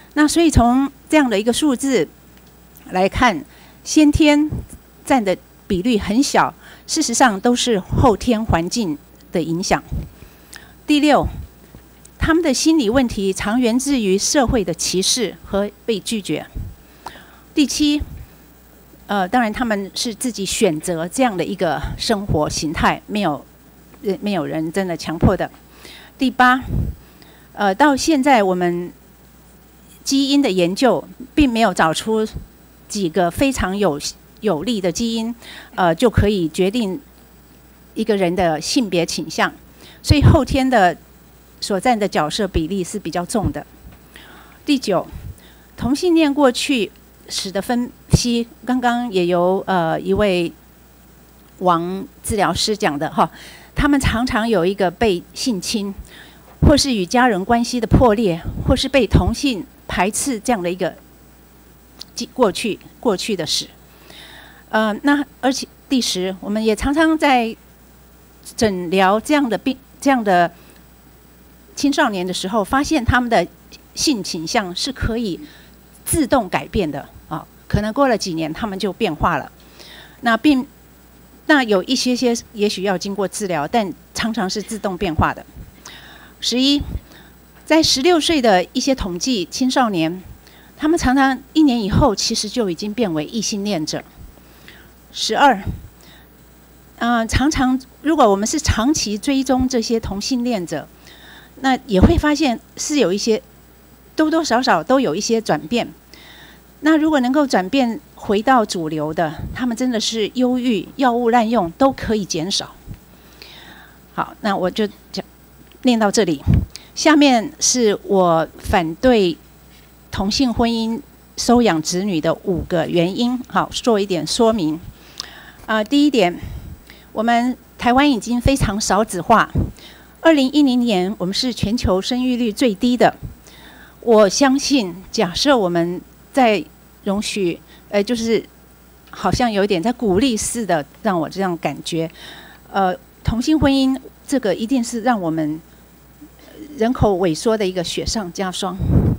那所以从这样的一个数字来看，先天占的比率很小，事实上都是后天环境的影响。第六，他们的心理问题常源自于社会的歧视和被拒绝。第七，呃，当然他们是自己选择这样的一个生活形态，没有，呃，没有人真的强迫的。第八，呃，到现在我们基因的研究并没有找出几个非常有有利的基因，呃，就可以决定一个人的性别倾向。所以后天的所占的角色比例是比较重的。第九，同性恋过去史的分析，刚刚也由呃一位王治疗师讲的哈，他们常常有一个被性侵，或是与家人关系的破裂，或是被同性排斥这样的一个过去过去的史。呃，那而且第十，我们也常常在诊疗这样的病。这样的青少年的时候，发现他们的性倾向是可以自动改变的啊，可能过了几年他们就变化了。那并那有一些些也许要经过治疗，但常常是自动变化的。十一，在十六岁的一些统计青少年，他们常常一年以后其实就已经变为异性恋者。十二。嗯、呃，常常如果我们是长期追踪这些同性恋者，那也会发现是有一些多多少少都有一些转变。那如果能够转变回到主流的，他们真的是忧郁、药物滥用都可以减少。好，那我就讲念到这里。下面是我反对同性婚姻收养子女的五个原因，好，做一点说明。啊、呃，第一点。我们台湾已经非常少子化，二零一零年我们是全球生育率最低的。我相信，假设我们在容许，呃，就是好像有一点在鼓励似的，让我这样感觉，呃，同性婚姻这个一定是让我们人口萎缩的一个雪上加霜。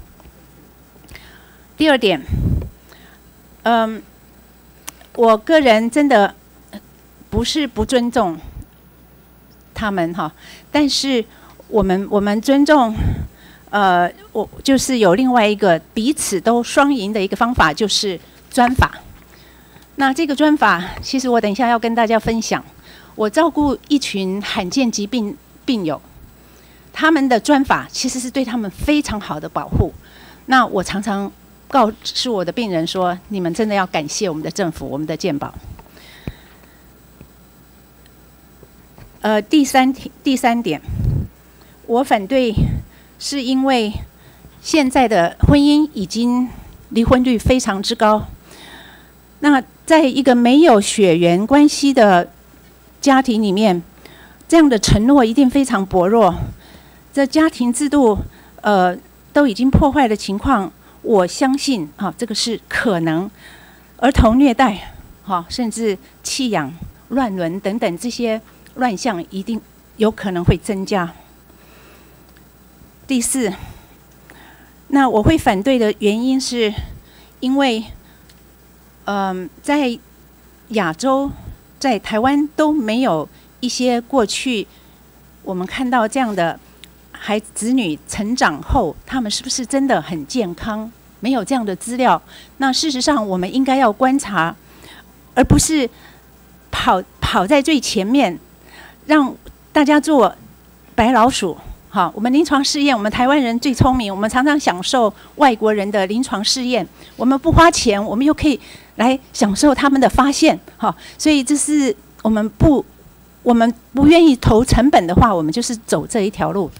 第二点，嗯，我个人真的。不是不尊重他们哈，但是我们我们尊重，呃，我就是有另外一个彼此都双赢的一个方法，就是专法。那这个专法，其实我等一下要跟大家分享。我照顾一群罕见疾病病友，他们的专法其实是对他们非常好的保护。那我常常告诉我的病人说，你们真的要感谢我们的政府，我们的健保。呃，第三第三点，我反对，是因为现在的婚姻已经离婚率非常之高。那在一个没有血缘关系的家庭里面，这样的承诺一定非常薄弱。这家庭制度，呃，都已经破坏的情况，我相信啊，这个是可能儿童虐待，哈、啊，甚至弃养、乱伦等等这些。乱象一定有可能会增加。第四，那我会反对的原因是，因为，嗯、呃，在亚洲、在台湾都没有一些过去我们看到这样的孩子女成长后，他们是不是真的很健康？没有这样的资料。那事实上，我们应该要观察，而不是跑跑在最前面。让大家做白老鼠，好，我们临床试验，我们台湾人最聪明，我们常常享受外国人的临床试验，我们不花钱，我们又可以来享受他们的发现，好，所以这是我们不，我们不愿意投成本的话，我们就是走这一条路。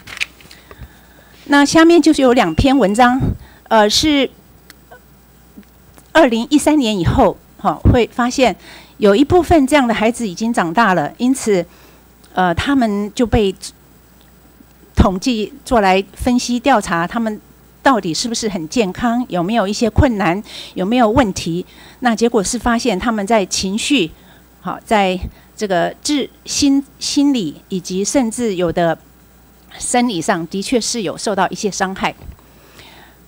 那下面就是有两篇文章，呃，是二零一三年以后，好，会发现。有一部分这样的孩子已经长大了，因此，呃，他们就被统计做来分析调查，他们到底是不是很健康，有没有一些困难，有没有问题？那结果是发现他们在情绪，好，在这个治心心理以及甚至有的生理上的确是有受到一些伤害。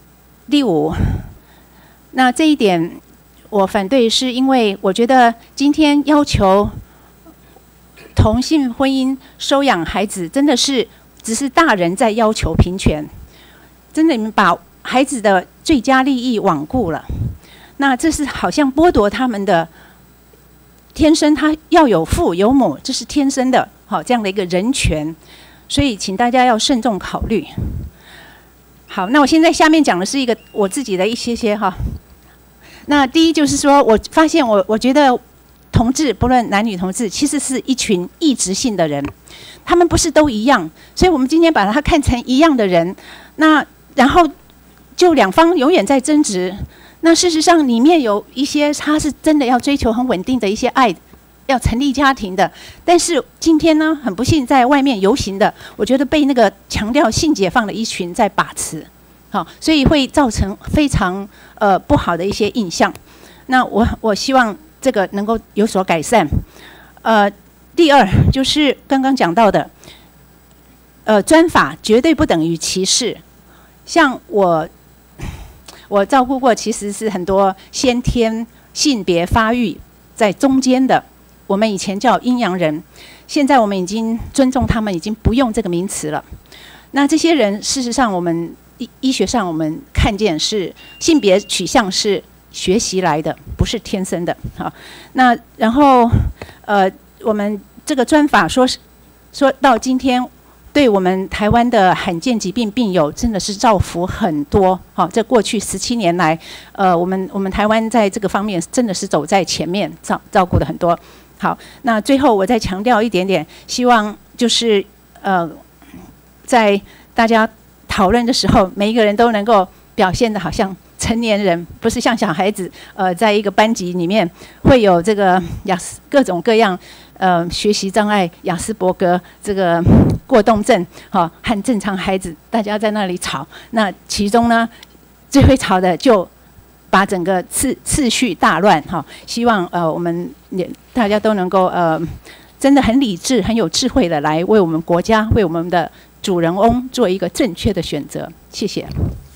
第五，那这一点我反对，是因为我觉得今天要求同性婚姻收养孩子，真的是只是大人在要求平权，真的你们把孩子的最佳利益罔顾了。那这是好像剥夺他们的天生他要有父有母，这是天生的，好这样的一个人权，所以请大家要慎重考虑。好，那我现在下面讲的是一个我自己的一些些哈。那第一就是说，我发现我我觉得同志不论男女同志，其实是一群异质性的人，他们不是都一样，所以我们今天把它看成一样的人，那然后就两方永远在争执。那事实上里面有一些他是真的要追求很稳定的一些爱，要成立家庭的，但是今天呢，很不幸在外面游行的，我觉得被那个强调性解放的一群在把持。好，所以会造成非常呃不好的一些印象。那我我希望这个能够有所改善。呃，第二就是刚刚讲到的，呃，专法绝对不等于歧视。像我我照顾过，其实是很多先天性别发育在中间的，我们以前叫阴阳人，现在我们已经尊重他们，已经不用这个名词了。那这些人，事实上我们医医学上我们看见是性别取向是学习来的，不是天生的。好，那然后呃，我们这个专法说说到今天，对我们台湾的罕见疾病病友真的是造福很多。好，这过去十七年来，呃，我们我们台湾在这个方面真的是走在前面，照照顾的很多。好，那最后我再强调一点点，希望就是呃，在大家讨论的时候，每一个人都能够表现得好像成年人，不是像小孩子。呃，在一个班级里面会有这个雅斯各种各样呃学习障碍、雅斯伯格这个过动症，哈、哦，和正常孩子大家在那里吵。那其中呢，最会吵的就把整个次次序大乱，哈、哦。希望呃我们也大家都能够呃真的很理智、很有智慧的来为我们国家、为我们的主人翁做一个正确的选择。谢谢。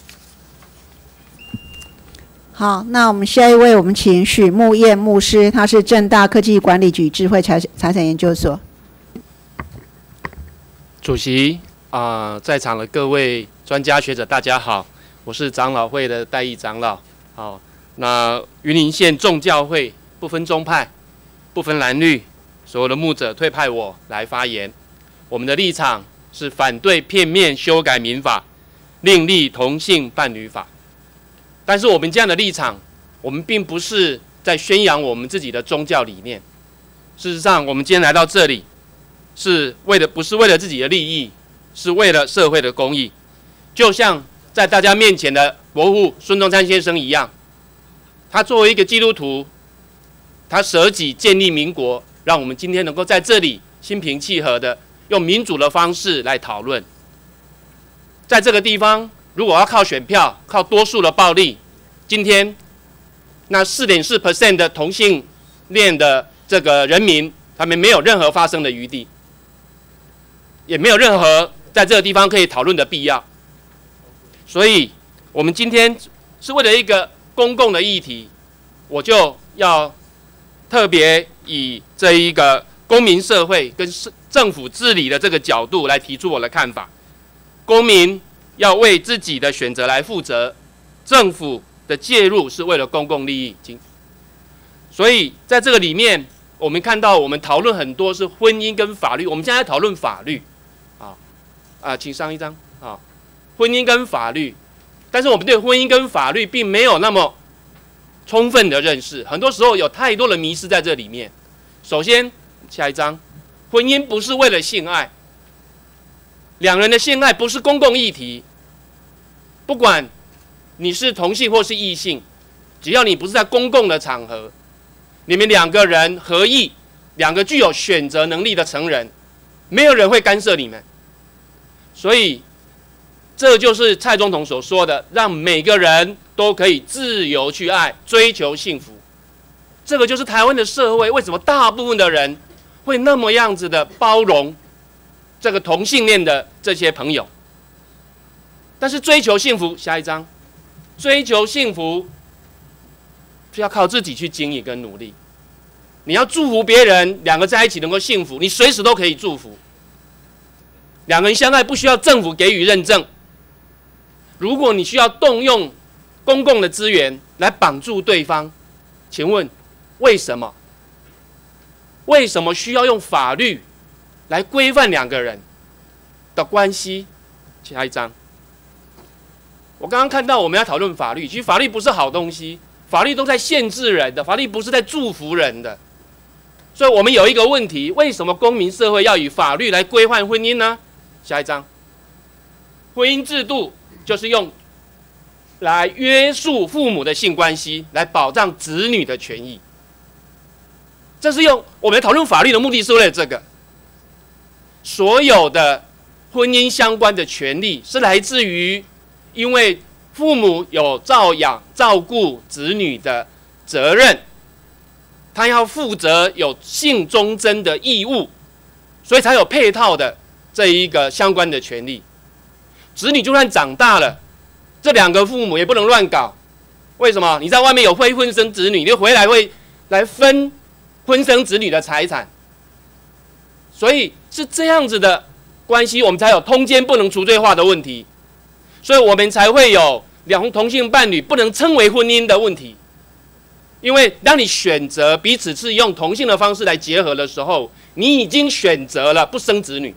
好，那我们下一位，我们请许木燕牧师，他是政大科技管理局智慧财财产研究所主席啊、呃，在场的各位专家学者，大家好，我是长老会的代议长老。好，那云林县众教会不分宗派、不分蓝绿，所有的牧者推派我来发言。我们的立场是反对片面修改民法，另立同性伴侣法。但是我们这样的立场，我们并不是在宣扬我们自己的宗教理念。事实上，我们今天来到这里，是为了不是为了自己的利益，是为了社会的公益。就像在大家面前的国父孙中山先生一样，他作为一个基督徒，他舍己建立民国，让我们今天能够在这里心平气和的用民主的方式来讨论。在这个地方，如果要靠选票、靠多数的暴力，今天那 百分之四点四 的同性恋的这个人民，他们没有任何发声的余地，也没有任何在这个地方可以讨论的必要。所以，我们今天是为了一个公共的议题，我就要特别以这一个公民社会跟政府治理的这个角度来提出我的看法。公民要为自己的选择来负责，政府的介入是为了公共利益。所以在这个里面，我们看到我们讨论很多是婚姻跟法律，我们现在讨论法律，啊啊，请上一张啊，婚姻跟法律，但是我们对婚姻跟法律并没有那么充分的认识，很多时候有太多的迷失在这里面。首先，下一张，婚姻不是为了性爱。两人的性爱不是公共议题，不管你是同性或是异性，只要你不是在公共的场合，你们两个人合意，两个具有选择能力的成人，没有人会干涉你们。所以，这就是蔡总统所说的，让每个人都可以自由去爱，追求幸福。这个就是台湾的社会，为什么大部分的人会那么样子的包容这个同性恋的这些朋友。但是追求幸福，下一章， 追求幸福是要靠自己去经营跟努力。你要祝福别人，两个在一起能够幸福，你随时都可以祝福。两个人相爱不需要政府给予认证。如果你需要动用公共的资源来绑住对方，请问为什么？为什么需要用法律来规范两个人的关系？下一章。我刚刚看到我们要讨论法律，其实法律不是好东西，法律都在限制人的，法律不是在祝福人的。所以我们有一个问题：为什么公民社会要以法律来规范婚姻呢？下一章。婚姻制度就是用来约束父母的性关系，来保障子女的权益。这是用我们讨论法律的目的是为了这个。所有的婚姻相关的权利是来自于，因为父母有照养、照顾子女的责任，他要负责有性忠贞的义务，所以才有配套的这一个相关的权利。子女就算长大了，这两个父母也不能乱搞。为什么？你在外面有非婚生子女，你回来会来分婚生子女的财产。所以是这样子的关系，我们才有通奸不能除罪化的问题，所以我们才会有两同性伴侣不能称为婚姻的问题。因为当你选择彼此是用同性的方式来结合的时候，你已经选择了不生子女。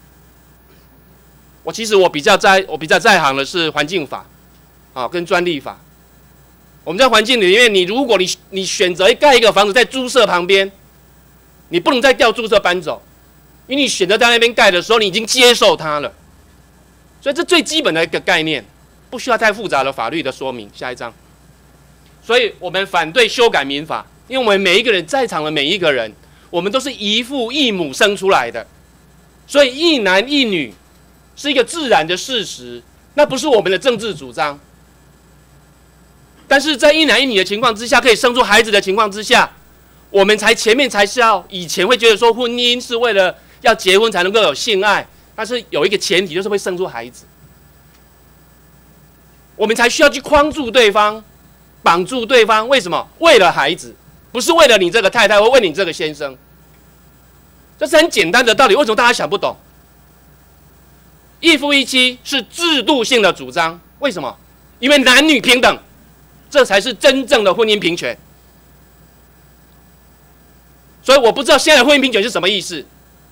我其实我比较在我比较在行的是环境法，啊，跟专利法。我们在环境里面，你如果你你选择盖一个房子在猪舍旁边，你不能再调猪舍搬走。因为你选择在那边盖的时候，你已经接受它了，所以这最基本的一个概念，不需要太复杂的法律的说明。下一章，所以我们反对修改民法，因为我们每一个人在场的每一个人，我们都是一父一母生出来的，所以一男一女是一个自然的事实，那不是我们的政治主张。但是在一男一女的情况之下，可以生出孩子的情况之下，我们才前面才是要以前会觉得说婚姻是为了要结婚才能够有性爱，但是有一个前提就是会生出孩子，我们才需要去框住对方，绑住对方。为什么？为了孩子，不是为了你这个太太或为你这个先生。这是很简单的道理，为什么大家想不懂？一夫一妻是制度性的主张，为什么？因为男女平等，这才是真正的婚姻平权。所以我不知道现在的婚姻平权是什么意思。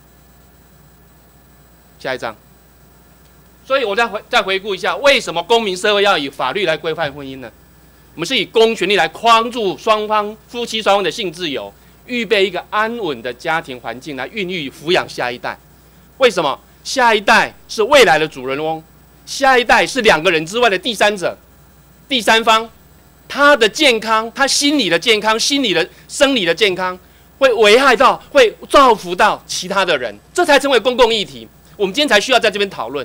下一章。所以我再回再回顾一下，为什么公民社会要以法律来规范婚姻呢？我们是以公权力来框住双方夫妻双方的性自由，预备一个安稳的家庭环境来孕育抚养下一代。为什么？下一代是未来的主人翁，下一代是两个人之外的第三者、第三方，他的健康、他心理的健康、心理的生理的健康，会危害到、会造福到其他的人，这才成为公共议题。我们今天才需要在这边讨论。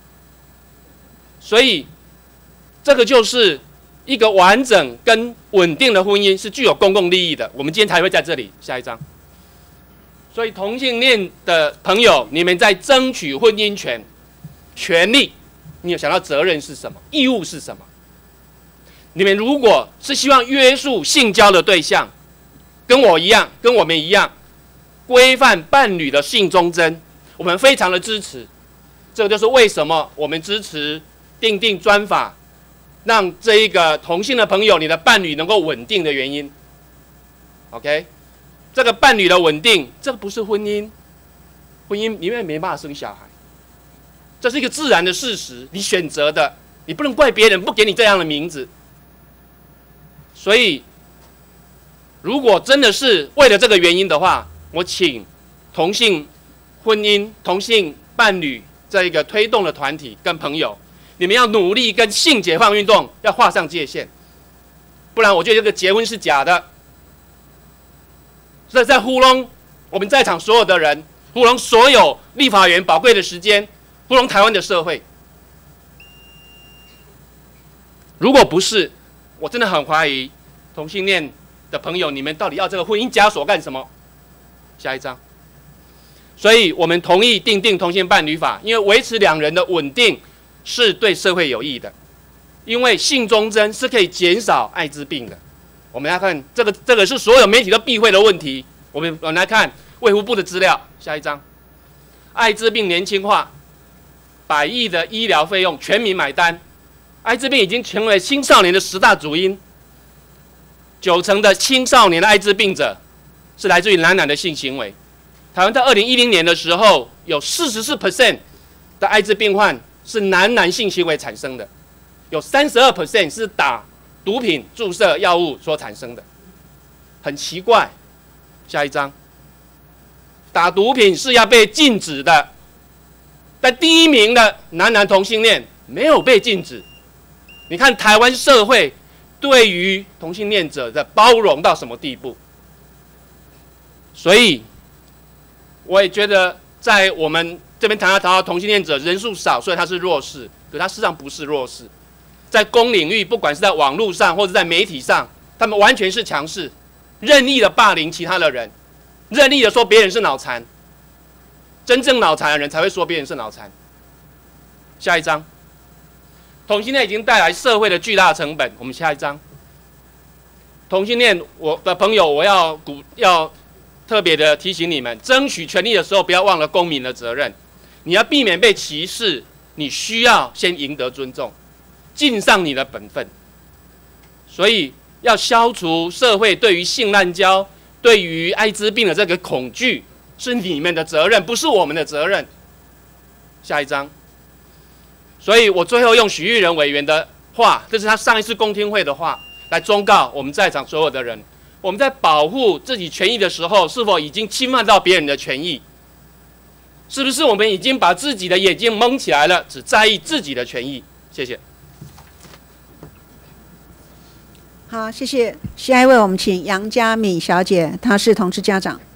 所以，这个就是一个完整跟稳定的婚姻是具有公共利益的。我们今天才会在这里。下一章。所以同性恋的朋友，你们在争取婚姻权、权利，你有想到责任是什么？义务是什么？你们如果是希望约束性交的对象，跟我一样，跟我们一样，规范伴侣的性忠贞，我们非常的支持。这个就是为什么我们支持订定专法，让这一个同性的朋友，你的伴侣能够稳定的原因。OK， 这个伴侣的稳定，这个不是婚姻，婚姻因为没办法生小孩，这是一个自然的事实，你选择的，你不能怪别人不给你这样的名字。所以，如果真的是为了这个原因的话，我请同性婚姻、同性伴侣这一个推动的团体跟朋友，你们要努力跟性解放运动要画上界限，不然我觉得这个结婚是假的。这在糊弄我们在场所有的人，糊弄所有立法员宝贵的时间，糊弄台湾的社会。如果不是，我真的很怀疑同性恋的朋友，你们到底要这个婚姻枷锁干什么？下一章。所以我们同意订定同性伴侣法，因为维持两人的稳定是对社会有益的。 因为性忠贞是可以减少艾滋病的。我们来看这个，这个是所有媒体都避讳的问题。我们我们来看卫福部的资料，下一张，艾滋病年轻化，百亿的医疗费用全民买单，艾滋病已经成为青少年的十大主因，九成的青少年的艾滋病者是来自于男男的性行为。台湾在二零一零年的时候，有四十四 percent 的艾滋病患是男男性行为产生的，有三十二 percent 是打毒品注射药物所产生的，很奇怪。下一张，打毒品是要被禁止的，但第一名的男男同性恋没有被禁止。你看台湾社会对于同性恋者的包容到什么地步？所以，我也觉得在我们这边谈到谈到同性恋者人数少，所以他是弱势，可他事实上不是弱势。在公领域，不管是在网络上或者在媒体上，他们完全是强势，任意的霸凌其他的人，任意的说别人是脑残。真正脑残的人才会说别人是脑残。下一张，同性恋已经带来社会的巨大成本。我们下一张，同性恋，我的朋友，我要鼓要特别的提醒你们，争取权利的时候，不要忘了公民的责任。你要避免被歧视，你需要先赢得尊重。尽上你的本分，所以要消除社会对于性滥交、对于艾滋病的这个恐惧，是你们的责任，不是我们的责任。下一章。所以我最后用许玉仁委员的话，这是他上一次公听会的话，来忠告我们在场所有的人：我们在保护自己权益的时候，是否已经侵犯到别人的权益？是不是我们已经把自己的眼睛蒙起来了，只在意自己的权益？谢谢。 好，谢谢。下一位，我们请杨嘉敏小姐，她是同志家长。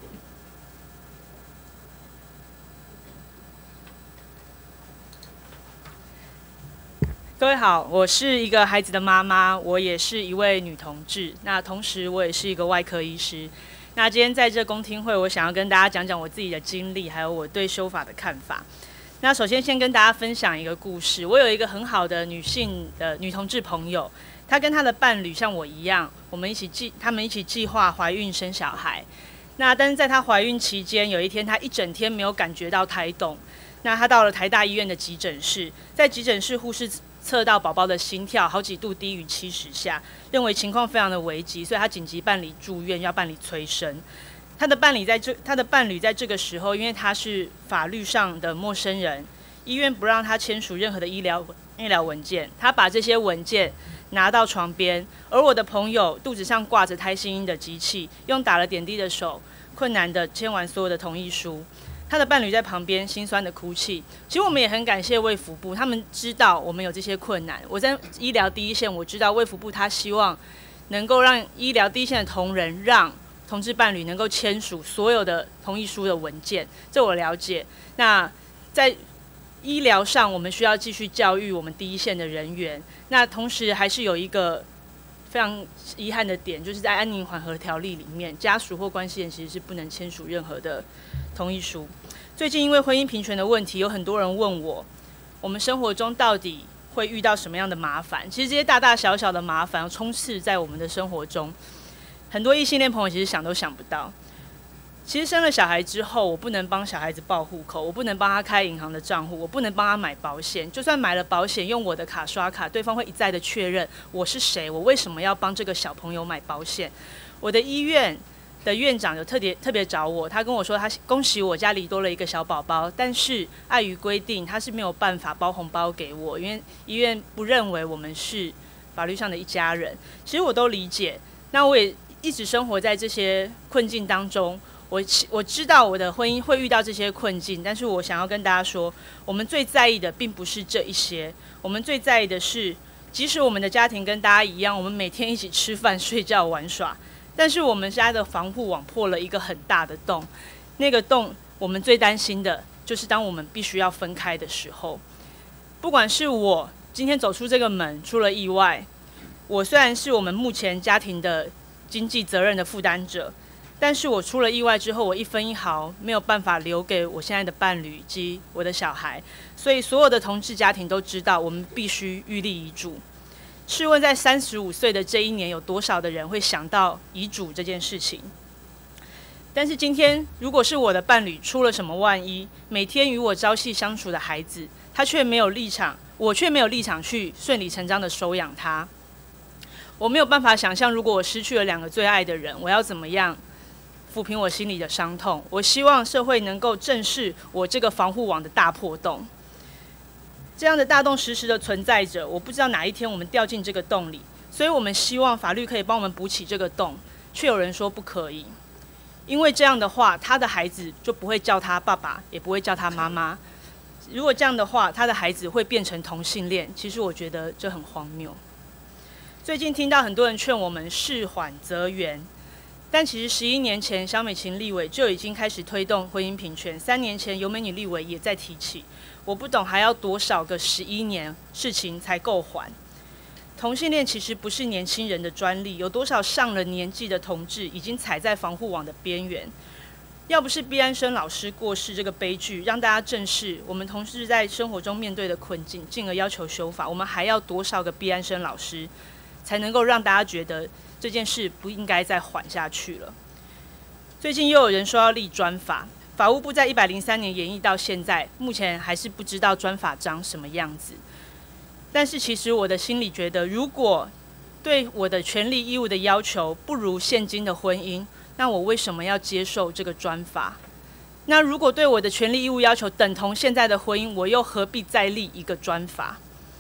各位好，我是一个孩子的妈妈，我也是一位女同志，那同时我也是一个外科医师。那今天在这公听会，我想要跟大家讲讲我自己的经历，还有我对修法的看法。那首先先跟大家分享一个故事，我有一个很好的女性的女同志朋友。她跟她的伴侣像我一样，我们一起计，他们一起计划怀孕生小孩。那但是在她怀孕期间，有一天她一整天没有感觉到胎动。那她到了台大医院的急诊室，在急诊室护士测到宝宝的心跳好几度低于七十下，认为情况非常的危急，所以她紧急办理住院，要办理催生。她的伴侣在这，她的伴侣在这个时候，因为他是法律上的陌生人，医院不让他签署任何的医疗医疗文件，他把这些文件拿到床边，而我的朋友肚子上挂着胎心音的机器，用打了点滴的手，困难的签完所有的同意书。他的伴侣在旁边心酸的哭泣。其实我们也很感谢卫福部，他们知道我们有这些困难。我在医疗第一线，我知道卫福部他希望能够让医疗第一线的同仁，让同志伴侣能够签署所有的同意书的文件，这我了解。那在医疗上，我们需要继续教育我们第一线的人员。那同时还是有一个非常遗憾的点，就是在安宁缓和条例里面，家属或关系人其实是不能签署任何的同意书。最近因为婚姻平权的问题，有很多人问我，我们生活中到底会遇到什么样的麻烦？其实这些大大小小的麻烦充斥在我们的生活中，很多异性恋朋友其实想都想不到。其实生了小孩之后，我不能帮小孩子报户口，我不能帮他开银行的账户，我不能帮他买保险。就算买了保险，用我的卡刷卡，对方会一再的确认我是谁，我为什么要帮这个小朋友买保险。我的医院的院长有特别特别找我，他跟我说他恭喜我家里多了一个小宝宝，但是碍于规定，他是没有办法包红包给我，因为医院不认为我们是法律上的一家人。其实我都理解，那我也一直生活在这些困境当中。我我知道我的婚姻会遇到这些困境，但是我想要跟大家说，我们最在意的并不是这一些，我们最在意的是，即使我们的家庭跟大家一样，我们每天一起吃饭、睡觉、玩耍，但是我们家的防护网破了一个很大的洞，那个洞我们最担心的就是当我们必须要分开的时候，不管是我今天走出这个门出了意外，我虽然是我们目前家庭的经济责任的负担者。 但是我出了意外之后，我一分一毫没有办法留给我现在的伴侣及我的小孩，所以所有的同志家庭都知道，我们必须预立遗嘱。试问，在三十五岁的这一年，有多少的人会想到遗嘱这件事情？但是今天，如果是我的伴侣出了什么万一，每天与我朝夕相处的孩子，他却没有立场，我却没有立场去顺理成章的收养他。我没有办法想象，如果我失去了两个最爱的人，我要怎么样抚平我心里的伤痛。我希望社会能够正视我这个防护网的大破洞，这样的大洞时时的存在着，我不知道哪一天我们掉进这个洞里，所以我们希望法律可以帮我们补起这个洞，却有人说不可以，因为这样的话，他的孩子就不会叫他爸爸，也不会叫他妈妈。如果这样的话，他的孩子会变成同性恋，其实我觉得这很荒谬。最近听到很多人劝我们事缓则圆，但其实十一年前萧美琴立委就已经开始推动婚姻平权，三年前尤美女立委也在提起。我不懂还要多少个十一年事情才够缓。同性恋其实不是年轻人的专利，有多少上了年纪的同志已经踩在防护网的边缘。要不是毕安生老师过世这个悲剧，让大家正视我们同志在生活中面对的困境，进而要求修法，我们还要多少个毕安生老师，才能够让大家觉得这件事不应该再缓下去了？最近又有人说要立专法，法务部在一百零三年研议到现在，目前还是不知道专法长什么样子。但是其实我的心里觉得，如果对我的权利义务的要求不如现今的婚姻，那我为什么要接受这个专法？那如果对我的权利义务要求等同现在的婚姻，我又何必再立一个专法？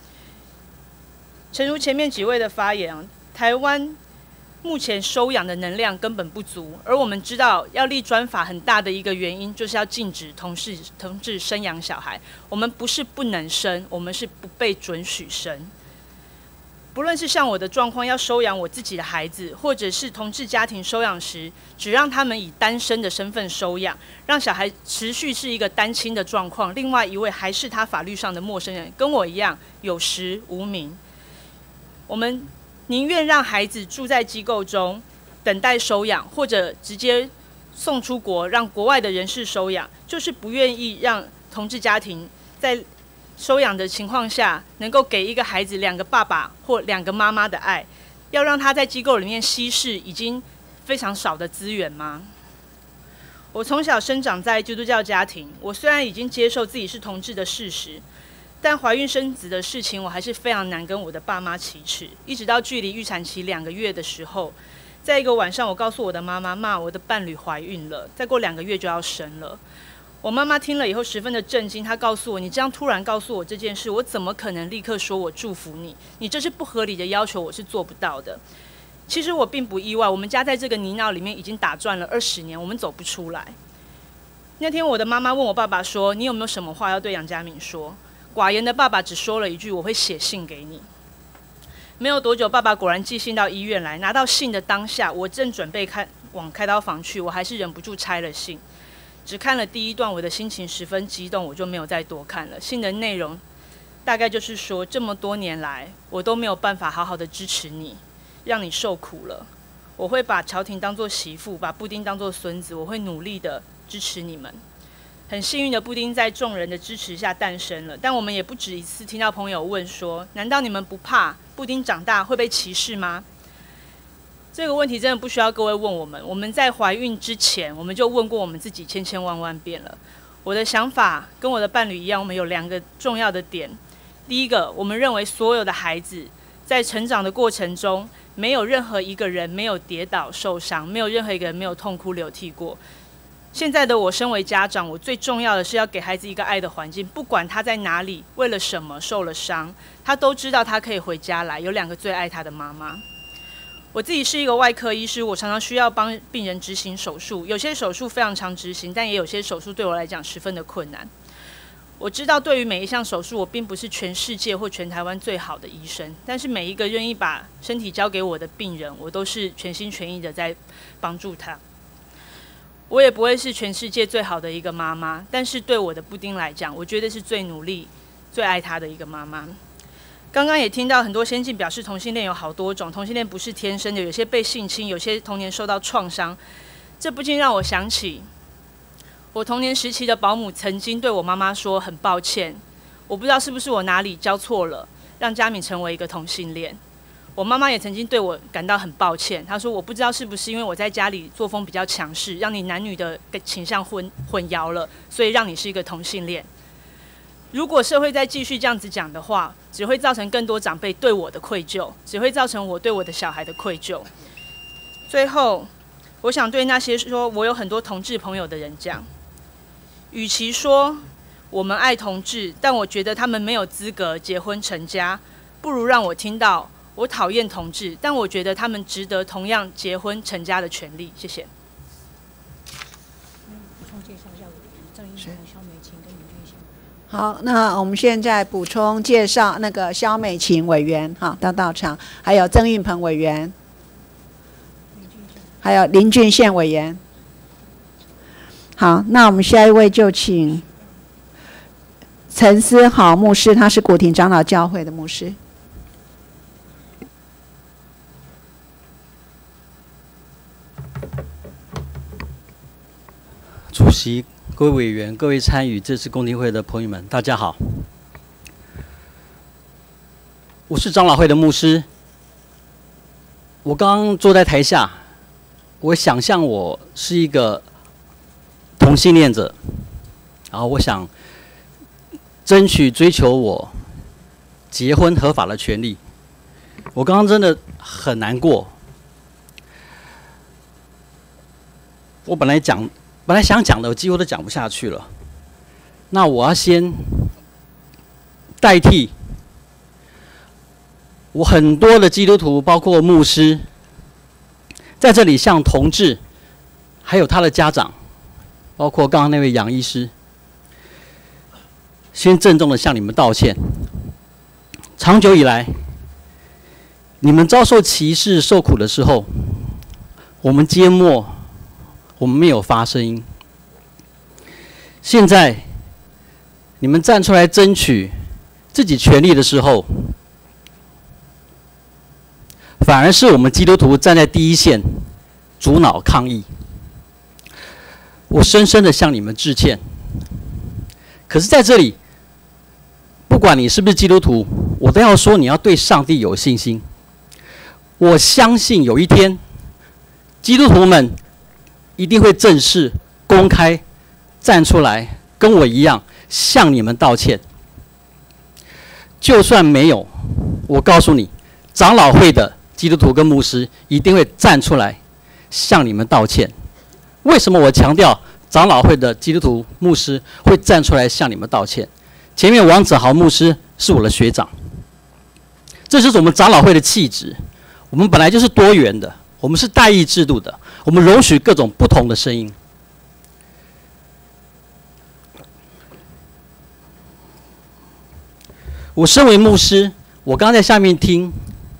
诚如前面几位的发言，台湾目前收养的能量根本不足，而我们知道要立专法很大的一个原因，就是要禁止同志同志生养小孩。我们不是不能生，我们是不被准许生。不论是像我的状况要收养我自己的孩子，或者是同志家庭收养时，只让他们以单身的身份收养，让小孩持续是一个单亲的状况，另外一位还是他法律上的陌生人，跟我一样有实无名。我们宁愿让孩子住在机构中等待收养，或者直接送出国让国外的人士收养，就是不愿意让同志家庭在收养的情况下能够给一个孩子两个爸爸或两个妈妈的爱，要让他在机构里面稀释已经非常少的资源吗？我从小生长在基督教家庭，我虽然已经接受自己是同志的事实，但怀孕生子的事情我还是非常难跟我的爸妈启齿，一直到距离预产期两个月的时候，在一个晚上我告诉我的妈妈，妈，我的伴侣怀孕了，再过两个月就要生了。我妈妈听了以后十分的震惊，她告诉我，你这样突然告诉我这件事，我怎么可能立刻说我祝福你？你这是不合理的要求，我是做不到的。其实我并不意外，我们家在这个泥淖里面已经打转了二十年，我们走不出来。那天我的妈妈问我爸爸说，你有没有什么话要对杨家敏说？寡言的爸爸只说了一句，我会写信给你。没有多久，爸爸果然寄信到医院来，拿到信的当下，我正准备开往开刀房去，我还是忍不住拆了信。只看了第一段，我的心情十分激动，我就没有再多看了。信的内容大概就是说，这么多年来我都没有办法好好的支持你，让你受苦了。我会把乔婷当作媳妇，把布丁当作孙子，我会努力的支持你们。很幸运的，布丁在众人的支持下诞生了，但我们也不止一次听到朋友问说，难道你们不怕布丁长大会被歧视吗？这个问题真的不需要各位问我们，我们在怀孕之前我们就问过我们自己千千万万遍了。我的想法跟我的伴侣一样，我们有两个重要的点。第一个，我们认为所有的孩子在成长的过程中，没有任何一个人没有跌倒受伤，没有任何一个人没有痛哭流涕过。现在的我身为家长，我最重要的是要给孩子一个爱的环境，不管他在哪里，为了什么受了伤，他都知道他可以回家来，有两个最爱他的妈妈。我自己是一个外科医师，我常常需要帮病人执行手术，有些手术非常常执行，但也有些手术对我来讲十分的困难。我知道对于每一项手术，我并不是全世界或全台湾最好的医生，但是每一个愿意把身体交给我的病人，我都是全心全意的在帮助他。我也不会是全世界最好的一个妈妈，但是对我的布丁来讲，我觉得是最努力、最爱他的一个妈妈。刚刚也听到很多先进表示同性恋有好多种，同性恋不是天生的，有些被性侵，有些童年受到创伤。 这不禁让我想起，我童年时期的保姆曾经对我妈妈说很抱歉，我不知道是不是我哪里教错了，让佳敏成为一个同性恋。我妈妈也曾经对我感到很抱歉，她说我不知道是不是因为我在家里作风比较强势，让你男女的倾向混混淆了，所以让你是一个同性恋。如果社会再继续这样子讲的话，只会造成更多长辈对我的愧疚，只会造成我对我的小孩的愧疚。最后，我想对那些说我有很多同志朋友的人讲，与其说我们爱同志，但我觉得他们没有资格结婚成家，不如让我听到我讨厌同志，但我觉得他们值得同样结婚成家的权利。谢谢。 好，那我们现在补充介绍那个萧美琴委员，好，到到场，还有曾运鹏委员，还有林俊宪委员。好，那我们下一位就请陈思豪牧师，他是古亭长老教会的牧师。 主席、各位委员、各位参与这次公听会的朋友们，大家好。我是长老会的牧师。我刚刚坐在台下，我想象我是一个同性恋者，然后我想争取追求我结婚合法的权利。我刚刚真的很难过。我本来讲。本来想讲的，我几乎都讲不下去了。那我要先代替我很多的基督徒，包括牧师，在这里向同志，还有他的家长，包括刚刚那位杨医师，先郑重的向你们道歉。长久以来，你们遭受歧视、受苦的时候，我们缄默。我们没有发声音。现在，你们站出来争取自己权利的时候，反而是我们基督徒站在第一线，阻挠抗议。我深深的向你们致歉。可是在这里，不管你是不是基督徒，我都要说你要对上帝有信心。我相信有一天，基督徒们一定会正式、公开站出来，跟我一样向你们道歉。就算没有，我告诉你，长老会的基督徒跟牧师一定会站出来向你们道歉。为什么我强调长老会的基督徒牧师会站出来向你们道歉？前面王子豪牧师是我的学长，这就是我们长老会的气质。我们本来就是多元的，我们是代议制度的。我们容许各种不同的声音。我身为牧师，我刚刚在下面听，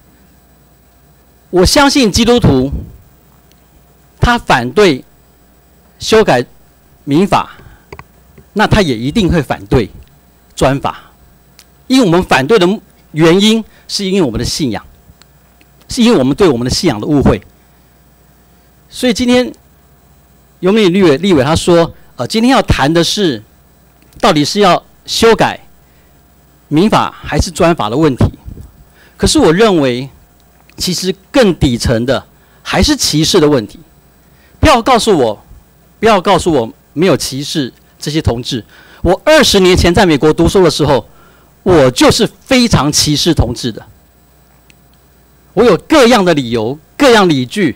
我相信基督徒他反对修改民法，那他也一定会反对专法，因为我们反对的原因是因为我们的信仰，是因为我们对我们的信仰的误会。所以今天尤美立委立委他说，呃，今天要谈的是，到底是要修改民法还是专法的问题。可是我认为，其实更底层的还是歧视的问题。不要告诉我，不要告诉我没有歧视这些同志。我二十年前在美国读书的时候，我就是非常歧视同志的。我有各样的理由，各样理据。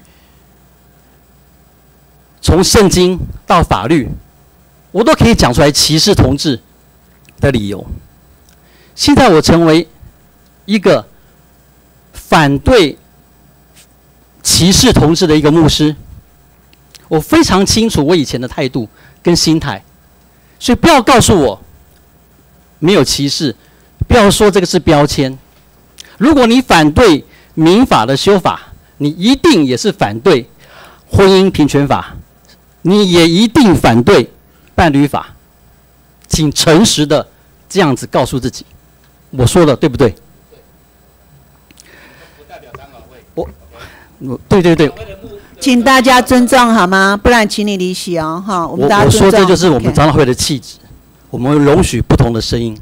从圣经到法律，我都可以讲出来歧视同志的理由。现在我成为一个反对歧视同志的一个牧师，我非常清楚我以前的态度跟心态，所以不要告诉我没有歧视，不要说这个是标签。如果你反对民法的修法，你一定也是反对婚姻平权法。你也一定反对伴侣法，请诚实的这样子告诉自己，我说的对不对？我，我，对对对， 请大家尊重好吗？不然请你离席哦，哈，我们我大家尊重。 我说这就是我们 OK 长老会的气质，我们容许不同的声音，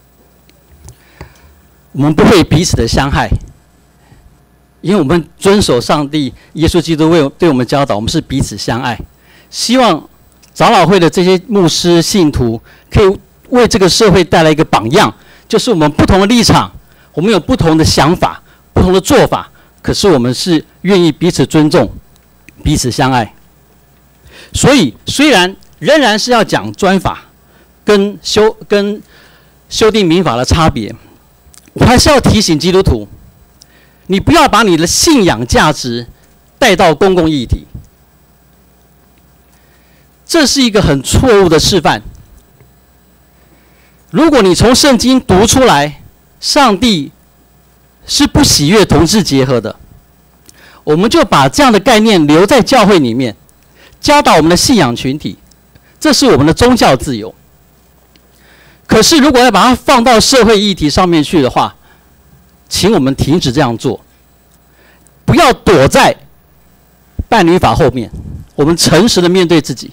我们不会彼此的相害，因为我们遵守上帝、耶稣基督为对我们教导，我们是彼此相爱。希望长老会的这些牧师、信徒可以为这个社会带来一个榜样，就是我们不同的立场，我们有不同的想法、不同的做法，可是我们是愿意彼此尊重、彼此相爱。所以，虽然仍然是要讲专法跟修跟修订民法的差别，我还是要提醒基督徒，你不要把你的信仰价值带到公共议题，这是一个很错误的示范。如果你从圣经读出来，上帝是不喜悦同志结合的，我们就把这样的概念留在教会里面，教导我们的信仰群体，这是我们的宗教自由。可是如果要把它放到社会议题上面去的话，请我们停止这样做，不要躲在伴侣法后面，我们诚实的面对自己。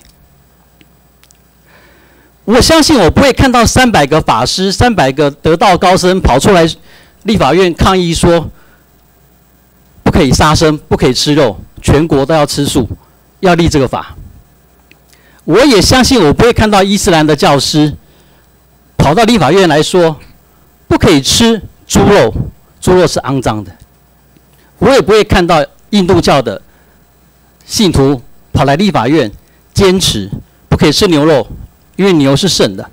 我相信我不会看到三百个法师、三百个得道高僧跑出来立法院抗议说，不可以杀生，不可以吃肉，全国都要吃素，要立这个法。我也相信我不会看到伊斯兰的教师跑到立法院来说，不可以吃猪肉，猪肉是肮脏的。我也不会看到印度教的信徒跑来立法院坚持不可以吃牛肉，因为牛是圣的。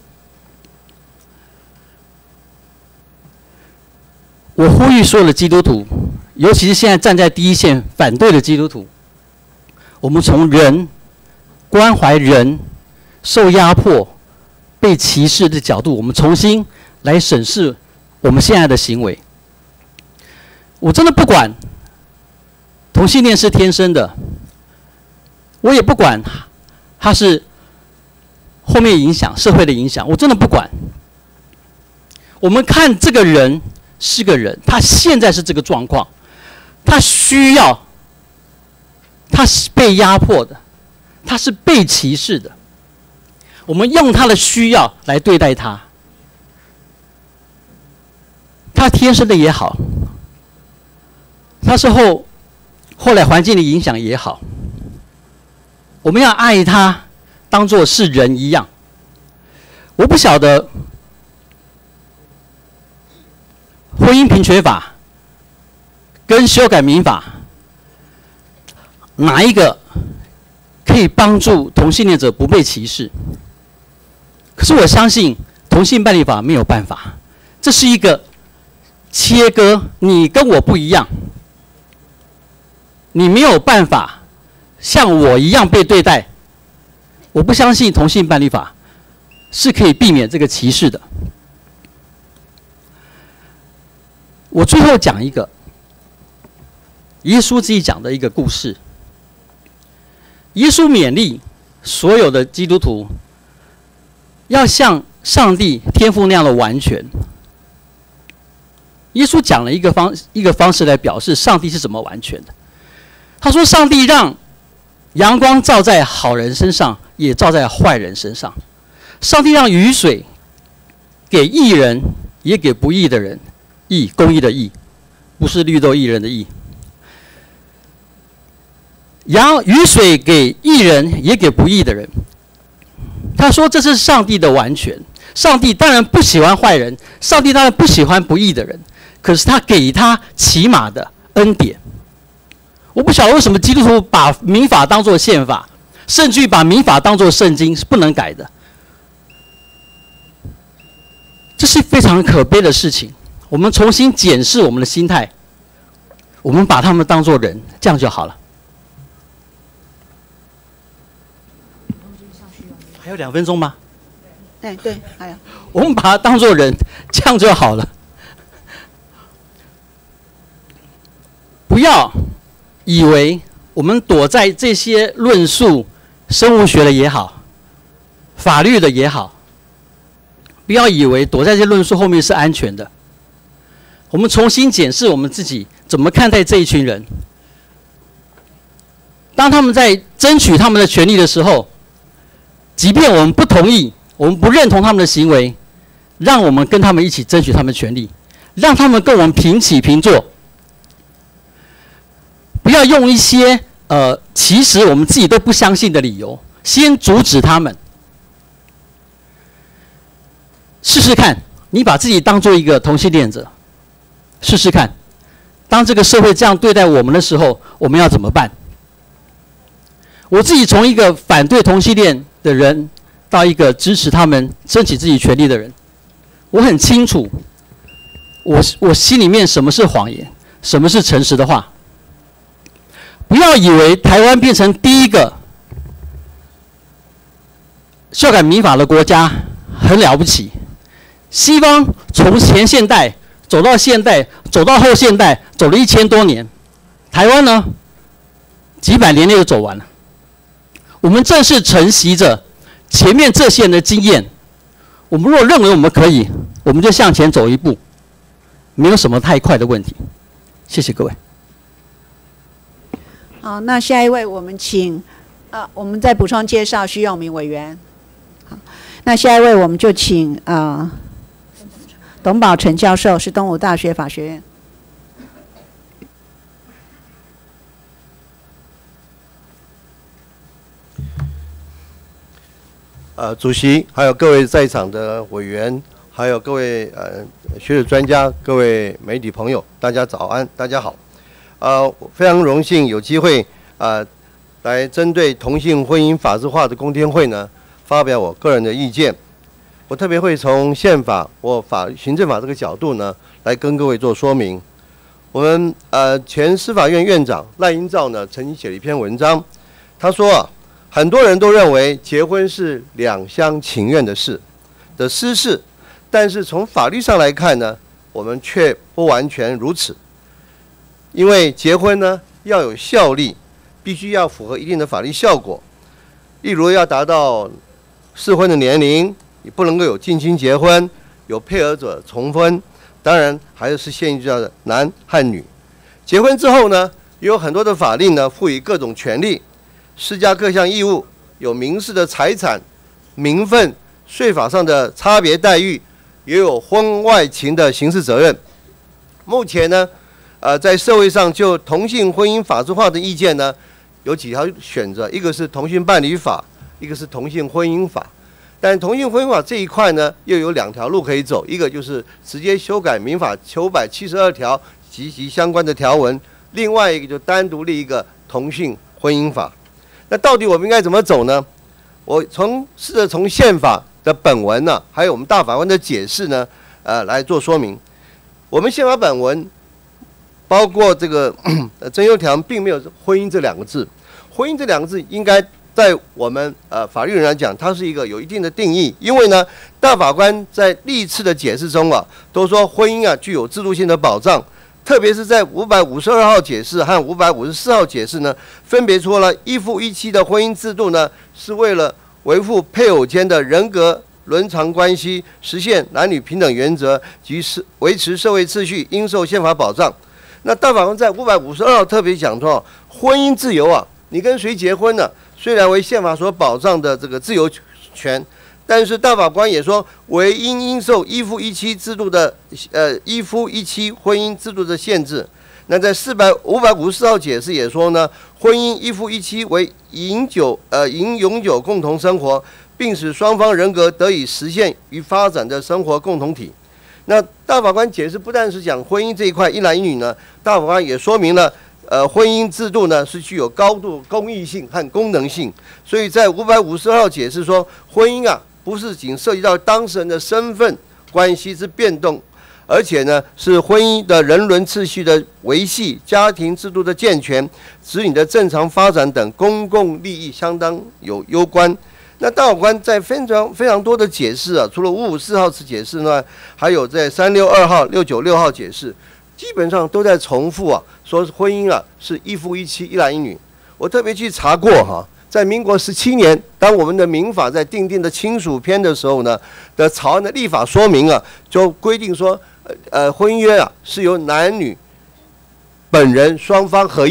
我呼吁所有的基督徒，尤其是现在站在第一线反对的基督徒，我们从人关怀人受压迫、被歧视的角度，我们重新来审视我们现在的行为。我真的不管同性恋是天生的，我也不管他是后面影响社会的影响，我真的不管。我们看这个人是个人，他现在是这个状况，他需要，他是被压迫的，他是被歧视的，我们用他的需要来对待他。他天生的也好，他是后后来环境的影响也好，我们要爱他，当作是人一样。我不晓得婚姻平权法跟修改民法哪一个可以帮助同性恋者不被歧视？可是我相信同性伴侣法没有办法，这是一个切割，你跟我不一样，你没有办法像我一样被对待。我不相信同性伴侣法是可以避免这个歧视的。我最后讲一个耶稣自己讲的一个故事。耶稣勉励所有的基督徒要像上帝天父那样的完全。耶稣讲了一个方一个方式来表示上帝是怎么完全的。他说：“上帝让阳光照在好人身上，也照在坏人身上。上帝让雨水给义人，也给不义的人。义，公义的义，不是绿豆薏仁的义。阳雨水给义人，也给不义的人。他说这是上帝的完全。上帝当然不喜欢坏人，上帝当然不喜欢不义的人，可是他给他起码的恩典。我不晓得为什么基督徒把民法当作宪法，甚至于把民法当作圣经，是不能改的。这是非常可悲的事情。我们重新检视我们的心态，我们把他们当作人，这样就好了。还有两分钟吗？ 哎，对，还有。 我们把他当作人，这样就好了。不要以为我们躲在这些论述，生物学的也好，法律的也好，不要以为躲在这些论述后面是安全的。我们重新检视我们自己怎么看待这一群人。 当他们在争取他们的权利的时候，即便我们不同意，我们不认同他们的行为，让我们跟他们一起争取他们的权利，让他们跟我们平起平坐，不要用一些呃其实我们自己都不相信的理由，先阻止他们。试试看，你把自己当做一个同性恋者，试试看，当这个社会这样对待我们的时候，我们要怎么办？我自己从一个反对同性恋的人，到一个支持他们争取自己权利的人，我很清楚，我我心里面什么是谎言，什么是诚实的话。不要以为台湾变成第一个修改民法的国家很了不起。西方从前现代走到现代，走到后现代，走了一千多年。台湾呢，几百年内就走完了。我们正是承袭着前面这些人的经验。我们若认为我们可以，我们就向前走一步，没有什么太快的问题。谢谢各位。 好，那下一位我们请，呃，我们再补充介绍徐永明委员。好，那下一位我们就请呃。董宝成教授是东吴大学法学院。 呃，主席，还有各位在场的委员，还有各位呃学者专家，各位媒体朋友，大家早安，大家好。呃，非常荣幸有机会呃来针对同性婚姻法制化的公听会呢，发表我个人的意见。我特别会从宪法或法行政法这个角度呢，来跟各位做说明。我们呃前司法院院长赖英照呢，曾经写了一篇文章，他说啊，很多人都认为结婚是两厢情愿的事的私事，但是从法律上来看呢，我们却不完全如此。因为结婚呢要有效力，必须要符合一定的法律效果，例如要达到适婚的年龄。也不能够有近亲结婚，有配偶者重婚，当然还是限制到男和女。结婚之后呢，也有很多的法令呢赋予各种权利，施加各项义务，有民事的财产、名分、税法上的差别待遇，也有婚外情的刑事责任。目前呢，呃，在社会上就同性婚姻法制化的意见呢，有几条选择，一个是同性伴侣法，一个是同性婚姻法。但同性婚姻法这一块呢，又有两条路可以走，一个就是直接修改民法九百七十二条及其相关的条文，另外一个就单独立一个同性婚姻法。那到底我们应该怎么走呢？我从试着从宪法的本文呢、啊，还有我们大法官的解释呢，呃，来做说明。我们宪法本文包括这个征修条并没有婚姻这两个字，婚姻这两个字应该。在我们呃法律人来讲，它是一个有一定的定义，因为呢，大法官在历次的解释中啊，都说婚姻啊具有制度性的保障，特别是在五百五十二号解释和五百五十四号解释呢，分别说了一夫一妻的婚姻制度呢，是为了维护配偶间的人格伦常关系，实现男女平等原则及是维持社会秩序，应受宪法保障。那大法官在五百五十二号特别讲说，婚姻自由啊，你跟谁结婚呢？虽然为宪法所保障的这个自由权，但是大法官也说，唯因应受一夫一妻制度的呃一夫一妻婚姻制度的限制。那在四百五百五十四号解释也说呢，婚姻一夫一妻为永久呃应永久共同生活，并使双方人格得以实现与发展的生活共同体。那大法官解释不但是讲婚姻这一块一男一女呢，大法官也说明了。呃，婚姻制度呢是具有高度公益性和功能性，所以在五百五十二号解释说，婚姻啊不是仅涉及到当事人的身份关系之变动，而且呢是婚姻的人伦秩序的维系、家庭制度的健全、子女的正常发展等公共利益相当有攸关。那大法官在非常非常多的解释啊，除了五五四号次解释呢，还有在三六二号、六九六号解释。基本上都在重复啊，说婚姻啊是一夫一妻一男一女。我特别去查过哈，在民国十七年，当我们的民法在订定的亲属篇的时候呢，的草案的立法说明啊，就规定说，呃呃，婚约啊是由男女本人双方合意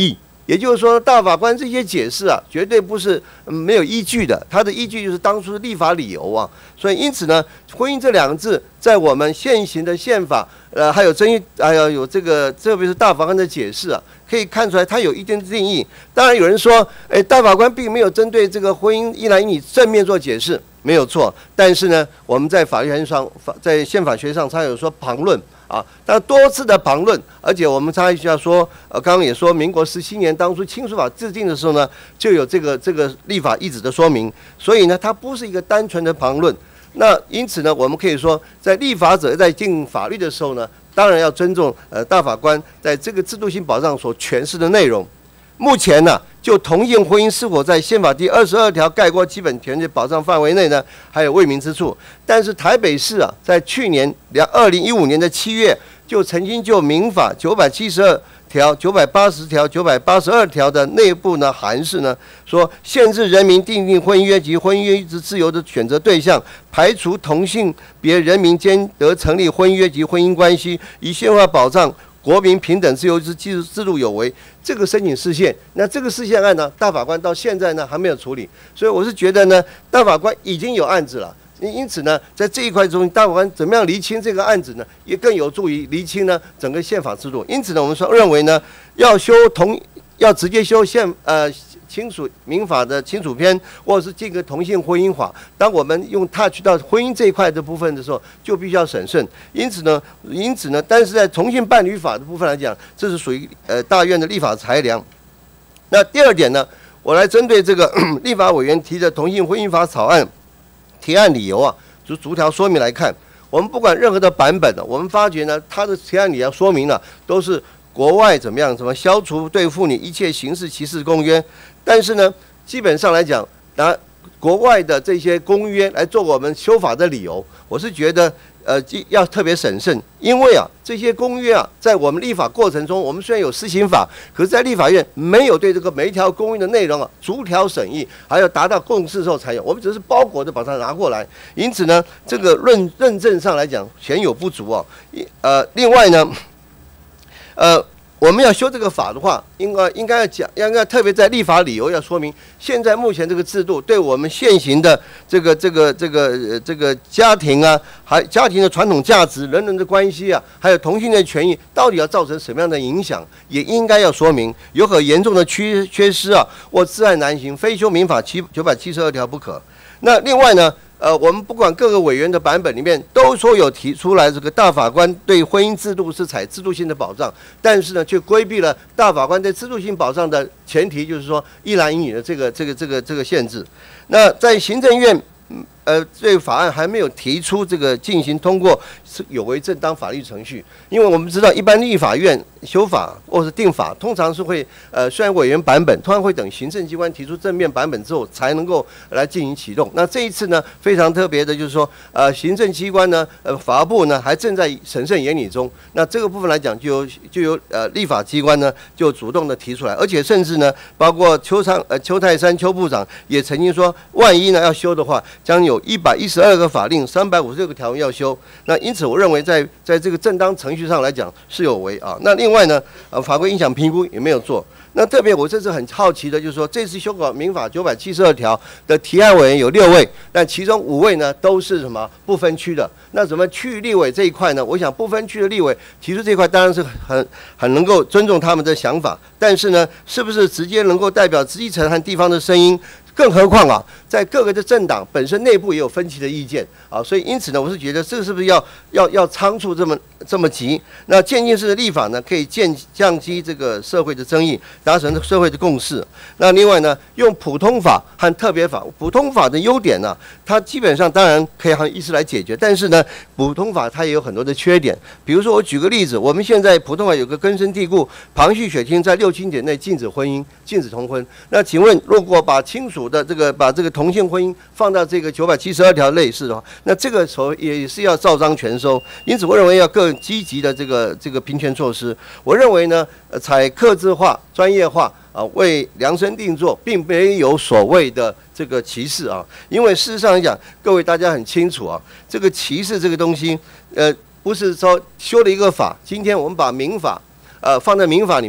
也就是说，大法官这些解释啊，绝对不是、嗯、没有依据的，它的依据就是当初的立法理由啊。所以因此呢，婚姻这两个字在我们现行的宪法，呃，还有争议，还有有这个，特别是大法官的解释啊，可以看出来它有一定的定义。当然有人说，哎，大法官并没有针对这个婚姻一男一女正面做解释，没有错。但是呢，我们在法律学上，在宪法学上，它有说旁论。啊，但多次的旁论，而且我们插一下说，呃，刚刚也说，民国十七年当初亲属法制定的时候呢，就有这个这个立法意旨的说明，所以呢，它不是一个单纯的旁论。那因此呢，我们可以说，在立法者在定法律的时候呢，当然要尊重呃大法官在这个制度性保障所诠释的内容。目前呢，就同性婚姻是否在宪法第二十二条概括基本权利保障范围内呢，还有未明之处。但是台北市啊，在去年两二零一五年的七月，就曾经就民法九百七十二条、九百八十条、九百八十二条的内部呢函释呢，说限制人民订定婚约及婚约之自由的选择对象，排除同性别人民间得成立婚约及婚姻关系，以宪法保障国民平等自由之制度有为，这个申请释宪。那这个释宪案呢，大法官到现在呢还没有处理，所以我是觉得呢，大法官已经有案子了。因此呢，在这一块中，大法官怎么样厘清这个案子呢，也更有助于厘清呢整个宪法制度。因此呢，我们说认为呢，要修同要直接修宪呃亲属民法的亲属篇，或者是这个同性婚姻法，当我们用 touch 到婚姻这一块的部分的时候，就必须要审慎。因此呢，因此呢，但是在同性伴侣法的部分来讲，这是属于呃大院的立法裁量。那第二点呢，我来针对这个立法委员提的同性婚姻法草案提案理由啊，就逐条说明来看。我们不管任何的版本呢，我们发觉呢，它的提案理由说明呢，都是国外怎么样，怎么消除对妇女一切形式歧视公约。但是呢，基本上来讲，拿国外的这些公约来做我们修法的理由，我是觉得呃要特别审慎，因为啊这些公约啊，在我们立法过程中，我们虽然有施行法，可是在立法院没有对这个每一条公约的内容啊逐条审议，还要达到共识之后才有，我们只是包裹的把它拿过来，因此呢，这个论认证上来讲显有不足哦。呃，另外呢，呃。我们要修这个法的话，应该应该要讲，应该特别在立法理由要说明，现在目前这个制度对我们现行的这个这个这个呃这个家庭啊，还家庭的传统价值、人人的关系啊，还有同性恋权益，到底要造成什么样的影响，也应该要说明，有很严重的缺缺失啊，或自案难行，非修民法七九百七十二条不可。那另外呢？呃，我们不管各个委员的版本里面都说有提出来，这个大法官对婚姻制度是采制度性的保障，但是呢，却规避了大法官对制度性保障的前提，就是说一男一女的这个这个这个这个限制。那在行政院。呃，这个法案还没有提出这个进行通过是有违正当法律程序，因为我们知道一般立法院修法或是定法，通常是会呃，虽然委员版本通常会等行政机关提出正面版本之后才能够来进行启动。那这一次呢，非常特别的就是说，呃，行政机关呢，呃，法务部呢还正在审慎研拟中。那这个部分来讲，就由就由呃立法机关呢就主动的提出来，而且甚至呢，包括邱昌呃邱泰山邱部长也曾经说，万一呢要修的话，将有一百一十二个法令，三百五十六个条文要修。那因此，我认为在在这个正当程序上来讲是有违啊。那另外呢，呃，法规影响评估也没有做。那特别我这次很好奇的，就是说这次修改民法九百七十二条的提案委员有六位，但其中五位呢都是什么不分区的。那怎么区域立委这一块呢？我想不分区的立委提出这一块当然是很很能够尊重他们的想法，但是呢，是不是直接能够代表基层和地方的声音？更何况啊，在各个的政党本身内部也有分歧的意见啊，所以因此呢，我是觉得这个是不是要要要仓促这么这么急？那渐进式的立法呢，可以降降低这个社会的争议，达成社会的共识。那另外呢，用普通法和特别法，普通法的优点呢、啊，它基本上当然可以按意思来解决，但是呢，普通法它也有很多的缺点。比如说，我举个例子，我们现在普通法有个根深蒂固，旁系血亲在六亲点内禁止婚姻、禁止同婚。那请问，如果把亲属的这个把这个同性婚姻放到这个九百七十二条类似的话，那这个时候也是要照章全收。因此，我认为要更积极的这个这个平权措施。我认为呢，呃、采客制化、专业化啊，为量身定做，并没有所谓的这个歧视啊。因为事实上来讲，各位大家很清楚啊，这个歧视这个东西，呃，不是说修了一个法，今天我们把民法呃放在民法里面。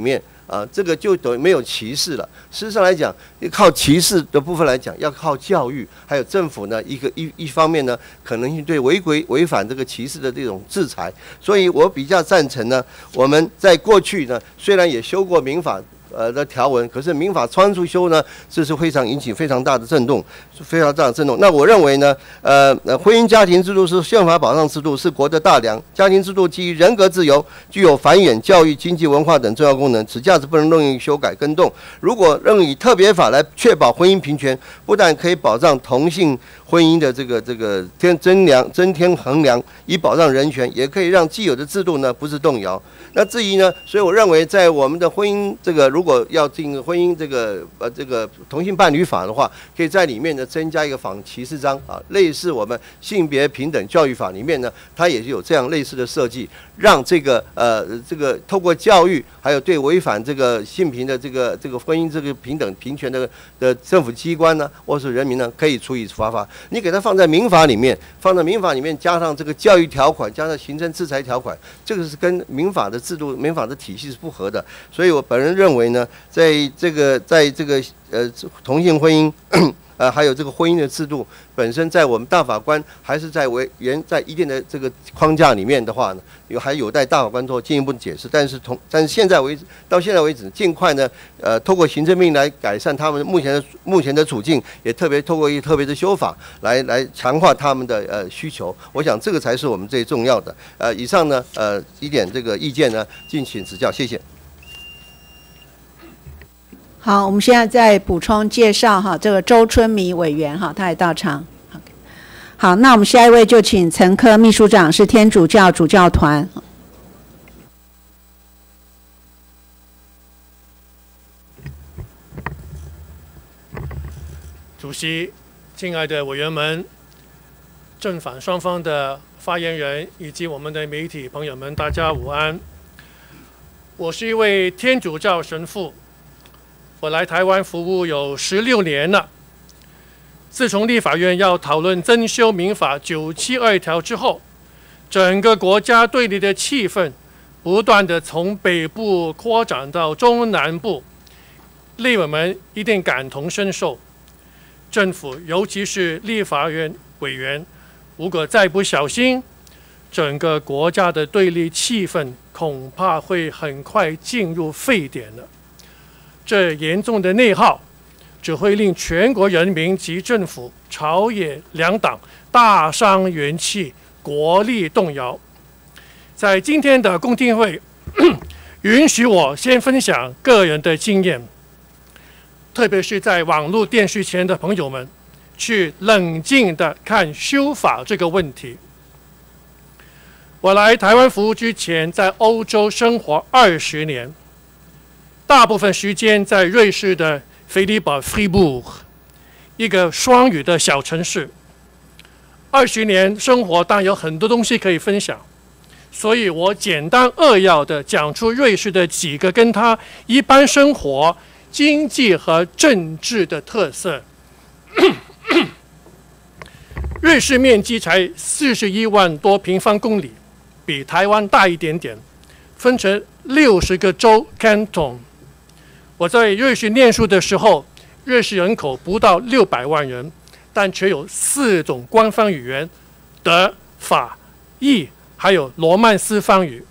啊，这个就等于没有歧视了。事实上来讲，靠歧视的部分来讲，要靠教育，还有政府呢一个一一方面呢，可能性对违规违反这个歧视的这种制裁。所以我比较赞成呢，我们在过去呢，虽然也修过民法。呃的条文，可是民法穿出修呢，这是非常引起非常大的震动，非常大的震动。那我认为呢，呃呃，婚姻家庭制度是宪法保障制度，是国的大梁。家庭制度基于人格自由，具有繁衍、教育、经济、文化等重要功能，此价值不能任意修改更动。如果任以特别法来确保婚姻平权，不但可以保障同性婚姻的这个这个天增量增添衡量，以保障人权，也可以让既有的制度呢不是动摇。那至于呢，所以我认为在我们的婚姻这个如果要进行婚姻这个呃这个同性伴侣法的话，可以在里面呢增加一个反歧视章啊，类似我们性别平等教育法里面呢，它也是有这样类似的设计，让这个呃这个透过教育，还有对违反这个性平的这个这个婚姻这个平等平权的的政府机关呢，或是人民呢，可以处以罚罚。你给它放在民法里面，放在民法里面加上这个教育条款，加上行政制裁条款，这个是跟民法的制度、民法的体系是不合的。所以我本人认为呢，在这个在这个呃同性婚姻。呃，还有这个婚姻的制度本身，在我们大法官还是在为原在一定的这个框架里面的话呢，有还有待大法官做进一步的解释。但是同但是现在为止，到现在为止，尽快呢，呃，透过行政命令来改善他们目前的目前的处境，也特别透过一特别的修法来来强化他们的呃需求。我想这个才是我们最重要的。呃，以上呢，呃一点这个意见呢，敬请指教，谢谢。 好，我们现在再补充介绍哈，这个周春米委员哈，他也到场。好，那我们下一位就请陈科秘书长，是天主教主教团。 主席，敬爱的委员们，正反双方的发言人以及我们的媒体朋友们，大家午安。我是一位天主教神父。我来台湾服务有十六年了。自从立法院要讨论增修民法九七二条之后，整个国家对立的气氛不断的从北部扩展到中南部，立委们一定感同身受。政府尤其是立法院委员，如果再不小心，整个国家的对立气氛恐怕会很快进入沸点了。这严重的内耗只会令全国人民及政府、朝野两党大伤元气，国力动摇。在今天的公听会，允许我先分享个人的经验，特别是在网络电视前的朋友们，去冷静地看修法这个问题。我来台湾服务之前，在欧洲生活二十年。大部分时间在瑞士的菲利堡 （Fribourg）， 一个双语的小城市。二十年生活，当然有很多东西可以分享，所以我简单扼要的讲出瑞士的几个跟它一般生活、经济和政治的特色。瑞士面积才四十一万多平方公里，比台湾大一点点，分成六十个州 （canton）。我在瑞士念书的时候，瑞士人口不到六百万人，但却有四种官方语言：德、法、意，还有罗曼斯方语。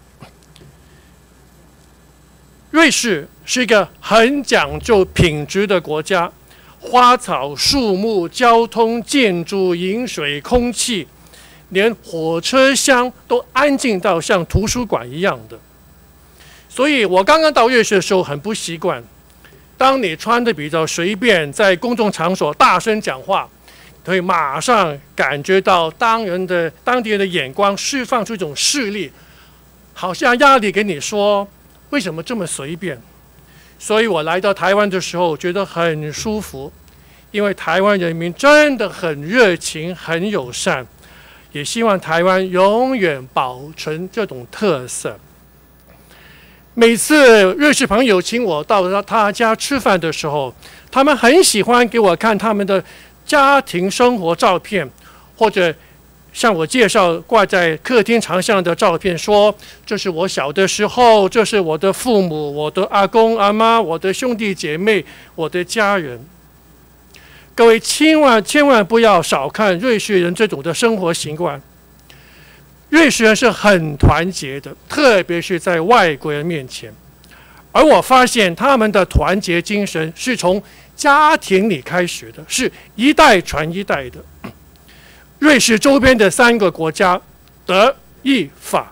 瑞士是一个很讲究品质的国家，花草、树木、交通、建筑、饮水、空气，连火车厢都安静到像图书馆一样的。所以我刚刚到瑞士的时候很不习惯。当你穿的比较随便，在公众场所大声讲话，会马上感觉到当人的当地人的眼光释放出一种势力，好像压力给你说为什么这么随便。所以我来到台湾的时候觉得很舒服，因为台湾人民真的很热情、很友善，也希望台湾永远保存这种特色。每次瑞士朋友请我到他家吃饭的时候，他们很喜欢给我看他们的家庭生活照片，或者向我介绍挂在客厅墙上的照片，说这是我小的时候，这是我的父母、我的阿公阿妈、我的兄弟姐妹、我的家人。各位千万千万不要小看瑞士人这种的生活习惯。瑞士人是很团结的，特别是在外国人面前。而我发现他们的团结精神是从家庭里开始的，是一代传一代的。瑞士周边的三个国家，德、意、法，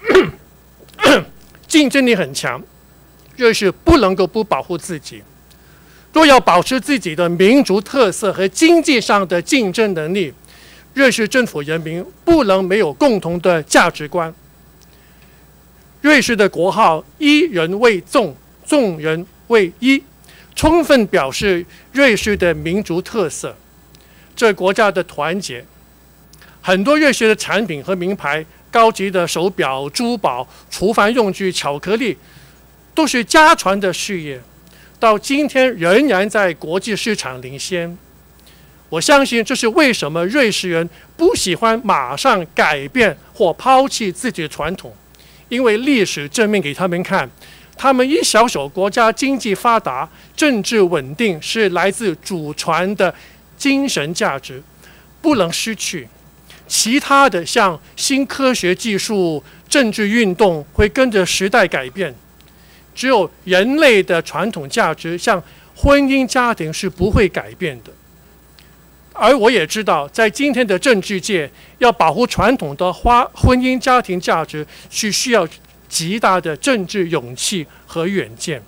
竞争力很强。瑞士不能够不保护自己。若要保持自己的民族特色和经济上的竞争能力，瑞士政府人民不能没有共同的价值观。瑞士的国号“一人为众，众人为一”，充分表示瑞士的民族特色，这国家的团结。很多瑞士的产品和名牌、高级的手表、珠宝、厨房用具、巧克力，都是家传的事业，到今天仍然在国际市场领先。我相信这是为什么瑞士人不喜欢马上改变或抛弃自己的传统，因为历史证明给他们看，他们一小小国家经济发达、政治稳定是来自祖传的精神价值，不能失去。其他的像新科学技术、政治运动会跟着时代改变，只有人类的传统价值，像婚姻家庭是不会改变的。而我也知道，在今天的政治界，要保护传统的花婚姻家庭价值，是需要极大的政治勇气和远见。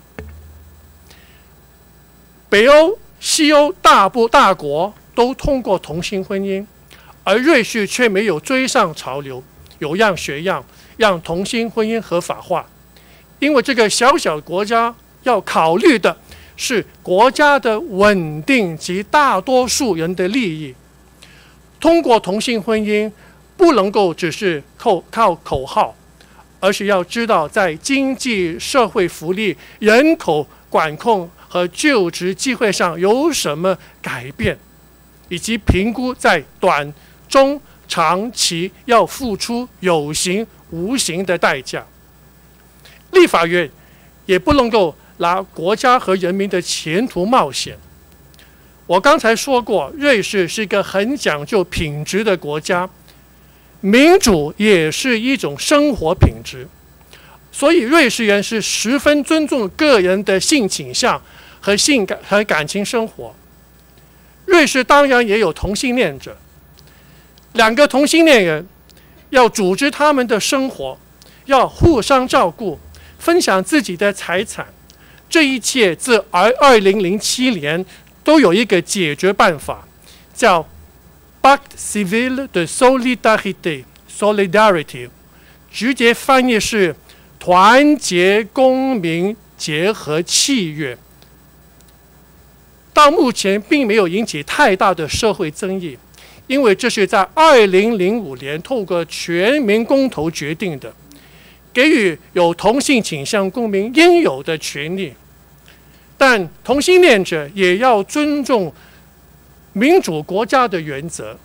北欧、西欧大部大国都通过同性婚姻，而瑞士却没有追上潮流，有样学样，让同性婚姻合法化。因为这个小小国家要考虑的是国家的稳定及大多数人的利益。通过同性婚姻不能够只是靠靠口号，而是要知道在经济、社会福利、人口管控和就职机会上有什么改变，以及评估在短、中、长期要付出有形、无形的代价。立法院也不能够拿国家和人民的前途冒险。我刚才说过，瑞士是一个很讲究品质的国家，民主也是一种生活品质，所以瑞士人是十分尊重个人的性倾向和性感和感情生活。瑞士当然也有同性恋者，两个同性恋人要组织他们的生活，要互相照顾，分享自己的财产。这一切自二零零七年都有一个解决办法，叫 Pacte Civil de Solidarité Solidarity， 直接翻译是团结公民结合契约。到目前并没有引起太大的社会争议，因为这是在二零零五年透过全民公投决定的，给予有同性倾向公民应有的权利。但同性恋者也要尊重民主国家的原则。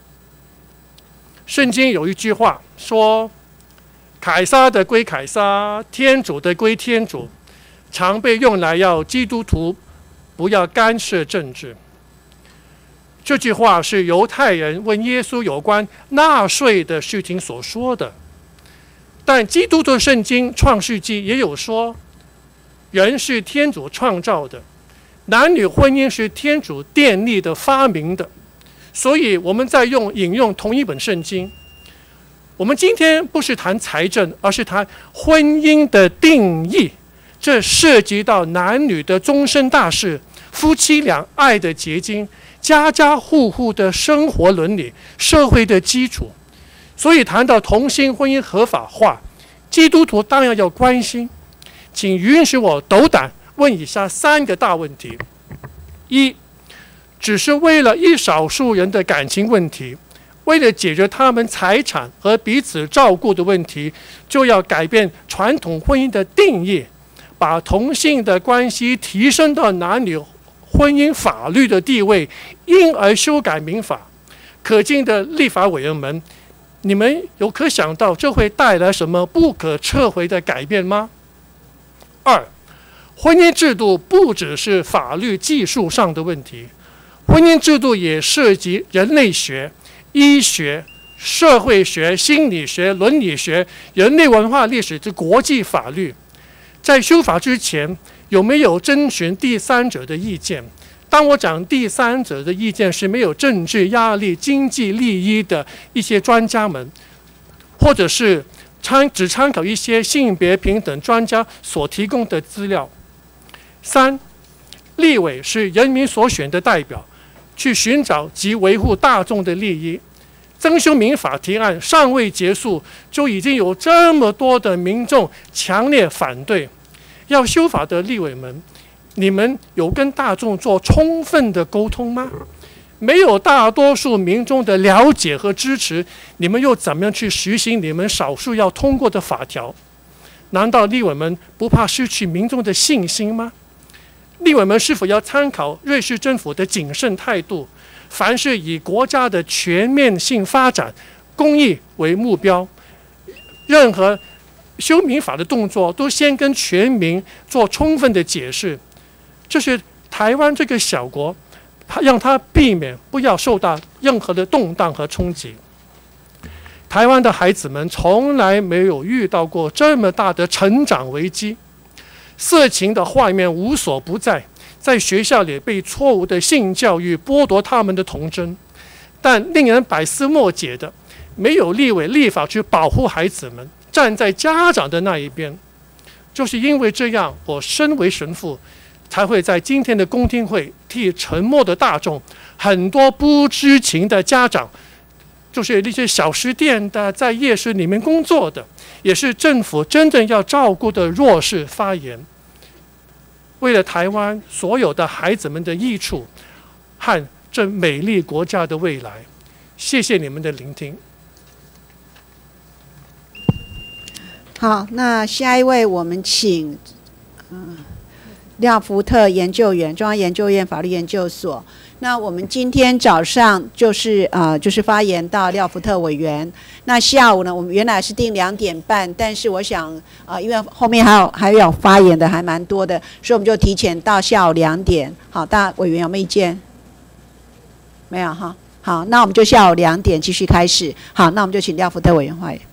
圣经有一句话说：“凯撒的归凯撒，天主的归天主”，常被用来要基督徒不要干涉政治。这句话是犹太人问耶稣有关纳税的事情所说的，但基督的圣经《创世纪》也有说，人是天主创造的，男女婚姻是天主奠立的、发明的。所以我们在用引用同一本圣经。我们今天不是谈财政，而是谈婚姻的定义。这涉及到男女的终身大事，夫妻俩爱的结晶，家家户户的生活伦理，社会的基础。所以谈到同性婚姻合法化，基督徒当然要关心。请允许我斗胆问以下三个大问题：一，只是为了一少数人的感情问题，为了解决他们财产和彼此照顾的问题，就要改变传统婚姻的定义，把同性的关系提升到男女婚姻法律的地位，因而修改民法。可敬的立法委员们， 你们有可想到这会带来什么不可撤回的改变吗？二，婚姻制度不只是法律技术上的问题，婚姻制度也涉及人类学、医学、社会学、心理学、伦理学、人类文化历史之国际法律。在修法之前，有没有征询第三者的意见？当我讲第三者的意见，是没有政治压力、经济利益的一些专家们，或者是参只参考一些性别平等专家所提供的资料。三，立委是人民所选的代表，去寻找及维护大众的利益。增修民法提案尚未结束，就已经有这么多的民众强烈反对。要修法的立委们，你们有跟大众做充分的沟通吗？没有大多数民众的了解和支持，你们又怎么样去实行你们少数要通过的法条？难道立委们不怕失去民众的信心吗？立委们是否要参考瑞士政府的谨慎态度？凡是以国家的全面性发展、公益为目标，任何修民法的动作都先跟全民做充分的解释。这是台湾这个小国，让它避免不要受到任何的动荡和冲击。台湾的孩子们从来没有遇到过这么大的成长危机，色情的画面无所不在。在学校里被错误的性教育剥夺他们的童真，但令人百思莫解的，没有立委立法去保护孩子们，站在家长的那一边。就是因为这样，我身为神父，才会在今天的公听会替沉默的大众、很多不知情的家长，就是那些小吃店的、在夜市里面工作的，也是政府真正要照顾的弱势发言。为了台湾所有的孩子们的益处和这美丽国家的未来，谢谢你们的聆听。 好，那下一位我们请嗯廖福特研究员，中央研究院法律研究所。那我们今天早上就是呃就是发言到廖福特委员，那下午呢我们原来是定两点半，但是我想呃因为后面还有还有发言的还蛮多的，所以我们就提前到下午两点。好，大家委员有没有意见？没有哈。好，那我们就下午两点继续开始。好，那我们就请廖福特委员发言。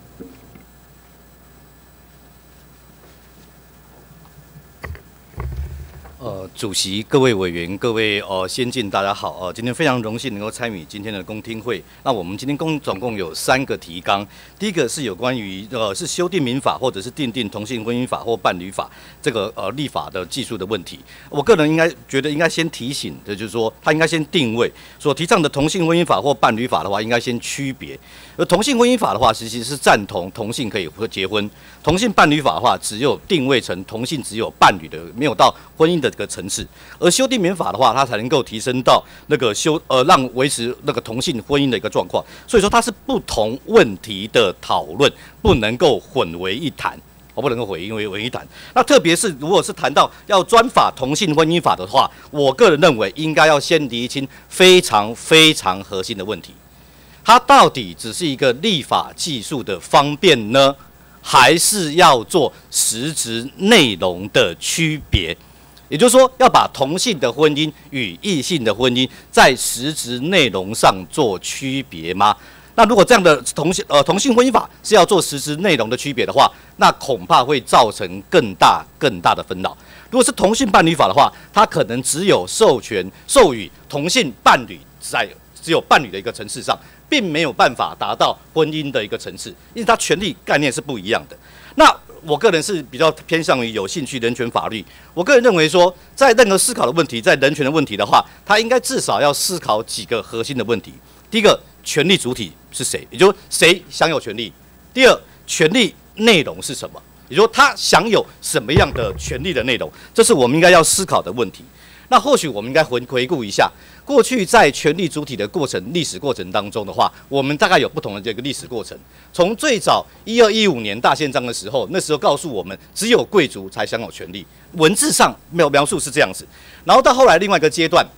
呃，主席、各位委员、各位呃先进，大家好。呃，今天非常荣幸能够参与今天的公听会。那我们今天共总共有三个提纲，第一个是有关于呃是修订民法或者是订定同性婚姻法或伴侣法这个呃立法的技术的问题。我个人应该觉得应该先提醒的就是说，他应该先定位所提倡的同性婚姻法或伴侣法的话，应该先区别。而同性婚姻法的话，其实是赞同同性可以结婚；同性伴侣法的话，只有定位成同性只有伴侣的，没有到婚姻的这个层次。而修订民法的话，它才能够提升到那个修呃让维持那个同性婚姻的一个状况。所以说它是不同问题的讨论，不能够混为一谈。我不能够混为为一谈。那特别是如果是谈到要专法同性婚姻法的话，我个人认为应该要先厘清非常非常核心的问题。它到底只是一个立法技术的方便呢，还是要做实质内容的区别？也就是说，要把同性的婚姻与异性的婚姻在实质内容上做区别吗？那如果这样的同性呃同性婚姻法是要做实质内容的区别的话，那恐怕会造成更大更大的纷扰。如果是同性伴侣法的话，它可能只有授权授予同性伴侣在只有伴侣的一个层次上，并没有办法达到婚姻的一个层次，因为它权利概念是不一样的。那我个人是比较偏向于有兴趣人权法律。我个人认为说，在任何思考的问题，在人权的问题的话，它应该至少要思考几个核心的问题。第一个，权利主体是谁，也就是谁享有权利；第二，权利内容是什么，也就是说他享有什么样的权利的内容，这是我们应该要思考的问题。那或许我们应该回回顾一下，过去在权利主体的过程历史过程当中的话，我们大概有不同的这个历史过程。从最早一二一五年大宪章的时候，那时候告诉我们只有贵族才享有权利，文字上描描述是这样子。然后到后来另外一个阶段，就告诉我们说，只有有财产的白人、男人才有权利。文字上描述是这样子。然后到后来另外一个阶段，就告诉我们说，只有有财产的白人、男人才有权利。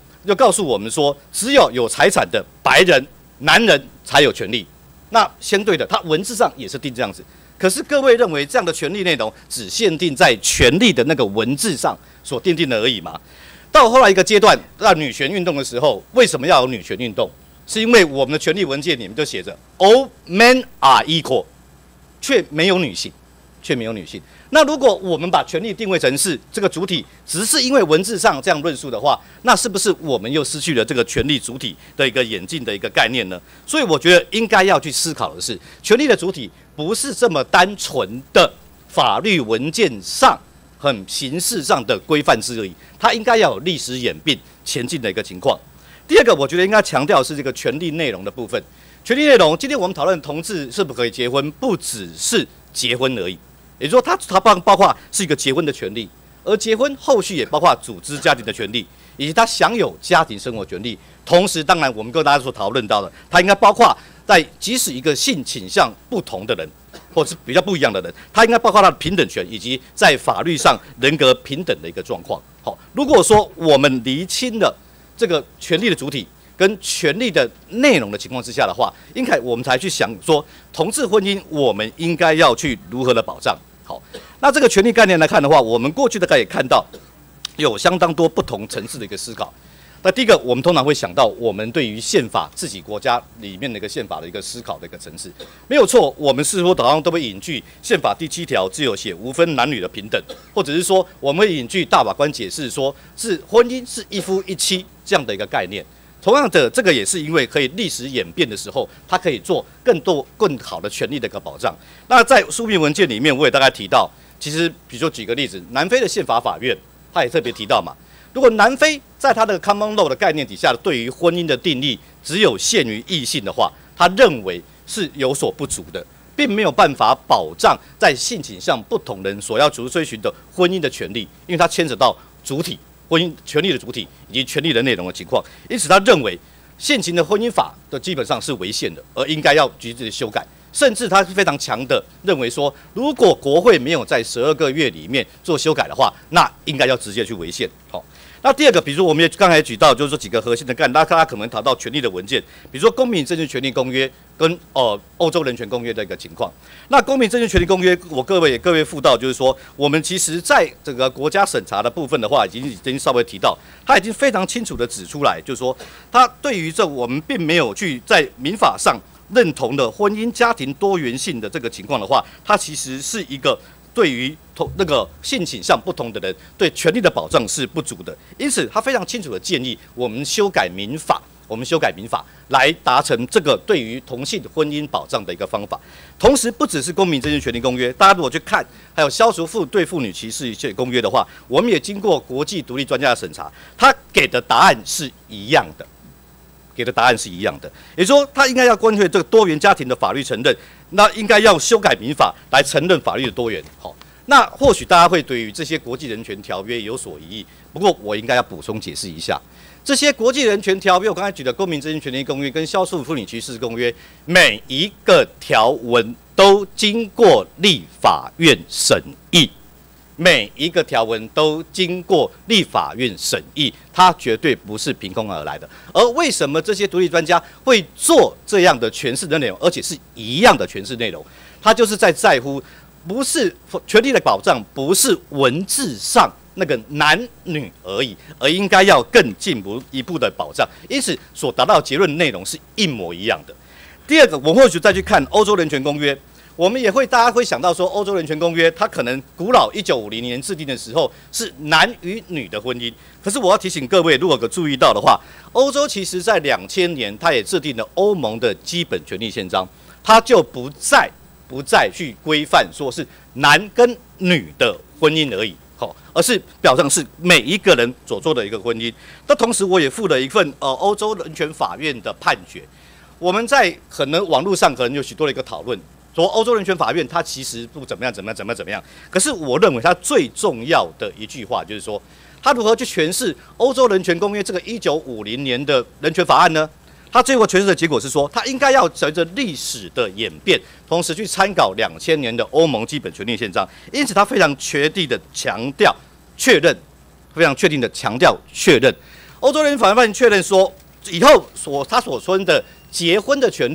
那相对的，它文字上也是定这样子。可是各位认为这样的权利内容只限定在权利的那个文字上所定定的而已吗？到后来一个阶段，到女权运动的时候，为什么要有女权运动？是因为我们的权利文件里面就写着 "All men are equal"， 却没有女性，却没有女性。那如果我们把权利定位成是这个主体，只是因为文字上这样论述的话，那是不是我们又失去了这个权利主体的一个演进的一个概念呢？所以我觉得应该要去思考的是，权利的主体不是这么单纯的法律文件上很形式上的规范之而已，它应该要有历史演变前进的一个情况。第二个，我觉得应该强调的是这个权利内容的部分。权利内容，今天我们讨论同志是不可以结婚，不只是结婚而已。也就是说它，它包包括是一个结婚的权利，而结婚后续也包括组织家庭的权利，以及他享有家庭生活权利。同时，当然我们跟大家所讨论到的，它应该包括在即使一个性倾向不同的人，或是比较不一样的人，它应该包括他的平等权，以及在法律上人格平等的一个状况。好，如果说我们厘清了这个权利的主体跟权利的内容的情况之下的话，应该我们才去想说，同志婚姻我们应该要去如何的保障。好，那这个权利概念来看的话，我们过去大概也看到有相当多不同层次的一个思考。那第一个，我们通常会想到我们对于宪法自己国家里面的一个宪法的一个思考的一个层次，没有错。我们似乎好像都会引据宪法第七条只有写无分男女的平等，或者是说我们会引据大法官解释说是婚姻是一夫一妻这样的一个概念。同样的，这个也是因为可以历史演变的时候，它可以做更多更好的权利的一个保障。那在书面文件里面，我也大概提到，其实比如说举个例子，南非的宪法法院，他也特别提到嘛，如果南非在他的 common law 的概念底下，对于婚姻的定义只有限于异性的话，他认为是有所不足的，并没有办法保障在性倾向不同人所要追寻的婚姻的权利，因为它牵扯到主体。婚姻权利的主体以及权利的内容的情况，因此他认为现行的婚姻法的基本上是违宪的，而应该要局部的修改。甚至他是非常强的认为说，如果国会没有在十二个月里面做修改的话，那应该要直接去违宪。好，那第二个，比如说我们也刚才举到，就是说几个核心的概念，大家可能谈到权利的文件，比如说《公民政治权利公约》跟呃欧洲人权公约的一个情况。那《公民政治权利公约》，我各位各位附到，就是说我们其实在这个国家审查的部分的话，已经已经稍微提到，他已经非常清楚的指出来，就是说他对于这我们并没有去在民法上认同的婚姻家庭多元性的这个情况的话，它其实是一个对于同那个性倾向不同的人对权利的保障是不足的，因此他非常清楚的建议我们修改民法，我们修改民法来达成这个对于同性婚姻保障的一个方法。同时，不只是公民政治权利公约，大家如果去看还有消除妇对妇女歧视公约的话，我们也经过国际独立专家的审查，他给的答案是一样的。给的答案是一样的，也就是说，他应该要关注这个多元家庭的法律承认，那应该要修改民法来承认法律的多元。好，那或许大家会对于这些国际人权条约有所疑义，不过我应该要补充解释一下，这些国际人权条约，我刚才举的《公民政治权利公约》跟《消除妇女歧视公约》，每一个条文都经过立法院审议。每一个条文都经过立法院审议，它绝对不是凭空而来的。而为什么这些独立专家会做这样的诠释的内容，而且是一样的诠释内容？他就是在在乎，不是权利的保障，不是文字上那个男女而已，而应该要更进一步的保障。因此所达到的结论内容是一模一样的。第二个，我或许再去看欧洲人权公约。我们也会，大家会想到说，欧洲人权公约它可能古老一九五零年制定的时候是男与女的婚姻。可是我要提醒各位，如果有注意到的话，欧洲其实在两千年，它也制定了欧盟的基本权利宪章，它就不再不再去规范说是男跟女的婚姻而已，好，而是表上是每一个人所做的一个婚姻。那同时，我也附了一份呃欧洲人权法院的判决。我们在可能网络上可能有许多的一个讨论。说欧洲人权法院它其实不怎么样怎么样怎么样怎么样，可是我认为它最重要的一句话就是说，它如何去诠释欧洲人权公约这个一九五零年的人权法案呢？它最后诠释的结果是说，它应该要随着历史的演变，同时去参考两千年的欧盟基本权利宪章。因此，它非常确定的强调确认，非常确定的强调确认，欧洲人权法案确认说，以后所他所说的结婚的权利。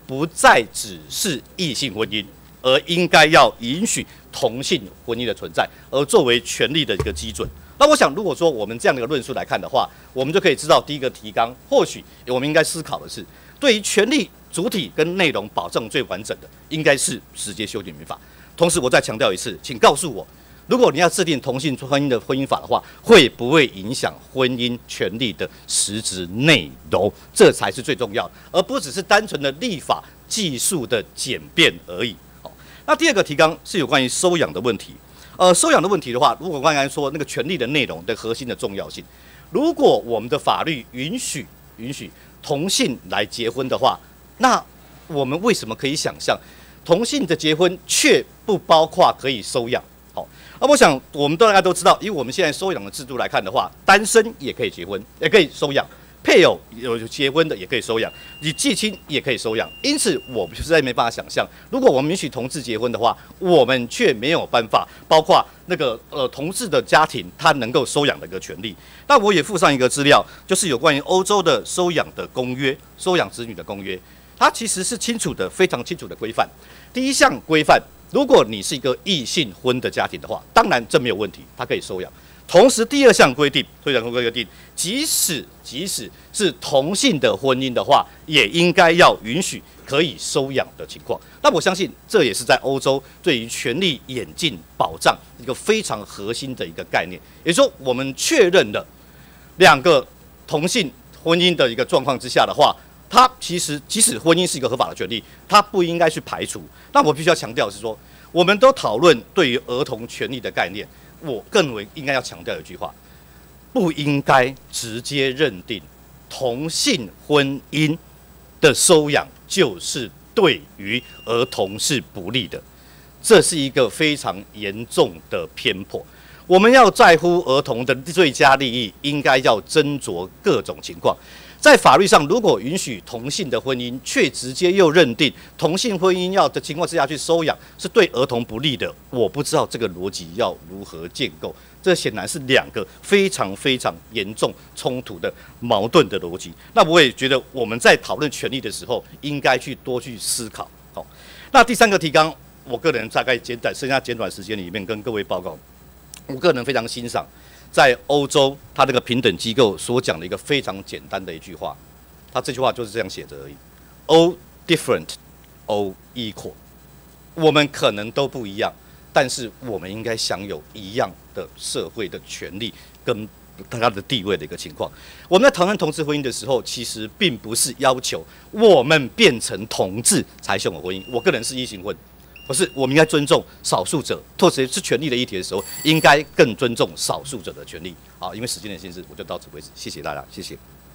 不再只是异性婚姻，而应该要允许同性婚姻的存在，而作为权利的一个基准。那我想，如果说我们这样的一个论述来看的话，我们就可以知道，第一个提纲，或许我们应该思考的是，对于权利主体跟内容保障最完整的，应该是直接修订民法。同时，我再强调一次，请告诉我，如果你要制定同性婚姻的婚姻法的话，会不会影响婚姻权利的实质内容？这才是最重要的，而不只是单纯的立法技术的简便而已。好，那第二个提纲是有关于收养的问题。呃，收养的问题的话，如果刚才说那个权利的内容的核心的重要性，如果我们的法律允许允许同性来结婚的话，那我们为什么可以想象同性的结婚却不包括可以收养？好，那我想我们大家都知道，以我们现在收养的制度来看的话，单身也可以结婚，也可以收养。配偶有结婚的也可以收养，你继亲也可以收养，因此我实在没办法想象，如果我们允许同志结婚的话，我们却没有办法，包括那个呃同志的家庭他能够收养的一个权利。那我也附上一个资料，就是有关于欧洲的收养的公约，收养子女的公约，它其实是清楚的、非常清楚的规范。第一项规范，如果你是一个异性婚的家庭的话，当然这没有问题，它可以收养。同时，第二项规定，收养规定，即使即使是同性的婚姻的话，也应该要允许可以收养的情况。那我相信，这也是在欧洲对于权利演进保障一个非常核心的一个概念。也就是说，我们确认了两个同性婚姻的一个状况之下的话，它其实即使婚姻是一个合法的权利，它不应该去排除。那我必须要强调的是说，我们都讨论对于儿童权利的概念。我更为应该要强调一句话，不应该直接认定同性婚姻的收养就是对于儿童是不利的，这是一个非常严重的偏颇。我们要在乎儿童的最佳利益，应该要斟酌各种情况。在法律上，如果允许同性的婚姻，却直接又认定同性婚姻要的情况之下去收养是对儿童不利的，我不知道这个逻辑要如何建构。这显然是两个非常非常严重冲突的矛盾的逻辑。那我也觉得我们在讨论权利的时候，应该去多去思考。好，那第三个提纲，我个人大概简短剩下简短时间里面跟各位报告，我个人非常欣赏。在欧洲，他这个平等机构所讲的一个非常简单的一句话，他这句话就是这样写着而已 ：all different, all equal。我们可能都不一样，但是我们应该享有一样的社会的权利跟他的地位的一个情况。我们在讨论同志婚姻的时候，其实并不是要求我们变成同志才享有婚姻。我个人是异性婚。不是，我们应该尊重少数者，特别是权利的议题的时候，应该更尊重少数者的权利。好，因为时间的限制，我就到此为止。谢谢大家，谢谢。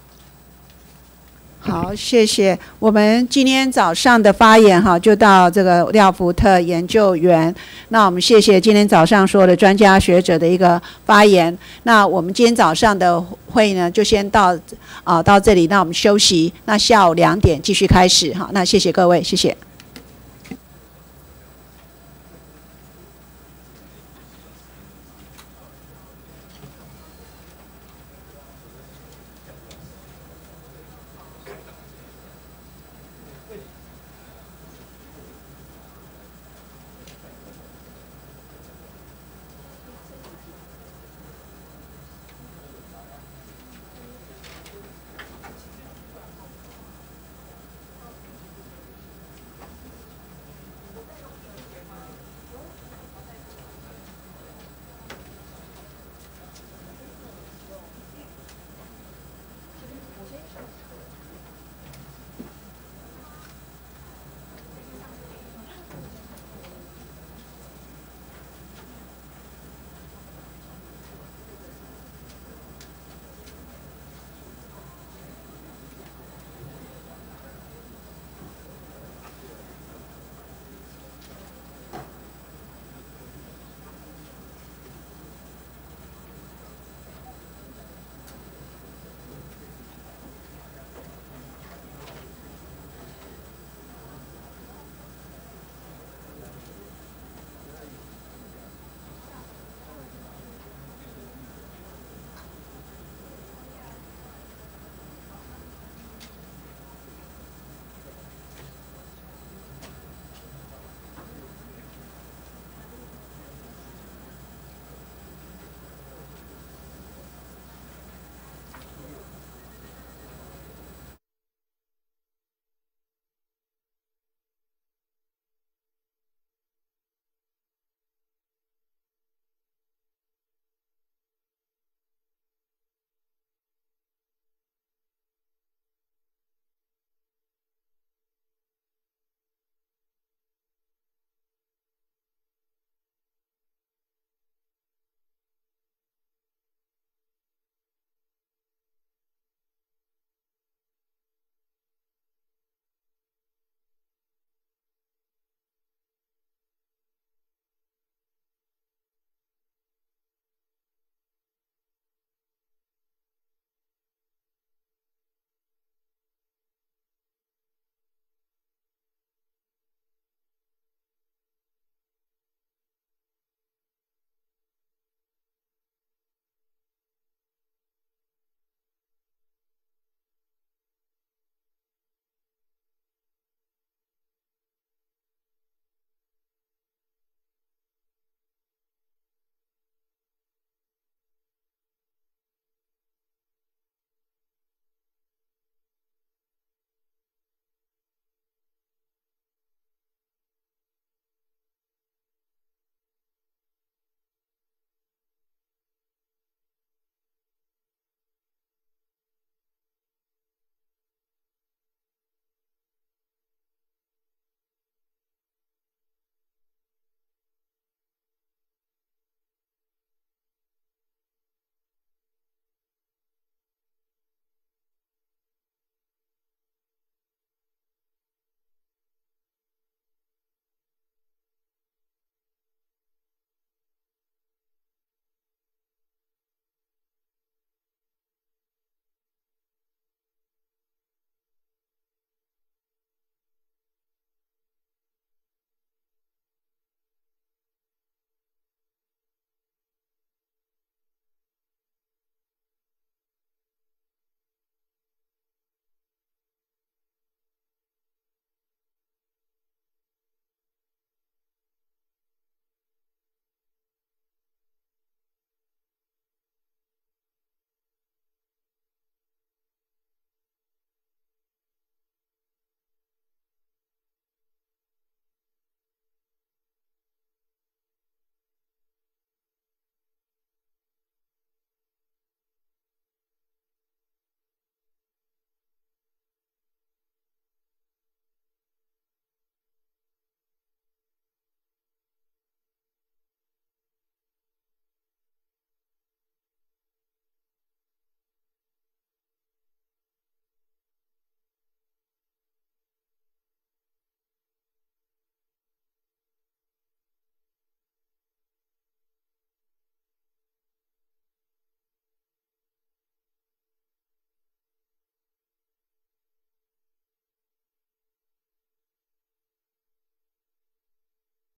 好，谢谢。我们今天早上的发言哈，就到这个廖福特研究员。那我们谢谢今天早上所有的专家学者的一个发言。那我们今天早上的会呢，就先到啊、呃、到这里。那我们休息。那下午两点继续开始哈。那谢谢各位，谢谢。